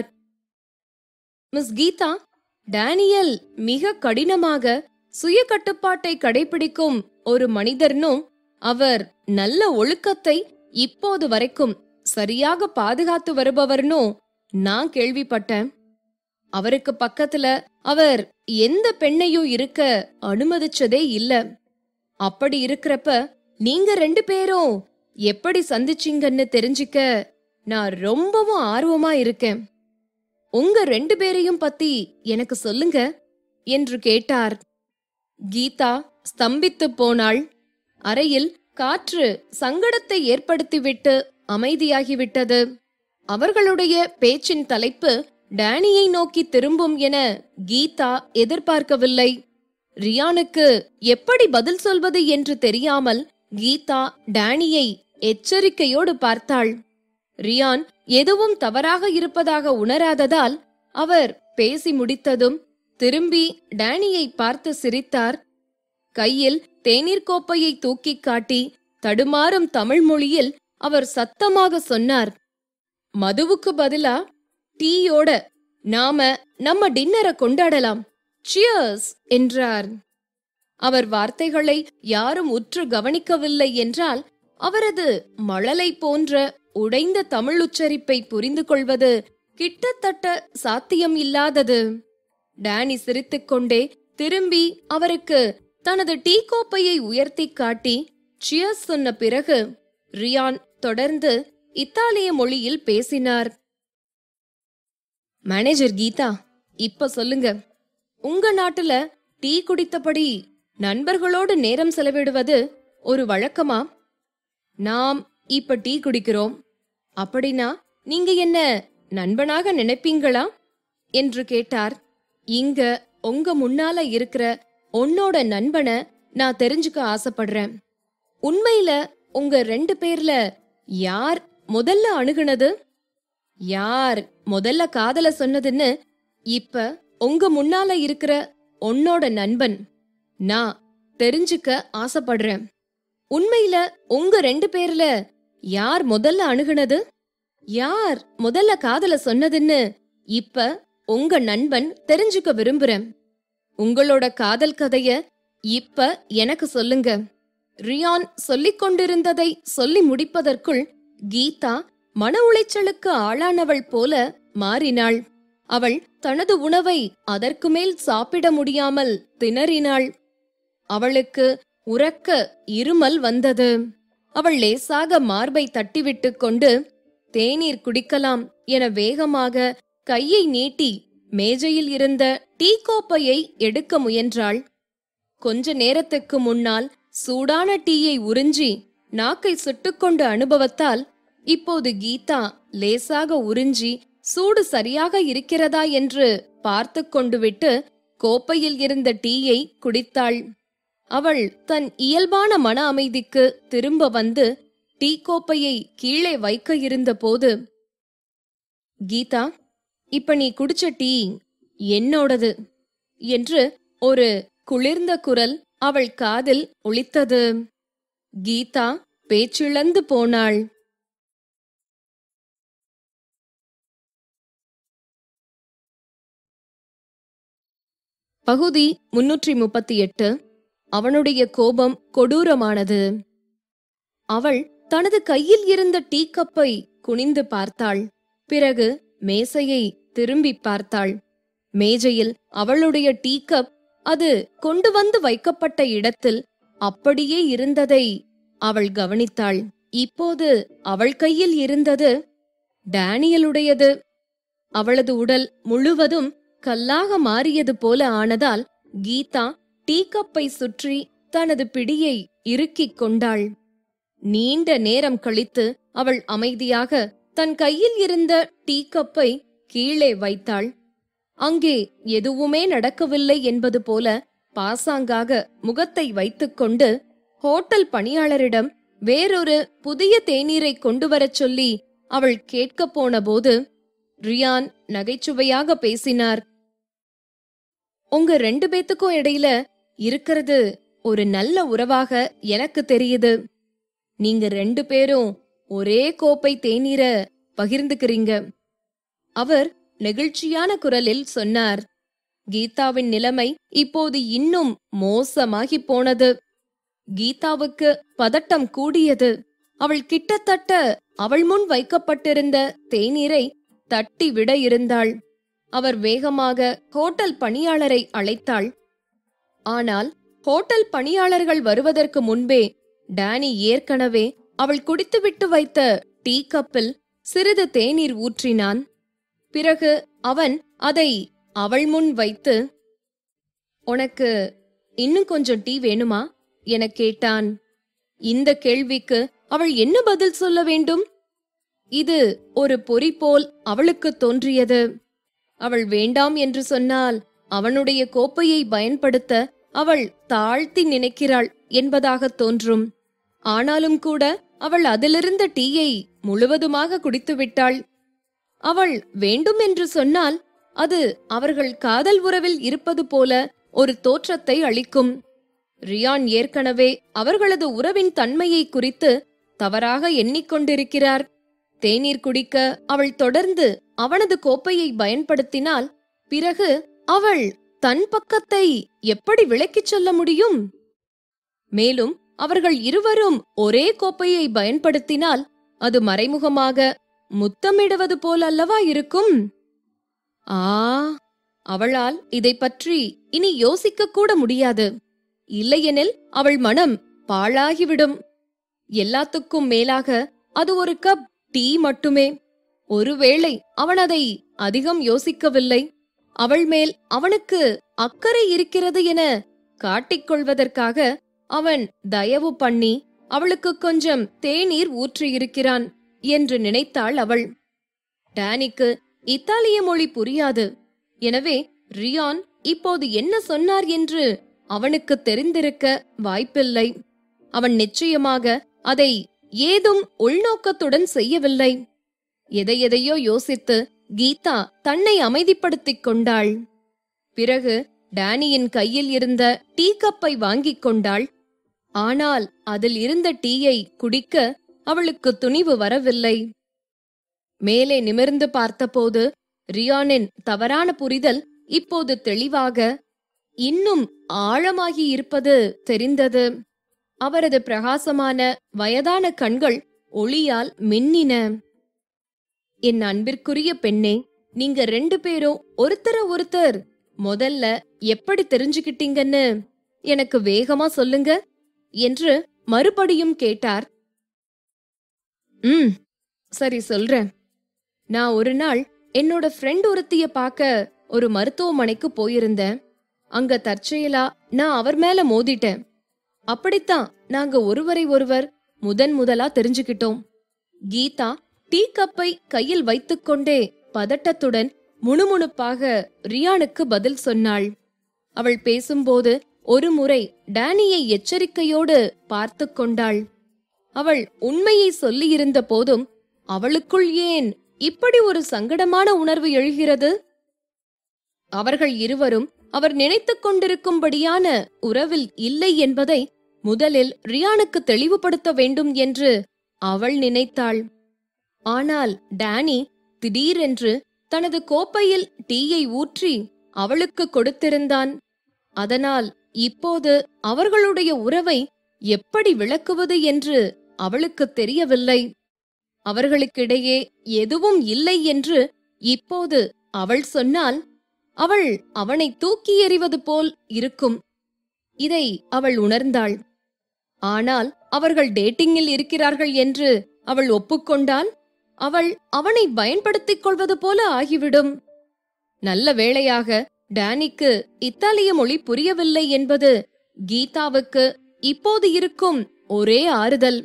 S1: மிஸ் கீதா, டேனியல் மிக கடினமாக சுய கட்டுப்பாட்டை கடைபிடிக்கும் ஒரு மனிதர்னும் அவர் நல்ல ஒழுக்கத்தை இப்போது வரைக்கும் சரியாக பாதுகாத்து வருபவர்னும் நான் கேள்விப்பட்டேன். அவருக்கு பக்கத்துல அவர் எந்த பெண்ணையும் இருக்க அனுமதிச்சதே இல்ல. அப்படி இருக்கிறப்ப நீங்க 2 பேரும் எப்படி சந்திச்சீங்கன்னு தெரிஞ்சுக்க நான் ரொம்பவும் ஆர்வமா இருக்கேன். உங்க 2 பேரையும் பத்தி எனக்கு சொல்லுங்க என்று கேட்டார். கீதா ஸ்தம்பித்து போனாள். அறையில் காற்று சங்கடத்தை ஏற்படுத்திவிட்டு அமைதியாகிவிட்டது. அவர்களுடைய பேச்சின் தலைப்பு டேனியை நோக்கி திரும்பும் என கீதா எதிர்பார்க்கவில்லை. ரியானுக்கு எப்படி பதில் சொல்வது என்று தெரியாமல் கீதா டேனியை எச்சரிக்கையோடு பார்த்தாள். ரியான் எதுவும் தவறாக இருப்பதாக உணராததால் அவர் பேசி முடித்ததும் திரும்பி டேனியை பார்த்து சிரித்தார். கையில் தேநீர் கோப்பையை தூக்கிக் காட்டி தடுமாறும் தமிழ் மொழியில் அவர் சத்தமாக சொன்னார், மதுவுக்கு பதிலா டீயோட நாம நம்ம டின்னரை கொண்டாடலாம். சியர்ஸ் என்றார். அவர் வார்த்தைகளை யாரும் உற்று கவனிக்கவில்லை என்றால், அவரது மழலை போன்ற உடைந்த தமிழ் உச்சரிப்பை புரிந்து கொள்வது கிட்டத்தட்ட சாத்தியம் இல்லாதது. டேனி சிரித்துக்கொண்டே திரும்பி அவருக்கு தனது டீ கோப்பையை உயர்த்தி காட்டி சியர்ஸ் சொன்ன பிறகு ரியான் தொடர்ந்து இத்தாலிய மொழியில் பேசினார். மேனேஜர் கீதா, இப்ப சொல்லுங்க, உங்க நாட்டுல டீ குடித்தபடி நண்பர்களோடு நேரம் செலவிடுவது ஒரு வழக்கமா? நாம் இப்ப டீ குடிக்கிறோம். அப்படின்னா நீங்க என்ன நண்பனாக நினைப்பீங்களா என்று கேட்டார். இங்க உங்க முன்னால இருக்கிற உன்னோட நண்பனை நான் தெரிஞ்சுக்க ஆசைப்படுறேன். உண்மையில உங்க 2 பேர்ல யார் முதல்ல அணுகுனது, யார் முதல்ல காதல சொன்னதுன்னு இப்ப உங்க முன்னால இருக்கிற உன்னோட நண்பன் நான் தெரிஞ்சுக்க ஆசைப்படுறேன். உண்மையில உங்க 2 பேர்ல யார் முதல்ல அணுகுனது, யார் முதல்ல காதல சொன்னதுன்னு இப்ப உங்க நண்பன் தெரிஞ்சுக்க விரும்புறேன். உங்களோட காதல் கதைய இப்ப எனக்கு சொல்லுங்க. ரியான் சொல்லிக் கொண்டிருந்ததை சொல்லி முடிப்பதற்குள் கீதா மன உளைச்சலுக்கு ஆளானவள் போல மாறினாள். அவள் தனது உணவை அதற்கு மேல் சாப்பிட முடியாமல் திணறினாள். அவளுக்கு உரக்க இருமல் வந்தது. அவள் லேசாக மார்பை தட்டிவிட்டு கொண்டு தேநீர் குடிக்கலாம் என வேகமாக கையை நீட்டி மேஜையில் இருந்த டீ கோப்பையை எடுக்க முயன்றாள். கொஞ்ச நேரத்துக்கு முன்னால் சூடான டீயை உறிஞ்சி நாக்கை சுட்டுக்கொண்ட அனுபவத்தால் இப்போது கீதா லேசாக உறிஞ்சி சூடு சரியாக இருக்கிறதா என்று பார்த்து கொண்டு விட்டு கோப்பையில் இருந்த டீயை குடித்தாள். அவள் தன் இயல்பான மன அமைதிக்கு திரும்ப வந்து டீ கோப்பையை கீழே வைக்க இருந்த போது, கீதா, இப்ப நீ குடிச்ச டீ என்னோடது என்று ஒரு குளிர்ந்த குரல் அவள் காதில் ஒலித்தது. கீதா பேச்சிழந்து போனாள். பகுதி 338. அவனுடைய கோபம் கொடூரமானது. அவள் தனது கையில் இருந்த டீ கப்பை குனிந்து பார்த்தாள். பிறகு மேசையை திரும்பி பார்த்தாள். மேஜையில் அவளுடைய டீ கப் அது கொண்டு வந்து வைக்கப்பட்ட இடத்தில் அப்படியே இருந்ததை அவள் கவனித்தாள். இப்போது அவள் கையில் இருந்தது டேனியலுடையது. அவளது உடல் முழுவதும் கல்லாக மாறியது போல ஆனதால் கீதா டீ கப்பை சுற்றி தனது பிடியை இறுக்கிக் கொண்டாள். நீண்ட நேரம் கழித்து அவள் அமைதியாக தன் கையில் இருந்த டீ கப்பை கீழே வைத்தாள். அங்கே எதுவுமே நடக்கவில்லை என்பது போல பாசாங்காக முகத்தை வைத்துக்கொண்டு ஹோட்டல் பணியாளரிடம் வேறொரு புதிய தேநீரை கொண்டு வரச் சொல்லி அவள் கேட்கப் போனபோது ரியான் நகைச்சுவையாக பேசினார். உங்க 2 பேத்துக்கும் இடையில இருக்கிறது ஒரு நல்ல உறவாக எனக்கு தெரியுது. நீங்க 2 பேரும் ஒரே கோப்பை தேநீரை பகிர்ந்துக்கிறீங்க. அவர் நெகிழ்ச்சியான குரலில் சொன்னார். கீதாவின் நிலைமை இப்போது இன்னும் மோசமாகி போனது. கீதாவுக்கு பதட்டம் கூடியது. அவள் கிட்டத்தட்ட அவள் முன் வைக்கப்பட்டிருந்த தேநீரை தட்டி விட இருந்தாள். அவர் வேகமாக ஹோட்டல் பணியாளரை அழைத்தாள். ஆனால் ஹோட்டல் பணியாளர்கள் வருவதற்கு முன்பே டானி ஏற்கனவே அவள் குடித்துவிட்டு வைத்த டீ கப்பில் சிறிது தேநீர் ஊற்றினான். பிறகு அவன் அதை அவள் முன் வைத்து, உனக்கு இன்னும் கொஞ்சம் டீ வேணுமா எனக் கேட்டான். இந்த கேள்விக்கு அவள் என்ன பதில் சொல்ல வேண்டும்? இது ஒரு பொறி போல் அவளுக்கு தோன்றியது. அவள் வேண்டாம் என்று சொன்னால் அவனுடைய கோப்பையை பயன்படுத்த அவள் தாழ்த்தி நினைக்கிறாள் என்பதாக தோன்றும். ஆனாலும் கூட அவள் அதிலிருந்த டீயை முழுவதுமாக குடித்துவிட்டாள். அவள் வேண்டும் என்று சொன்னால் அது அவர்கள் காதல் உறவில் இருப்பது போல ஒரு தோற்றத்தை அளிக்கும். ரியான் ஏற்கனவே அவர்களது உறவின் தன்மையை குறித்து தவறாக எண்ணிக்கொண்டிருக்கிறார். தேநீர் குடிக்க அவள் தொடர்ந்து அவனது கோப்பையை பயன்படுத்தினால் பிறகு அவள் தன் பக்கத்தை எப்படி விளக்கிச் சொல்ல முடியும்? மேலும் அவர்கள் இருவரும் ஒரே கோப்பையை பயன்படுத்தினால் அது மறைமுகமாக முத்தமிடுவது போல் அல்லவா இருக்கும்? அவளால் இதை பற்றி இனி யோசிக்க கூட முடியாது. இல்லையெனில் அவள் மனம் பாழாகிவிடும். எல்லாத்துக்கும் மேலாக அது ஒரு கப் டீ மட்டுமே. ஒருவேளை அவன் அதை அதிகம் யோசிக்கவில்லை. அவள் மேல் அவனுக்கு அக்கறை இருக்கிறது என காட்டிக்கொள்வதற்காக அவன் தயவு பண்ணி அவளுக்கு கொஞ்சம் தேநீர் ஊற்றியிருக்கிறான் என்று நினைத்தாள் அவள். டானிக்கு இத்தாலிய மொழி புரியாது. எனவே ரியான் இப்போது என்ன சொன்னார் என்று அவனுக்கு தெரிந்திருக்க வாய்ப்பில்லை. அவன் நிச்சயமாக அதை ஏதும் உள்நோக்கத்துடன் செய்யவில்லை. எதையெதையோ யோசித்து கீதா தன்னை அமைதிப்படுத்திக் கொண்டாள். பிறகு டானியின் கையில் இருந்த டீ கப்பை வாங்கிக் கொண்டாள். ஆனால் அதில் இருந்த டீயை குடிக்க அவளுக்கு துணிவு வரவில்லை. மேலே நிமிர்ந்து பார்த்தபோது ரியானின் தவறான புரிதல் இப்போது தெளிவாக, இன்னும் ஆழமாகி இருப்பது தெரிந்தது. அவரது பிரகாசமான வயதான கண்கள் ஒளியால் மின்னின. என் அன்பிற்குரிய பெண்ணே, நீங்க 2 பேரும் ஒருத்தர ஒருத்தர் முதல்ல எப்படி தெரிஞ்சுக்கிட்டீங்கன்னு எனக்கு வேகமா சொல்லுங்க என்று மறுபடியும் கேட்டார். சரி சொல்றேன். நான் ஒரு நாள் என்னோட ஃப்ரெண்ட் ஒருத்திய பார்க்க ஒரு மருத்துவமனைக்கு போயிருந்தேன். அங்க தற்செயலா நான் அவர் மேல மோதிட்டேன். அப்படித்தான் நாங்க ஒருவரை ஒருவர் முதலா தெரிஞ்சுக்கிட்டோம். கீதா டீ கப்பை கையில் வைத்துக்கொண்டே பதட்டத்துடன் முணுமுணுப்பாக ரியானுக்கு பதில் சொன்னாள். அவள் பேசும்போது ஒரு முறை டானியை எச்சரிக்கையோடு பார்த்து கொண்டாள். அவள் உண்மையை சொல்லியிருந்த போதும் அவளுக்குள் ஏன் இப்படி ஒரு சங்கடமான உணர்வு எழுகிறது? அவர்கள் இருவரும் அவர் நினைத்துக் கொண்டிருக்கும்படியான உறவில் இல்லை என்பதை முதலில் ரியானுக்கு தெளிவுபடுத்த வேண்டும் என்று அவள் நினைத்தாள். ஆனால் டானி திடீரென்று தனது கோப்பையில் டீயை ஊற்றி அவளுக்கு கொடுத்திருந்தான். அதனால் இப்போது அவர்களுடைய உறவை எப்படி விளக்குவது என்று அவளுக்கு தெரியவில்லை. அவர்களுக்கிடையே எதுவும் இல்லை என்று இப்போது அவள் சொன்னால் அவள் அவனை தூக்கி எறிவது போல் இருக்கும். இதை அவள் உணர்ந்தாள். ஆனால் அவர்கள் டேட்டிங்கில் இருக்கிறார்கள் என்று அவள் ஒப்புக்கொண்டால் அவள் அவனை பயன்படுத்திக் கொள்வது போல ஆகிவிடும். நல்ல வேளையாக டானிக்கு இத்தாலிய மொழி புரியவில்லை என்பது கீதாவுக்கு இப்போது இருக்கும் ஒரே ஆறுதல்.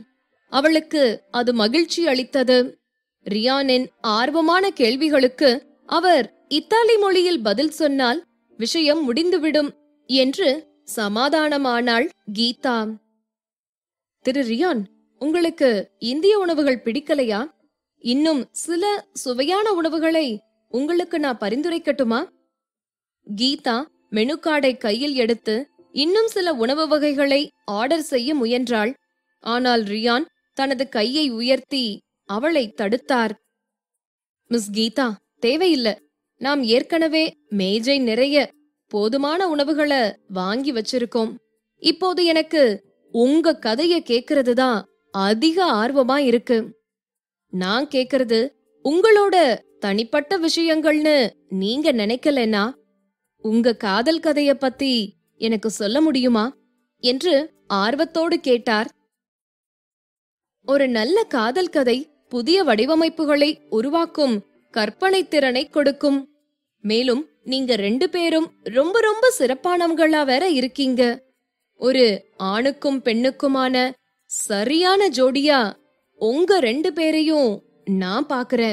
S1: அவளுக்கு அது மகிழ்ச்சி அளித்தது. ரியானின் ஆர்வமான கேள்விகளுக்கு அவர் இத்தாலி மொழியில் பதில் சொன்னால் விஷயம் முடிந்துவிடும் என்று சமாதானமானாள் கீதா. திரு ரியான், உங்களுக்கு இந்திய உணவுகள் பிடிக்கலையா? இன்னும் சில சுவையான உணவுகளை உங்களுக்கு நான் பரிந்துரைக்கட்டுமா? கீதா மெனு கார்டை கையில் எடுத்து இன்னும் சில உணவு வகைகளை ஆர்டர் செய்ய முயன்றாள். ஆனால் ரியான் தனது கையை உயர்த்தி அவளை தடுத்தார். மிஸ் கீதா, தேவையில்ல. நாம் ஏற்கனவே மேஜை நிறைய போதுமான உணவுகளை வாங்கி வச்சிருக்கோம். இப்போது எனக்கு உங்க கதைய கேக்குறது தான் அதிக ஆர்வமா இருக்கு. நான் கேக்குறது உங்களோட தனிப்பட்ட விஷயங்கள்னு நீங்க நினைக்கலன்னா உங்க காதல் கதைய பத்தி எனக்கு சொல்ல முடியுமா என்று ஆர்வத்தோடு கேட்டார். ஒரு நல்ல காதல் கதை புதிய வடிவமைப்புகளை உருவாக்கும் கற்பனை திறனை கொடுக்கும். மேலும் நீங்க 2 பேரும் ரொம்ப ரொம்ப சிறப்பானவங்களா வேற இருக்கீங்க. ஒரு ஆணுக்கும் பெண்ணுக்குமான சரியான ஜோடியா உங்க 2 பேரையும் நான் பாக்குறேன்.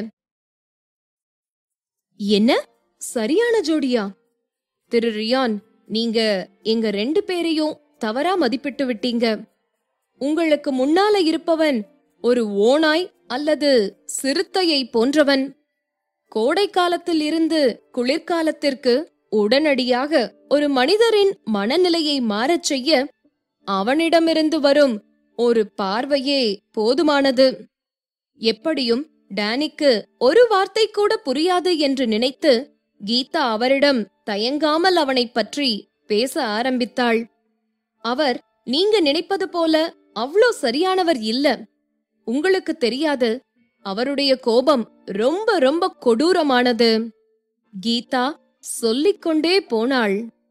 S1: என்ன சரியான ஜோடியா? திரு ரியான், நீங்க எங்க 2 பேரையும் தவறா மதிப்பிட்டு விட்டீங்க. உங்களுக்கு முன்னால இருப்பவன் ஒரு ஓநாய் அல்லது சிறுத்தையை போன்றவன். கோடை காலத்தில் இருந்து குளிர்காலத்திற்கு உடனடியாக ஒரு மனிதரின் மனநிலையை மாறச் செய்ய அவனிடமிருந்து வரும் ஒரு பார்வையே போதுமானது. எப்படியும் டானிக்கு ஒரு வார்த்தை கூட புரியாது என்று நினைத்து கீதா அவரிடம் தயங்காமல் அவனைப் பற்றி பேச ஆரம்பித்தாள். அவர் நீங்க நினைப்பது போல அவ்ளோ சரியானவர் இல்ல. உங்களுக்கு தெரியாது, அவருடைய கோபம் ரொம்ப ரொம்ப கொடூரமானது. கீதா சொல்லிக்கொண்டே போனாள்.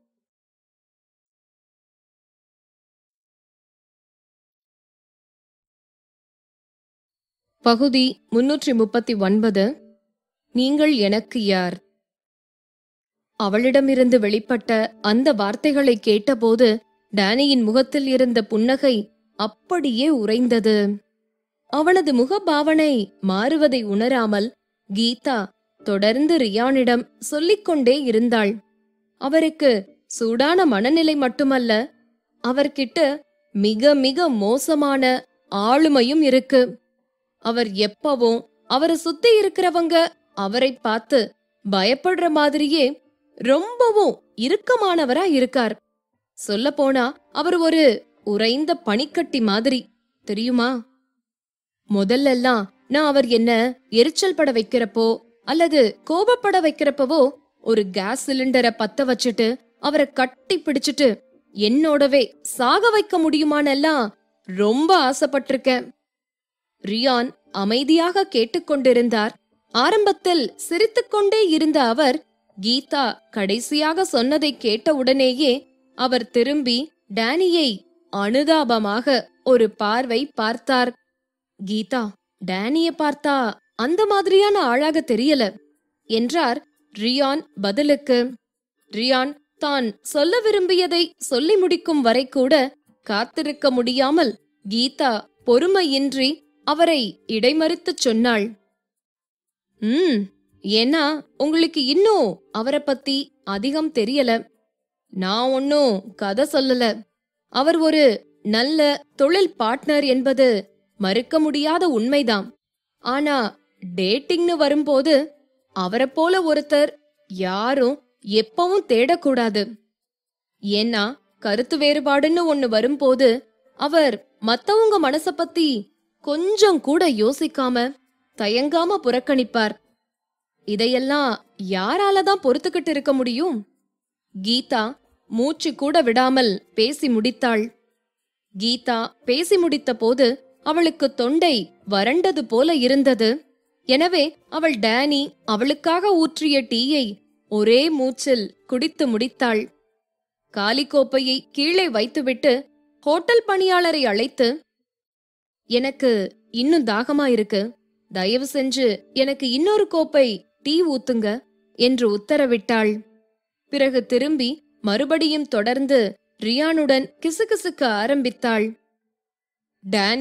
S1: பகுதி 339. நீங்கள் எனக்கு யார்? அவளிடமிருந்து வெளிப்பட்ட அந்த வார்த்தைகளை கேட்டபோது டானியின் முகத்தில் இருந்த புன்னகை அப்படியே உறைந்தது. அவனது முகபாவனை மாறுவதை உணராமல் கீதா தொடர்ந்து ரியானிடம் சொல்லிக்கொண்டே இருந்தாள். அவருக்கு சூடான மனநிலை மட்டுமல்ல, அவர்கிட்ட மிக மிக மோசமான ஆளுமையும் இருக்கு. அவர் எப்பவும் அவரை சுத்தி இருக்கிறவங்க அவரை பார்த்து பயப்படுற மாதிரியே ரொம்பவும் இறுக்கமானவரா இருக்கார். சொல்லப்போனா அவர் ஒரு உறைந்த பனிக்கட்டி மாதிரி, தெரியுமா? முதல்லலாம் நான் அவர் என்ன எரிச்சல் பட வைக்கிறப்போ அல்லது கோபப்பட வைக்கிறப்பவோ ஒரு கேஸ் சிலிண்டரை பத்த வச்சுட்டு அவரை கட்டி பிடிச்சிட்டு என்னோடவே சாக வைக்க முடியுமானெல்லாம் ரொம்ப ஆசைப்பட்டிருக்கேன். ரியான் அமைதியாக கேட்டுக்கொண்டிருந்தார். ஆரம்பத்தில் சிரித்துக்கொண்டே இருந்த அவர் கீதா கடைசியாக சொன்னதை கேட்ட உடனேயே அவர் திரும்பி டானியை அனுதாபமாக ஒரு பார்வை பார்த்தார். கீதா, டானிய பார்த்தா அந்த மாதிரியான ஆளாக தெரியல என்றார் ரியான் பதிலுக்கு. ரியான் தான் சொல்ல விரும்பியதை சொல்லி முடிக்கும் வரை கூட காத்திருக்க முடியாமல் கீதா பொறுமையின்றி அவரை இடைமறித்துச் சொன்னாள். ஏன்னா உங்களுக்கு இன்னும் அவரை பத்தி அதிகம் தெரியல. நான் ஒன்னும் கதை சொல்லல. அவர் ஒரு நல்ல தொழில் பார்ட்னர் என்பது மறுக்க முடியாத உண்மைதான். ஆனா டேட்டிங்னு வரும்போது அவரை போல ஒருத்தர் யாரும் எப்பவும் தேடக்கூடாது. ஏன்னா கருத்து வேறுபாடுன்னு ஒண்ணு வரும்போது அவர் மத்தவங்க மனச பத்தி கொஞ்சம் கூட யோசிக்காம தயங்காம புறக்கணிப்பார். இதையெல்லாம் யாராலதான் பொறுத்துக்கிட்டு இருக்க முடியும்? கீதா மூச்சு கூட விடாமல் பேசி முடித்தாள். கீதா பேசி முடித்த போது அவளுக்கு தொண்டை வறண்டது போல இருந்தது. எனவே அவள் டானி அவளுக்காக ஊற்றிய டீயை ஒரே மூச்சில் குடித்து முடித்தாள். காலி கோப்பையை கீழே வைத்துவிட்டு ஹோட்டல் பணியாளரை அழைத்து, எனக்கு இன்னும் தாகமா இருக்கு, தயவு செஞ்சு எனக்கு இன்னொரு கோப்பை டீ ஊத்துங்க என்று உத்தரவிட்டாள். பிறகு திரும்பி மறுபடியும் தொடர்ந்து ரியானுடன் கிசுகிசுக்க ஆரம்பித்தாள். டானி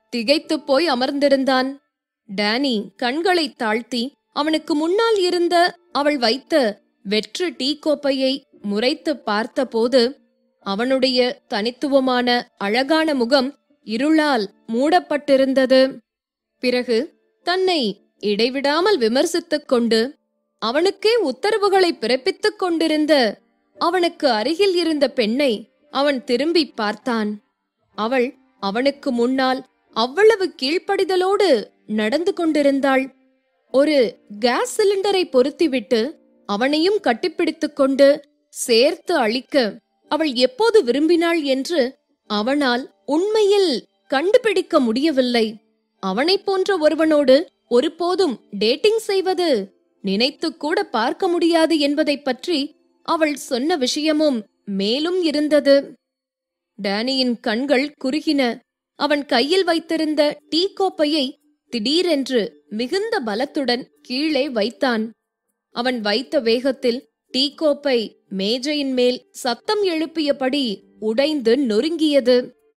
S1: திகைத்துப் போய் அமர்ந்திருந்தான். டேனி கண்களை தாழ்த்தி அவனுக்கு முன்னால் இருந்த அவள் வைத்த வெற்று டீ கோப்பையை முறைத்து பார்த்தபோது அவனுடைய தனித்துவமான அழகான முகம் இருளால் மூடப்பட்டிருந்தது. பிறகு தன்னை இடைவிடாமல் விமர்சித்துக் கொண்டு அவனுக்கே உத்தரவுகளை பிறப்பித்துக் கொண்டிருந்த அவனுக்கு அருகில் இருந்த பெண்ணை அவன் திரும்பி பார்த்தான். அவள் அவனுக்கு முன்னால் அவ்வளவு கீழ்ப்படிதலோடு நடந்து கொண்டிருந்தாள். ஒரு கேஸ் சிலிண்டரை பொருத்திவிட்டு அவனையும் கட்டிப்பிடித்துக் கொண்டு சேர்த்து அழிக்க அவள் எப்போது விரும்பினாள் என்று அவனால் உண்மையில் கண்டுபிடிக்க முடியவில்லை. அவனைப் போன்ற ஒருவனோடு ஒருபோதும் டேட்டிங் செய்வது நினைத்து கூட பார்க்க முடியாது என்பதைப் பற்றி அவள் சொன்ன விஷயமும் மேலும் இருந்தது. டேனியின் கண்கள் குறுகின. அவன் கையில் வைத்திருந்த டீ கோப்பையை திடீரென்று மிகுந்த பலத்துடன் கீழே வைத்தான். அவன் வைத்த வேகத்தில் டீ கோப்பை மேஜையின் மேல் சத்தம் எழுப்பியபடி உடைந்து நொறுங்கியது.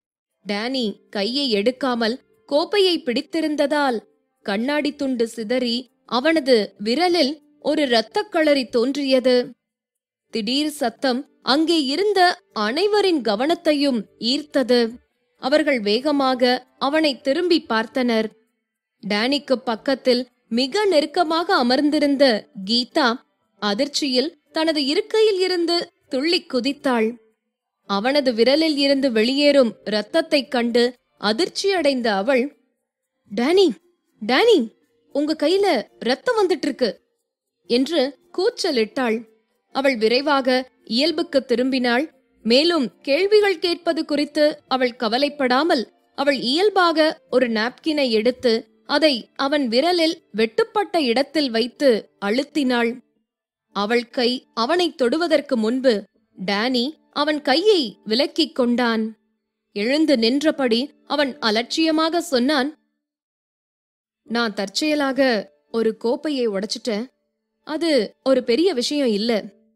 S1: டேனி கையை எடுக்காமல் கோப்பையை பிடித்திருந்ததால் கண்ணாடி துண்டு சிதறி அவனது விரலில் ஒரு இரத்தக்களரி தோன்றியது. திடீர் சத்தம் அங்கே இருந்த அனைவரின் கவனத்தையும் ஈர்த்தது. அவர்கள் வேகமாக அவனை திரும்பி பார்த்தனர். டேனிக்கு பக்கத்தில் மிக நெருக்கமாக அமர்ந்திருந்த கீதா அதிர்ச்சியில் தனது இருக்கையில் இருந்து துள்ளி குதித்தாள். அவனது விரலில் இருந்து வெளியேறும் இரத்தத்தைக் கண்டு அதிர்ச்சியடைந்த அவள், "டேனி, டேனி, உங்க கையில ரத்தம் வந்துட்டு இருக்கு" என்று கூச்சலிட்டாள். அவள் விரைவாக இயல்புக்கு திரும்பினாள். மேலும் கேள்விகள் கேட்பது குறித்து அவள் கவலைப்படாமல் அவள் இயல்பாக ஒரு நாப்கினை எடுத்து அதை அவன் விரலில் வெட்டுப்பட்ட இடத்தில் வைத்து அழுத்தினாள். அவள் கை அவனை தொடுவதற்கு முன்பு டேனி அவன் கையை விலக்கிக் கொண்டான். எழுந்து நின்றபடி அவன் அலட்சியமாக சொன்னான், "நான் தற்செயலாக ஒரு கோப்பையை உடைச்சிட்டேன். அது ஒரு பெரிய விஷயம் இல்ல."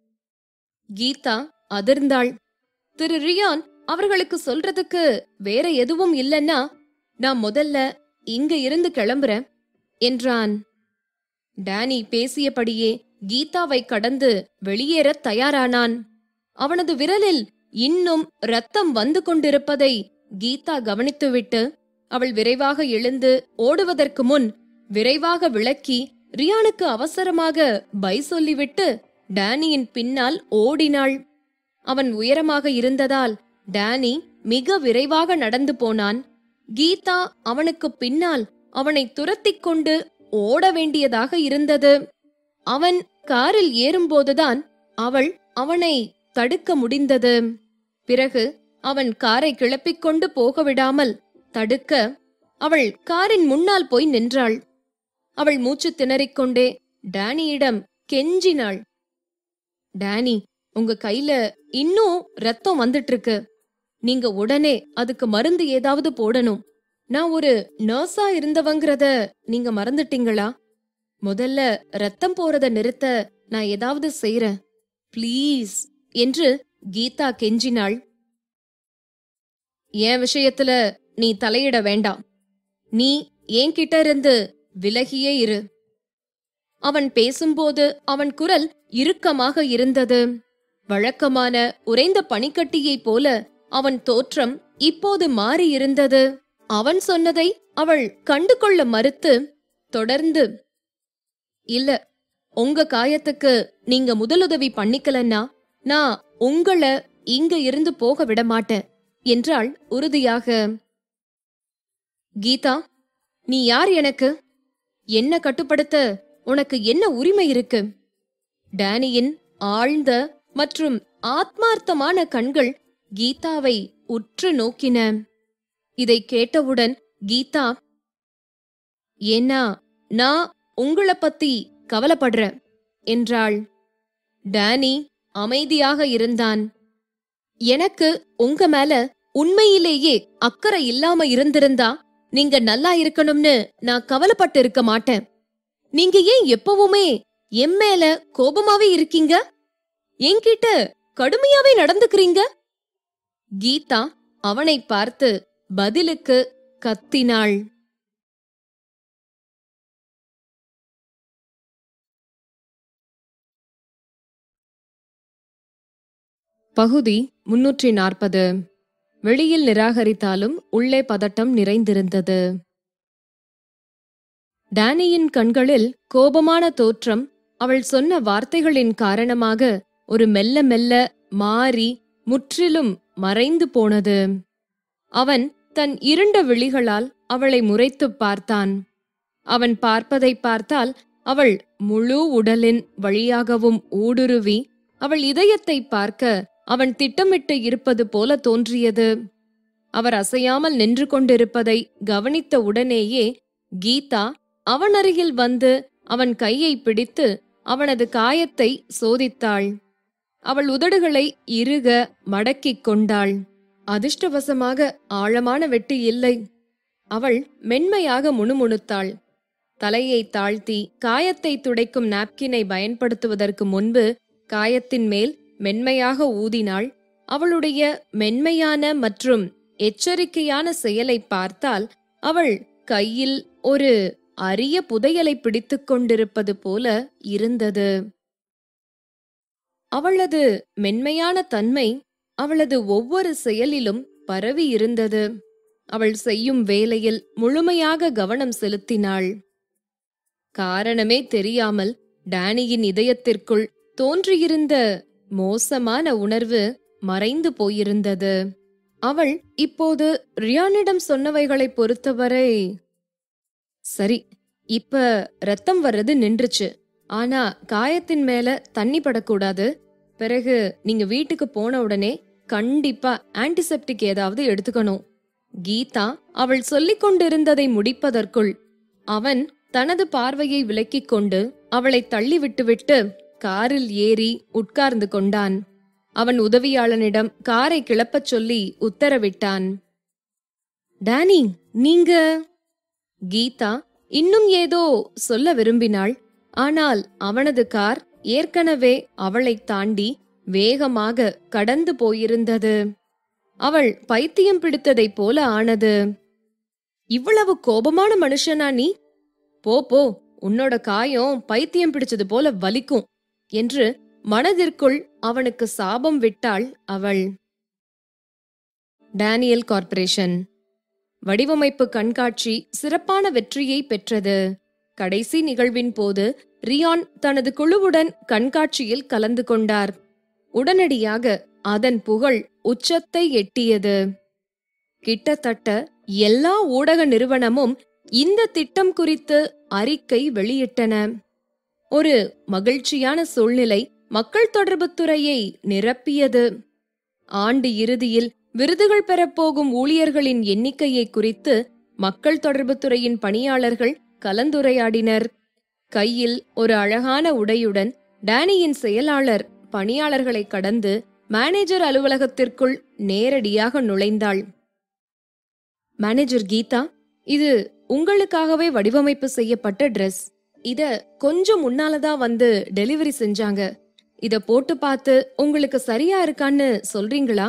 S1: கீதா அதிர்ந்தாள். திரு ரியான் அவர்களுக்கு சொல்றதுக்கு வேற எதுவும் இல்லைன்னா நான் முதல்ல இங்க இருந்து கிளம்புறேன் என்றான். டேனி பேசியபடியே கீதாவை கடந்து வெளியேறத் தயாரானான். அவனது விரலில் இன்னும் ரத்தம் வந்து கொண்டிருப்பதை கீதா கவனித்துவிட்டு அவள் விரைவாக எழுந்து ஓடுவதற்கு முன் விரைவாக விளக்கி ரியானுக்கு அவசரமாக பை சொல்லிவிட்டு டேனியின் பின்னால் ஓடினாள். அவன் உயரமாக இருந்ததால் டேனி மிக விரைவாக நடந்து போனான். கீதா அவனுக்கு பின்னால் அவனை துரத்திக் கொண்டு ஓட வேண்டியதாக இருந்தது. அவன் காரில் ஏறும்போதுதான் அவள் அவனை தடுக்க முடிந்தது. பிறகு அவன் காரை கிளப்பிக் கொண்டு போக விடாமல் தடுக்க அவள் காரின் முன்னால் போய் நின்றாள். அவள் மூச்சு திணறிக்கொண்டே டேனியிடம் கெஞ்சினாள், "டேனி, உங்க கையில இன்னும் ரத்தம் வந்துட்டு இருக்கு. நீங்க உடனே அதுக்கு மருந்து ஏதாவது போடணும். நான் ஒரு நர்ஸா இருந்தவங்கிறத நீங்க மறந்துட்டீங்களா? முதல்ல ரத்தம் போறத நிறுத்த நான் ஏதாவது செய்றேன், ப்ளீஸ்" என்று கீதா கெஞ்சினாள். "என் விஷயத்துல நீ தலையிட வேண்டாம். நீ என்கிட்ட இருந்து விலகியே இரு." அவன் பேசும்போது அவன் குரல் இறுக்கமாக இருந்தது. வழக்கமான உறைந்த பனிக்கட்டியைப் போல அவன் தோற்றம் இப்போது மாறியிருந்தது. அவன் சொன்னதை அவள் கண்டு கொள்ள மறுத்து தொடர்ந்து, "இல்ல, உங்க காயத்துக்கு நீங்க முதலுதவி பண்ணிக்கலன்னா நான் உங்கள இங்க இருந்து போக விட மாட்டேன்" என்றாள் உறுதியாக. "கீதா, நீ யார்? எனக்கு என்ன கட்டுப்படுத்த உனக்கு என்ன உரிமை இருக்கு?" டேனியின் ஆழ்ந்த மற்றும் ஆத்மார்த்தமான கண்கள் கீதாவை உற்று நோக்கின. இதை கேட்டவுடன் கீதா, "ஏன்னா நான் உங்கள பத்தி கவலைப்படுறேன்" என்றாள். டேனி அமைதியாக இருந்தான். "எனக்கு உங்க மேல உண்மையிலேயே அக்கறை இல்லாம இருந்திருந்தா நீங்க நல்லா இருக்கணும்னு நான் கவலைப்பட்டு இருக்க மாட்டேன். நீங்க ஏன் எப்பவுமே என் மேல கோபமாவே இருக்கீங்க? என்கிட்ட கடுமையாவே நடந்துக்கிறீங்க?" கீதா அவனை பார்த்து பதிலுக்கு கத்தினாள். பகுதி 340. வெளியில் நிராகரித்தாலும் உள்ளே பதட்டம் நிறைந்திருந்தது. டானியின் கண்களில் கோபமான தோற்றம் அவள் சொன்ன வார்த்தைகளின் காரணமாக ஒரு மெல்ல மெல்ல மாறி முற்றிலும் மறைந்து போனது. அவன் தன் இருண்ட விழிகளால் அவளை முறைத்துப் பார்த்தான். அவன் பார்ப்பதை பார்த்தால் அவள் முழு உடலின் வழியாகவும் ஊடுருவி அவள் இதயத்தை பார்க்க அவன் திட்டமிட்டு இருப்பது போல தோன்றியது. அவர் அசையாமல் நின்று கொண்டிருப்பதை கவனித்த உடனேயே கீதா அவன் அருகில் வந்து அவன் கையை பிடித்து அவனது காயத்தை சோதித்தாள். அவள் உதடுகளை இறுக மடக்கிக் கொண்டாள். அதிர்ஷ்டவசமாக ஆழமான வெட்டு இல்லை. அவள் மென்மையாக முணுமுணுத்தாள். தலையை தாழ்த்தி காயத்தை துடைக்கும் நாப்கினை பயன்படுத்துவதற்கு முன்பு காயத்தின் மேல் மென்மையாக ஊதினாள். அவளுடைய மென்மையான மற்றும் எச்சரிக்கையான செயலை பார்த்தால் அவள் கையில் ஒரு அரிய புதையலை பிடித்துக் கொண்டிருப்பது போல இருந்தது. அவளது மென்மையான தன்மை அவளது ஒவ்வொரு செயலிலும் பரவி இருந்தது. அவள் செய்யும் வேலையில் முழுமையாக கவனம் செலுத்தினாள். காரணமே தெரியாமல் டானியின் இதயத்திற்குள் தோன்றியிருந்த மோசமான உணர்வு மறைந்து போயிருந்தது. அவள் இப்போது ரியானிடம் சொன்னவைகளை பொறுத்தவரை, சரி, இப்ப ரத்தம் வர்றது நின்றுச்சு. ஆனா காயத்தின் மேல தண்ணி படக்கூடாது. பிறகு நீங்க வீட்டுக்கு போன உடனே கண்டிப்பா ஆன்டிசெப்டிக் ஏதாவது எடுத்துக்கணும். கீதா அவள் சொல்லிக் கொண்டிருந்ததை முடிப்பதற்குள் அவன் தனது பார்வையை விலக்கிக் கொண்டு அவளை தள்ளிவிட்டுவிட்டு காரில் ஏறி உட்கார்ந்து கொண்டான். அவன் உதவியாளனிடம் காரை கிளப்பச் சொல்லி உத்தரவிட்டான். டானி, நீங்க... கீதா இன்னும் ஏதோ சொல்ல விரும்பினாள். ஆனால் அவனது கார் ஏற்கனவே அவளை தாண்டி வேகமாக கடந்து போயிருந்தது. அவள் பைத்தியம் பிடித்ததைப் போல ஆனது. இவ்வளவு கோபமான மனுஷனா நீ? போ போ, உன்னோட காயம் பைத்தியம் பிடிச்சது போல வலிக்கும் என்று மனதிற்குள் அவனுக்கு சாபம் விட்டாள் அவள். டானியல் கார்ப்பரேஷன் வடிவமைப்பு கண்காட்சி சிறப்பான வெற்றியை பெற்றது. கடைசி நிகழ்வின் போது ரியான் தனது குழுவுடன் கண்காட்சியில் கலந்து கொண்டார். உடனடியாக அதன் புகழ் உச்சத்தை எட்டியது. கிட்டத்தட்ட எல்லா ஊடக நிறுவனமும் இந்த திட்டம் குறித்து அறிக்கை வெளியிட்டன. ஒரு மகிழ்ச்சியான சூழ்நிலை மக்கள் தொடர்புத் துறையை நிரப்பியது. ஆண்டு இறுதியில் விருதுகள் பெறப்போகும் ஊழியர்களின் எண்ணிக்கையை குறித்து மக்கள் தொடர்புத் துறையின் பணியாளர்கள் கலந்துரையாடினர். கையில் ஒரு அழகான உடையுடன் டானியின் செயலாளர் பணியாளர்களை கடந்து மேனேஜர் அலுவலகத்திற்குள் நேரடியாக நுழைந்தாள். மேனேஜர் கீதா, இது உங்களுக்காகவே வடிவமைப்பு செய்யப்பட்ட ட்ரெஸ். இத கொஞ்சம் முன்னாலதான் வந்து டெலிவரி செஞ்சாங்க. இத போட்டு பார்த்து உங்களுக்கு சரியா இருக்கான்னு சொல்றீங்களா?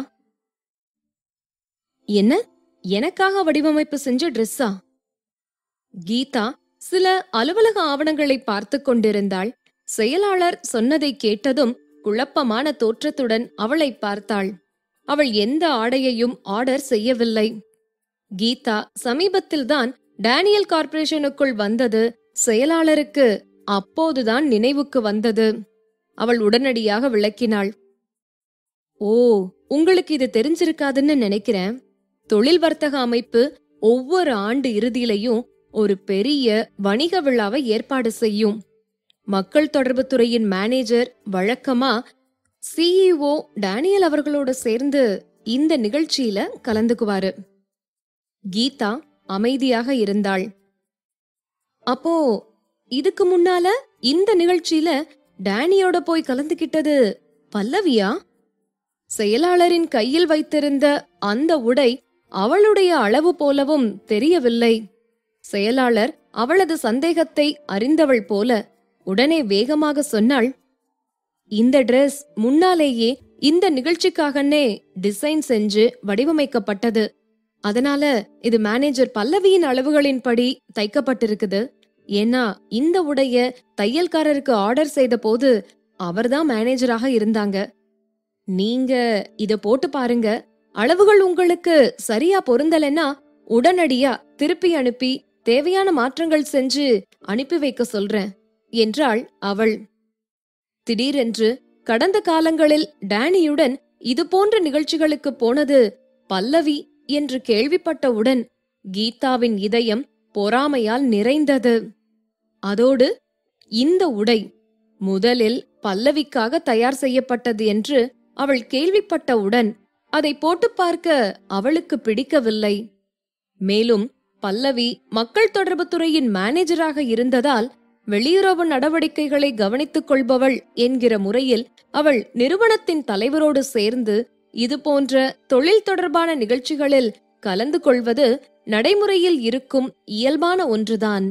S1: என்ன, எனக்காக வடிவமைப்பு செஞ்ச ட்ரெஸ்ஸா? கீதா சில அலுவலக ஆவணங்களை பார்த்து கொண்டிருந்தாள். செயலாளர் சொன்னதை கேட்டதும் குழப்பமான தோற்றத்துடன் அவளை பார்த்தாள். அவள் எந்த ஆடையையும் ஆர்டர் செய்யவில்லை. கீதா சமீபத்தில்தான் டானியல் கார்ப்பரேஷனுக்குள் வந்தது செயலாளருக்கு அப்போதுதான் நினைவுக்கு வந்தது. அவள் உடனடியாக விளக்கினாள். ஓ, உங்களுக்கு இது தெரிஞ்சிருக்காதுன்னு நினைக்கிறேன். தொழில் வர்த்தக அமைப்பு ஒவ்வொரு ஆண்டு இறுதியிலையும் ஒரு பெரிய வணிக விழாவை ஏற்பாடு செய்யும். மக்கள் தொடர்பு துறையின் மேனேஜர் வழக்கமா சிஇஓ டானியல் அவர்களோட சேர்ந்து இந்த நிகழ்ச்சியில கலந்துக்குவாரு. கீதா அமைதியாக இருந்தாள். அப்போ இதுக்கு முன்னால இந்த நிகழ்ச்சியில டானியோட போய் கலந்துகிட்டது பல்லவியா? செயலாளரின் கையில் வைத்திருந்த அந்த உடை அவளுடைய அளவு போலவும் தெரியவில்லை. செயலாளர் அவளது சந்தேகத்தை அறிந்தவள் போல உடனே வேகமாக சொன்னாள், இந்த டிரெஸ் முன்னாலேயே இந்த நிகழ்ச்சிக்காகனே டிசைன் செஞ்சு வடிவமைக்கப்பட்டது. அதனால இது மேனேஜர் பல்லவியின் அளவுகளின்படி தைக்கப்பட்டிருக்குது. ஏன்னா இந்த உடைய தையல்காரருக்கு ஆர்டர் செய்த போது அவர்தான் மேனேஜராக இருந்தாங்க. நீங்க இத போட்டு பாருங்க. அளவுகள் உங்களுக்கு சரியா பொருந்தலன்னா உடனடியா திருப்பி அனுப்பி தேவையான மாற்றங்கள் செஞ்சு அனுப்பி வைக்க சொல்றேன் என்றாள் அவள். திடீரென்று கடந்த காலங்களில் டேனியுடன் இது போன்ற நிகழ்ச்சிகளுக்கு போனது பல்லவி என்று கேள்விப்பட்டவுடன் கீதாவின் இதயம் பொறாமையால் நிறைந்தது. அதோடு இந்த உடை முதலில் பல்லவிக்காக தயார் செய்யப்பட்டது என்று அவள் கேள்விப்பட்டவுடன் அதை போட்டு பார்க்க அவளுக்கு பிடிக்கவில்லை. மேலும் பல்லவி மக்கள் தொடர்பு துறையின் மேனேஜராக இருந்ததால் வெளியுறவு நடவடிக்கைகளை கவனித்துக் கொள்பவள் என்கிற முறையில் அவள் நிறுவனத்தின் தலைவரோடு சேர்ந்து இது போன்ற தொழில் தொடர்பான நிகழ்ச்சிகளில் கலந்து கொள்வது நடைமுறையில் இருக்கும் இயல்பான ஒன்றுதான்.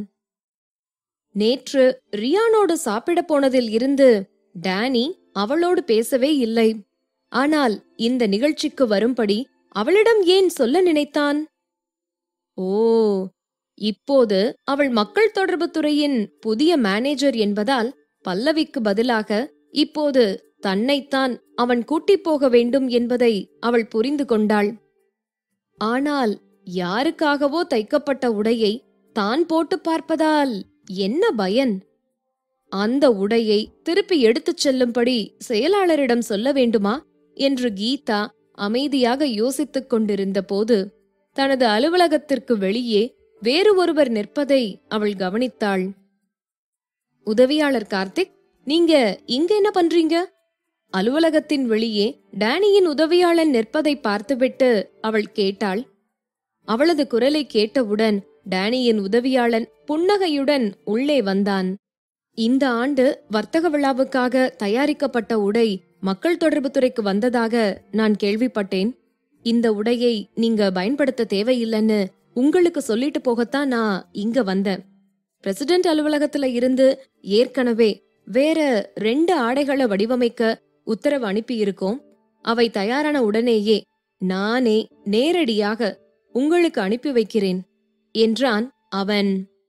S1: நேற்று ரியானோடு சாப்பிட போனதில் இருந்து டேனி அவளோடு பேசவே இல்லை. ஆனால் இந்த நிகழ்ச்சிக்கு வரும்படி அவளிடம் ஏன் சொல்ல நினைத்தான்? ஓ, இப்போது அவள் மக்கள் தொடர்பு துறையின் புதிய மேனேஜர் என்பதால் பல்லவிக்கு பதிலாக இப்போது தன்னைத்தான் அவன் கூட்டிப் போக வேண்டும் என்பதை அவள் புரிந்து கொண்டாள். ஆனால் யாருக்காகவோ தைக்கப்பட்ட உடையை தான் போட்டு பார்ப்பதால் என்ன பயன்? அந்த உடையை திருப்பி எடுத்துச் செல்லும்படி செயலாளரிடம் சொல்ல வேண்டுமா என்று கீதா அமைதியாக யோசித்துக் கொண்டிருந்த போது தனது அலுவலகத்திற்கு வெளியே வேறு ஒருவர் நிற்பதை அவள் கவனித்தாள். உதவியாளர் கார்த்திக், நீங்க இங்க என்ன பண்றீங்க? அலுவலகத்தின் வெளியே டேனியின் உதவியாளன் நிற்பதை பார்த்துவிட்டு அவள் கேட்டாள். அவளது குரலை கேட்டவுடன் டேனியின் உதவியாளன் புன்னகையுடன் உள்ளே வந்தான். இந்த ஆண்டு வர்த்தக விழாவுக்காக தயாரிக்கப்பட்ட உடை மக்கள் தொடர்பு துறைக்கு வந்ததாக நான் கேள்விப்பட்டேன். இந்த உடையை நீங்க பயன்படுத்த தேவையில்லைன்னு உங்களுக்கு சொல்லிட்டு போகத்தான் நான் இங்க வந்தேன். பிரசிடென்ட் அலுவலகத்துல இருந்து ஏற்கனவே வேற 2 ஆடைகளை வடிவமைக்க உத்தரவு அனுப்பி இருக்கோம். அவை தயாரான உடனேயே நானே நேரடியாக உங்களுக்கு அனுப்பி வைக்கிறேன் என்றான் அவன்.